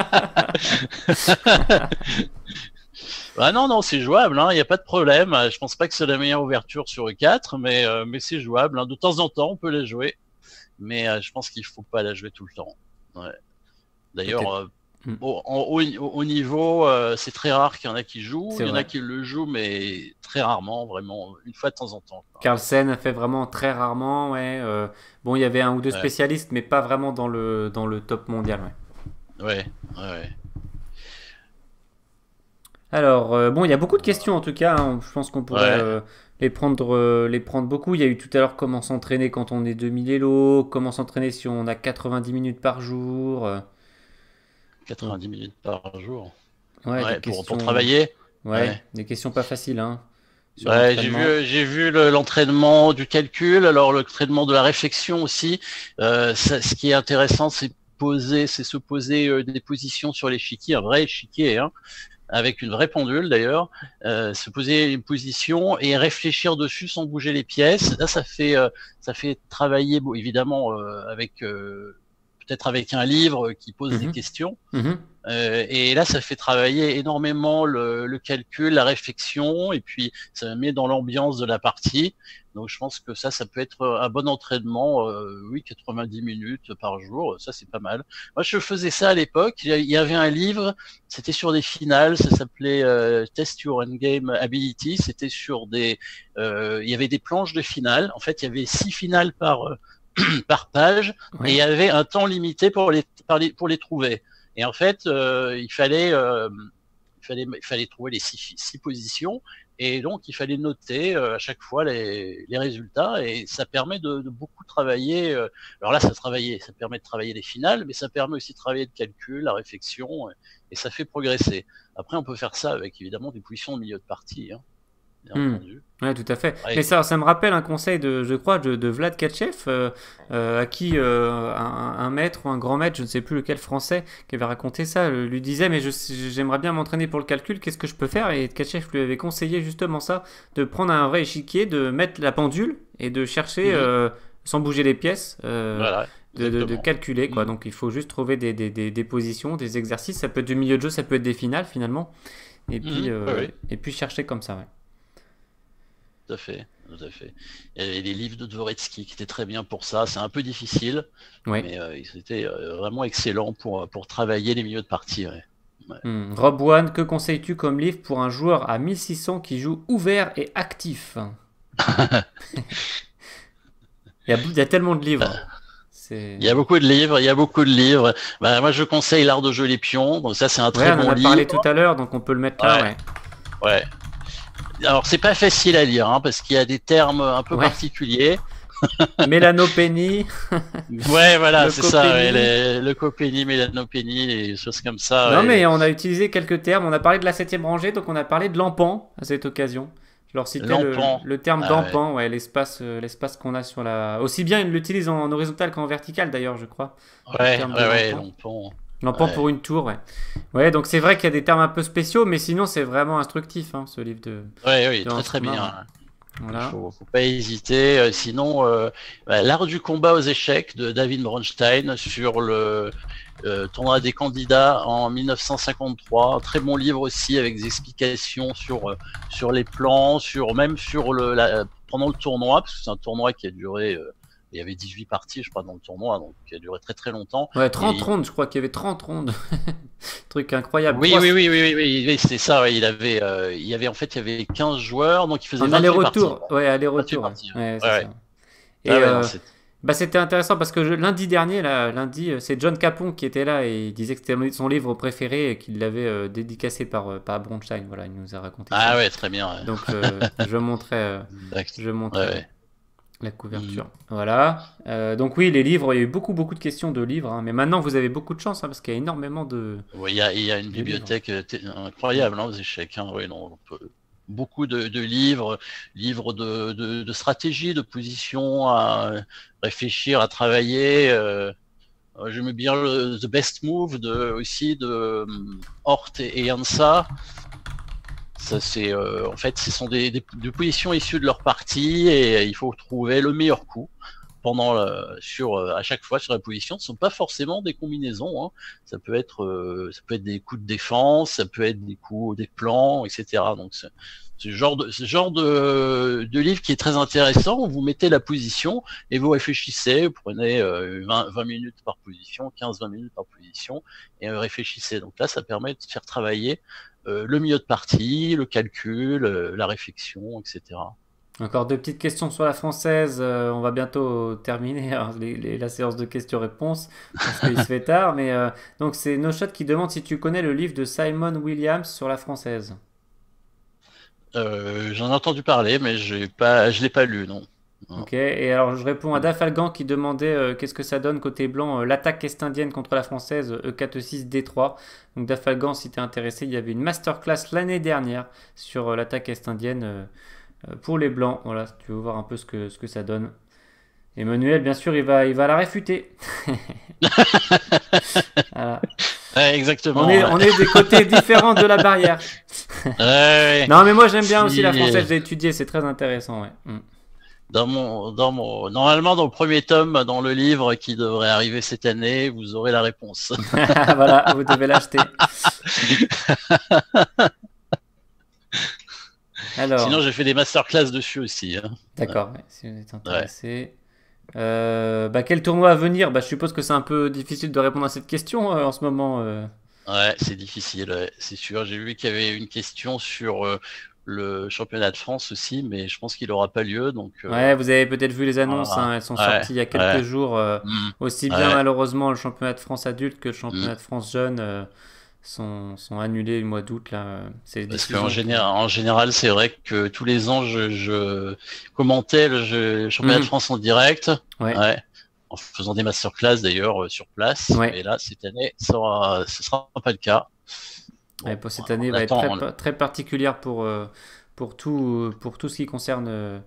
S2: Ah non, non, c'est jouable, il n'y a pas de problème. Je pense pas que c'est la meilleure ouverture sur E quatre, mais, euh, mais c'est jouable. Hein. De temps en temps, on peut la jouer, mais euh, je pense qu'il faut pas la jouer tout le temps. Ouais. D'ailleurs,
S1: Peut-être.
S2: euh,
S1: Hmm,
S2: au, en- au, au niveau, euh, c'est très rare qu'il y en a qui jouent.
S1: c'est
S2: Il y en a
S1: vrai.
S2: qui le jouent, mais très rarement, vraiment, une fois de temps en temps. Quoi.
S1: Carlsen a fait vraiment très rarement, ouais. euh, bon, il y avait un ou deux
S2: Ouais,
S1: spécialistes, mais pas vraiment dans le, dans le top mondial, ouais.
S2: ouais, ouais. ouais.
S1: Alors, euh, bon, il y a beaucoup de questions en tout cas. Hein. Je pense qu'on pourrait
S2: Ouais,
S1: euh, les prendre, euh, les prendre beaucoup. Il y a eu tout à l'heure comment s'entraîner quand on est demi élo, comment s'entraîner si on a quatre-vingt-dix minutes par jour. euh. Donc,
S2: quatre-vingt-dix minutes par jour.
S1: ouais, des
S2: Ouais, pour, pour
S1: questions,
S2: travailler.
S1: ouais,
S2: Ouais.
S1: des questions pas faciles, hein, sur
S2: Ouais, j'ai
S1: l'entraînement.
S2: vu, j'ai vu le- l'entraînement du calcul, alors l'entraînement de la réflexion aussi. Euh, ça- ce qui est intéressant, c'est poser, c'est se poser euh, des positions sur l'échiquier, un vrai échiquier, hein, avec une vraie pendule d'ailleurs. Euh, se poser une position et réfléchir dessus sans bouger les pièces. Là, ça fait, euh, ça fait travailler, bon, évidemment, euh, avec euh, peut-être avec un livre qui pose des
S1: Mhm,
S2: questions.
S1: mhm.
S2: Euh, et là, ça fait travailler énormément le, le calcul, la réflexion, et puis ça met dans l'ambiance de la partie. Donc, je pense que ça, ça peut être un bon entraînement. Euh, oui, quatre-vingt-dix minutes par jour, ça c'est pas mal. Moi, je faisais ça à l'époque. Il y avait un livre, c'était sur des finales, ça s'appelait euh, Test Your Endgame Ability. C'était sur des, euh, il y avait des planches de finale. En fait, il y avait six finales par par page, et il
S1: Ouais.
S2: y avait un temps limité pour les, pour les trouver. Et en fait, euh, il fallait, euh, il fallait, il fallait trouver les six, six positions, et donc il fallait noter euh, à chaque fois les, les résultats, et ça permet de, de beaucoup travailler. Euh, alors là, ça travaillait, ça permet de travailler les finales, mais ça permet aussi de travailler le calcul, la réflexion, et, et ça fait progresser. Après, on peut faire ça avec évidemment des positions au milieu de partie, hein, bien
S1: Hmm.
S2: entendu.
S1: Ouais, tout à fait. Mais
S2: Ouais.
S1: ça, ça me rappelle un conseil de, je crois, de, de Vlad Tkachev, euh, euh, à qui euh, un, un maître ou un grand maître, je ne sais plus lequel français, qui avait raconté ça, euh, lui disait, mais je- j'aimerais bien m'entraîner pour le calcul, qu'est-ce que je peux faire? Et Tkachev lui avait conseillé justement ça, de prendre un vrai échiquier, de mettre la pendule et de chercher,
S2: Mhm.
S1: euh, sans bouger les pièces, euh,
S2: Voilà,
S1: de, de- de
S2: exactement.
S1: calculer, quoi.
S2: Mhm.
S1: Donc il faut juste trouver des, des- des- des positions, des exercices, ça peut être du milieu de jeu, ça peut être des finales finalement, et puis,
S2: Mhm. Oui,
S1: euh,
S2: oui.
S1: et puis chercher comme ça, ouais.
S2: Tout à fait, tout à fait. Il y avait les livres de Dvoretsky qui étaient très bien pour ça. C'est un peu difficile,
S1: Ouais.
S2: mais euh, ils étaient euh, vraiment excellents pour, pour travailler les milieux de partie. Ouais. Ouais.
S1: Hmm. Rob One, que conseilles-tu comme livre pour un joueur à mille six cents qui joue ouvert et actif? Il y a, il y a tellement de livres. C'est...
S2: Il y a beaucoup de livres, il y a beaucoup de livres. Bah, moi, je conseille L'Art de jouer les pions. Donc ça, c'est un
S1: Ouais,
S2: très
S1: on en
S2: bon
S1: a
S2: livre.
S1: parlé tout à l'heure, donc on peut le mettre là,
S2: Ouais,
S1: ouais.
S2: ouais. Alors, c'est pas facile à lire, hein, parce qu'il y a des termes un peu
S1: Ouais.
S2: particuliers.
S1: Mélanopénie,
S2: Ouais, voilà, c'est ça. Ouais,
S1: leucopénie.
S2: les- leucopénie, mélanopénie, les choses comme ça.
S1: Non,
S2: Ouais.
S1: mais on a utilisé quelques termes. On a parlé de la septième rangée, donc on a parlé de l'empan à cette occasion. Je leur citais le,
S2: L'empan.
S1: le terme
S2: Ah, ouais.
S1: d'empan, ouais, l'espace, euh, l'espace qu'on a sur la. Aussi bien ils l'utilisent en horizontal qu'en vertical d'ailleurs, je crois. Le
S2: Ouais,
S1: terme de
S2: ouais, ouais,
S1: l'empan.
S2: l'empan.
S1: L'empan
S2: Ouais.
S1: pour une tour, ouais. Ouais, donc c'est vrai qu'il y a des termes un peu spéciaux, mais sinon c'est vraiment instructif, hein, ce livre de,
S2: Ouais, oui,
S1: de
S2: très
S1: Hans
S2: très
S1: Kumar,
S2: bien.
S1: ouais.
S2: Il
S1: Voilà.
S2: faut, faut pas hésiter. Euh, Sinon, euh, bah, L'Art du combat aux échecs de David Bronstein sur le euh, tournoi des candidats en mille neuf cent cinquante-trois. Un très bon livre aussi avec des explications sur, euh, sur les plans, sur même sur le la, pendant le tournoi, parce que c'est un tournoi qui a duré. Euh, il y avait dix-huit parties, je crois, dans le tournoi, donc qui a duré très très longtemps.
S1: Ouais,
S2: Et
S1: trente rondes, je crois qu'il y avait trente rondes. Truc incroyable.
S2: Oui,
S1: Trois-
S2: oui, oui, oui, oui, oui, oui, c'est ça. Ouais, il avait, euh, il y avait en fait, il y avait quinze joueurs, donc il faisait
S1: En
S2: vingt-huit parties.
S1: aller-retour. Ouais,
S2: vingt-huit
S1: aller-retour. Ouais,
S2: parties.
S1: ouais,
S2: Ouais,
S1: c'est
S2: ouais.
S1: ça.
S2: Ah
S1: Et
S2: ouais, non,
S1: euh,
S2: c'est.
S1: bah, c'était intéressant parce que je- lundi dernier, là, lundi, euh, c'est John Capon qui était là et il disait que c'était son livre préféré et qu'il l'avait euh, dédicacé par, euh, par Bronstein. Voilà, il nous a raconté
S2: Ah
S1: ça.
S2: ouais, très bien. Ouais.
S1: Donc, euh, je montrais, euh,
S2: D'accord.
S1: je
S2: Ouais,
S1: montrais
S2: ouais.
S1: la
S2: Mhm.
S1: couverture. Voilà. Euh, donc, oui, les livres, il y a eu beaucoup, beaucoup de questions de livres. Hein, mais maintenant, vous avez beaucoup de chance hein, parce qu'il y a énormément de,
S2: Ouais, il y a, il y a une
S1: de livres.
S2: bibliothèque euh, t- incroyable, hein, vous avez chacun, oui, non, on peut- beaucoup de, de livres, livres de, de, de stratégie, de position à réfléchir, à travailler. Euh, euh, j'aime bien le The Best Move de, aussi de euh, Hort et, et Hansa. Ça, c'est, euh, en fait, ce sont des, des, des positions issues de leur partie et il faut trouver le meilleur coup pendant le- sur euh, à chaque fois sur la position. Ce sont pas forcément des combinaisons, hein. Ça peut être euh, ça peut être des coups de défense, ça peut être des coups des plans, et cetera. Donc c'est ce genre de ce genre de, de livre qui est très intéressant où vous mettez la position et vous réfléchissez, vous prenez euh, vingt, vingt minutes par position, quinze vingt minutes par position et euh, réfléchissez. Donc là ça permet de faire travailler euh, le milieu de partie, le calcul, euh, la réflexion, et cetera.
S1: Encore deux petites questions sur la française. Euh, on va bientôt terminer hein, les- les- la séance de questions-réponses parce qu'il se fait tard. Mais euh, donc c'est NoShot qui demande si tu connais le livre de Simon Williams sur la française.
S2: Euh, j'en ai entendu parler, mais j'ai pas, je l'ai pas lu, non. Non.
S1: Ok. Et alors je réponds à Dafalgan qui demandait euh, qu'est-ce que ça donne côté blanc euh, l'attaque est-indienne contre la française E quatre six D trois. Donc Dafalgan, si t'es intéressé, il y avait une masterclass l'année dernière sur euh, l'attaque est-indienne euh, euh, pour les blancs. Voilà, si tu veux voir un peu ce que, ce que ça donne. Emmanuel, bien sûr, il va, il va la réfuter. Voilà.
S2: Ouais,
S1: On
S2: exactement.
S1: est,
S2: Ouais.
S1: on est des côtés différents de la barrière.
S2: Ouais,
S1: Non, mais moi j'aime bien aussi la
S2: si,
S1: française, j'ai étudié, c'est très intéressant. Ouais. Mm.
S2: dans mon, dans mon, normalement dans le premier tome, dans le livre qui devrait arriver cette année, vous aurez la réponse.
S1: Voilà, vous devez l'acheter.
S2: Sinon,
S1: Alors,
S2: j'ai fait des masterclass dessus aussi, hein.
S1: d'accord, ouais, si vous êtes
S2: Ouais.
S1: intéressé. Euh, bah, quel tournoi à venir? Bah, je suppose que c'est un peu difficile de répondre à cette question euh, en ce moment. euh.
S2: Ouais, c'est difficile, ouais, c'est sûr. J'ai vu qu'il y avait une question sur euh, le championnat de France aussi, mais je pense qu'il n'aura pas lieu, donc euh,
S1: Ouais, vous avez peut-être vu les annonces,
S2: voilà.
S1: hein, elles sont
S2: Ouais,
S1: sorties il y a quelques
S2: ouais,
S1: jours. euh,
S2: mm,
S1: aussi bien
S2: ouais,
S1: malheureusement le championnat de France adulte que le
S2: mm.
S1: championnat de France jeune euh, sont, sont annulés le mois d'août. Là. C'est des
S2: Parce qu'en
S1: décisions qui...
S2: général, en général, c'est vrai que tous les ans, je, je commentais le, jeu- le championnat de
S1: Mhm.
S2: France en direct,
S1: Ouais,
S2: ouais, en faisant des masterclass d'ailleurs euh, sur place.
S1: ouais.
S2: Mais là, cette année, ça aura, ce sera pas le cas.
S1: Ouais,
S2: Bon,
S1: pour cette
S2: on
S1: année va être
S2: attend.
S1: très,
S2: on-
S1: pa- très particulière pour, euh, pour, tout, pour tout ce qui concerne euh,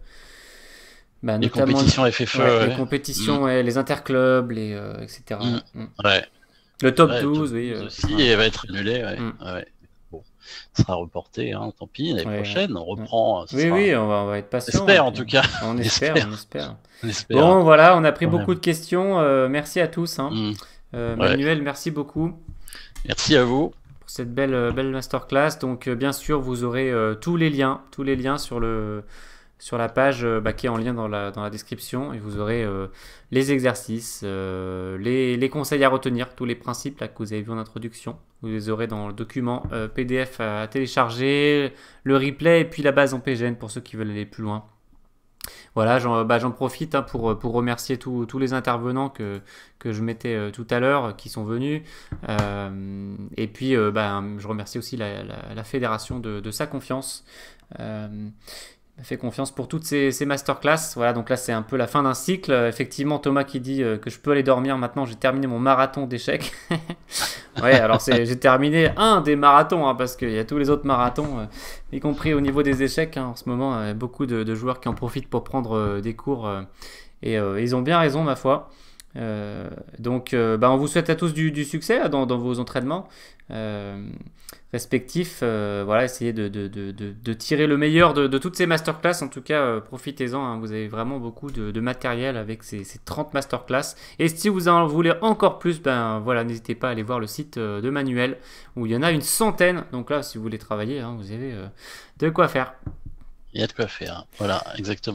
S1: bah,
S2: Les
S1: notamment
S2: compétitions F F E,
S1: ouais, les
S2: ouais. Mm,
S1: compétitions, ouais, les interclubs, les, euh, et cetera.
S2: mm,
S1: Ouais. Mm.
S2: ouais.
S1: Le top
S2: Ouais, le top
S1: douze, oui.
S2: douze
S1: euh,
S2: aussi,
S1: ouais.
S2: elle va être annulée, ouais.
S1: Mm.
S2: Ouais. Bon, ça sera reporté, hein, tant pis, l'année
S1: Ouais,
S2: prochaine, on
S1: ouais.
S2: reprend, ce
S1: Oui, oui,
S2: sera.
S1: on va, on va être patient. Et
S2: J'espère en
S1: puis,
S2: tout cas.
S1: on
S2: On
S1: espère, on
S2: espère.
S1: espère.
S2: On espère.
S1: Bon, voilà, on a pris
S2: Ouais.
S1: beaucoup de questions. euh, merci à tous. Hein.
S2: Mm,
S1: Euh,
S2: ouais.
S1: Manuel, merci beaucoup
S2: Merci à vous.
S1: pour cette belle, euh, belle masterclass. Donc, euh, bien sûr, vous aurez euh, tous les liens, tous les liens sur le, sur la page euh, bah, qui est en lien dans la, dans la description. Et vous aurez euh, les exercices, euh, les, les conseils à retenir, tous les principes là, que vous avez vus en introduction. Vous les aurez dans le document euh, P D F à télécharger, le replay et puis la base en P G N pour ceux qui veulent aller plus loin. Voilà, j'en bah, j'en profite hein, pour, pour remercier tous tous les intervenants que, que je mettais euh, tout à l'heure, qui sont venus. Euh, et puis, euh, bah, je remercie aussi la, la, la fédération de, de sa confiance. Euh, m'a fait confiance pour toutes ces, ces masterclass. Voilà, donc là, c'est un peu la fin d'un cycle. Euh, effectivement, Thomas qui dit euh, que je peux aller dormir maintenant. J'ai terminé mon marathon d'échecs. Ouais, alors c'est- j'ai terminé un des marathons, hein, parce qu'il y a tous les autres marathons, euh, y compris au niveau des échecs. Hein, en ce moment, euh, beaucoup de, de joueurs qui en profitent pour prendre euh, des cours. euh, et euh, ils ont bien raison, ma foi. Euh, donc, euh, bah, on vous souhaite à tous du, du succès là, dans, dans vos entraînements euh, respectifs. Euh, voilà, essayez de, de, de, de, de tirer le meilleur de, de toutes ces masterclass. En tout cas, euh, profitez-en. Hein, vous avez vraiment beaucoup de, de matériel avec ces, ces trente masterclass. Et si vous en voulez encore plus, ben voilà, n'hésitez pas à aller voir le site euh, de Manuel où il y en a une centaine. Donc là, si vous voulez travailler, hein, vous avez euh, de quoi faire.
S2: Il y a de quoi faire. Voilà, exactement.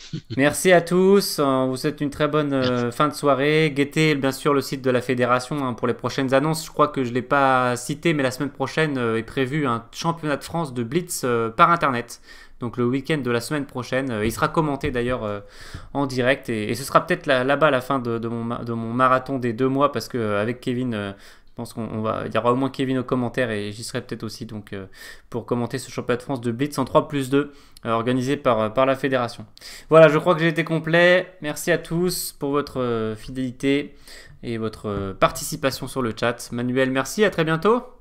S1: Merci à tous. On vous souhaite une très bonne euh, fin de soirée. Guettez bien sûr le site de la fédération hein, pour les prochaines annonces. Je crois que je ne l'ai pas cité, mais la semaine prochaine euh, est prévu un championnat de France de Blitz euh, par Internet. Donc le week-end de la semaine prochaine. Euh, il sera commenté d'ailleurs euh, en direct. Et, et ce sera peut-être là- là-bas la fin de, de mon, de mon marathon des deux mois parce qu'avec Kevin, euh, je pense qu'on on va, il y aura au moins Kevin aux commentaires et j'y serai peut-être aussi donc, euh, pour commenter ce championnat de France de Blitz en trois plus deux euh, organisé par, par la fédération. Voilà, je crois que j'ai été complet. Merci à tous pour votre euh, fidélité et votre euh, participation sur le chat. Manuel, merci, à très bientôt.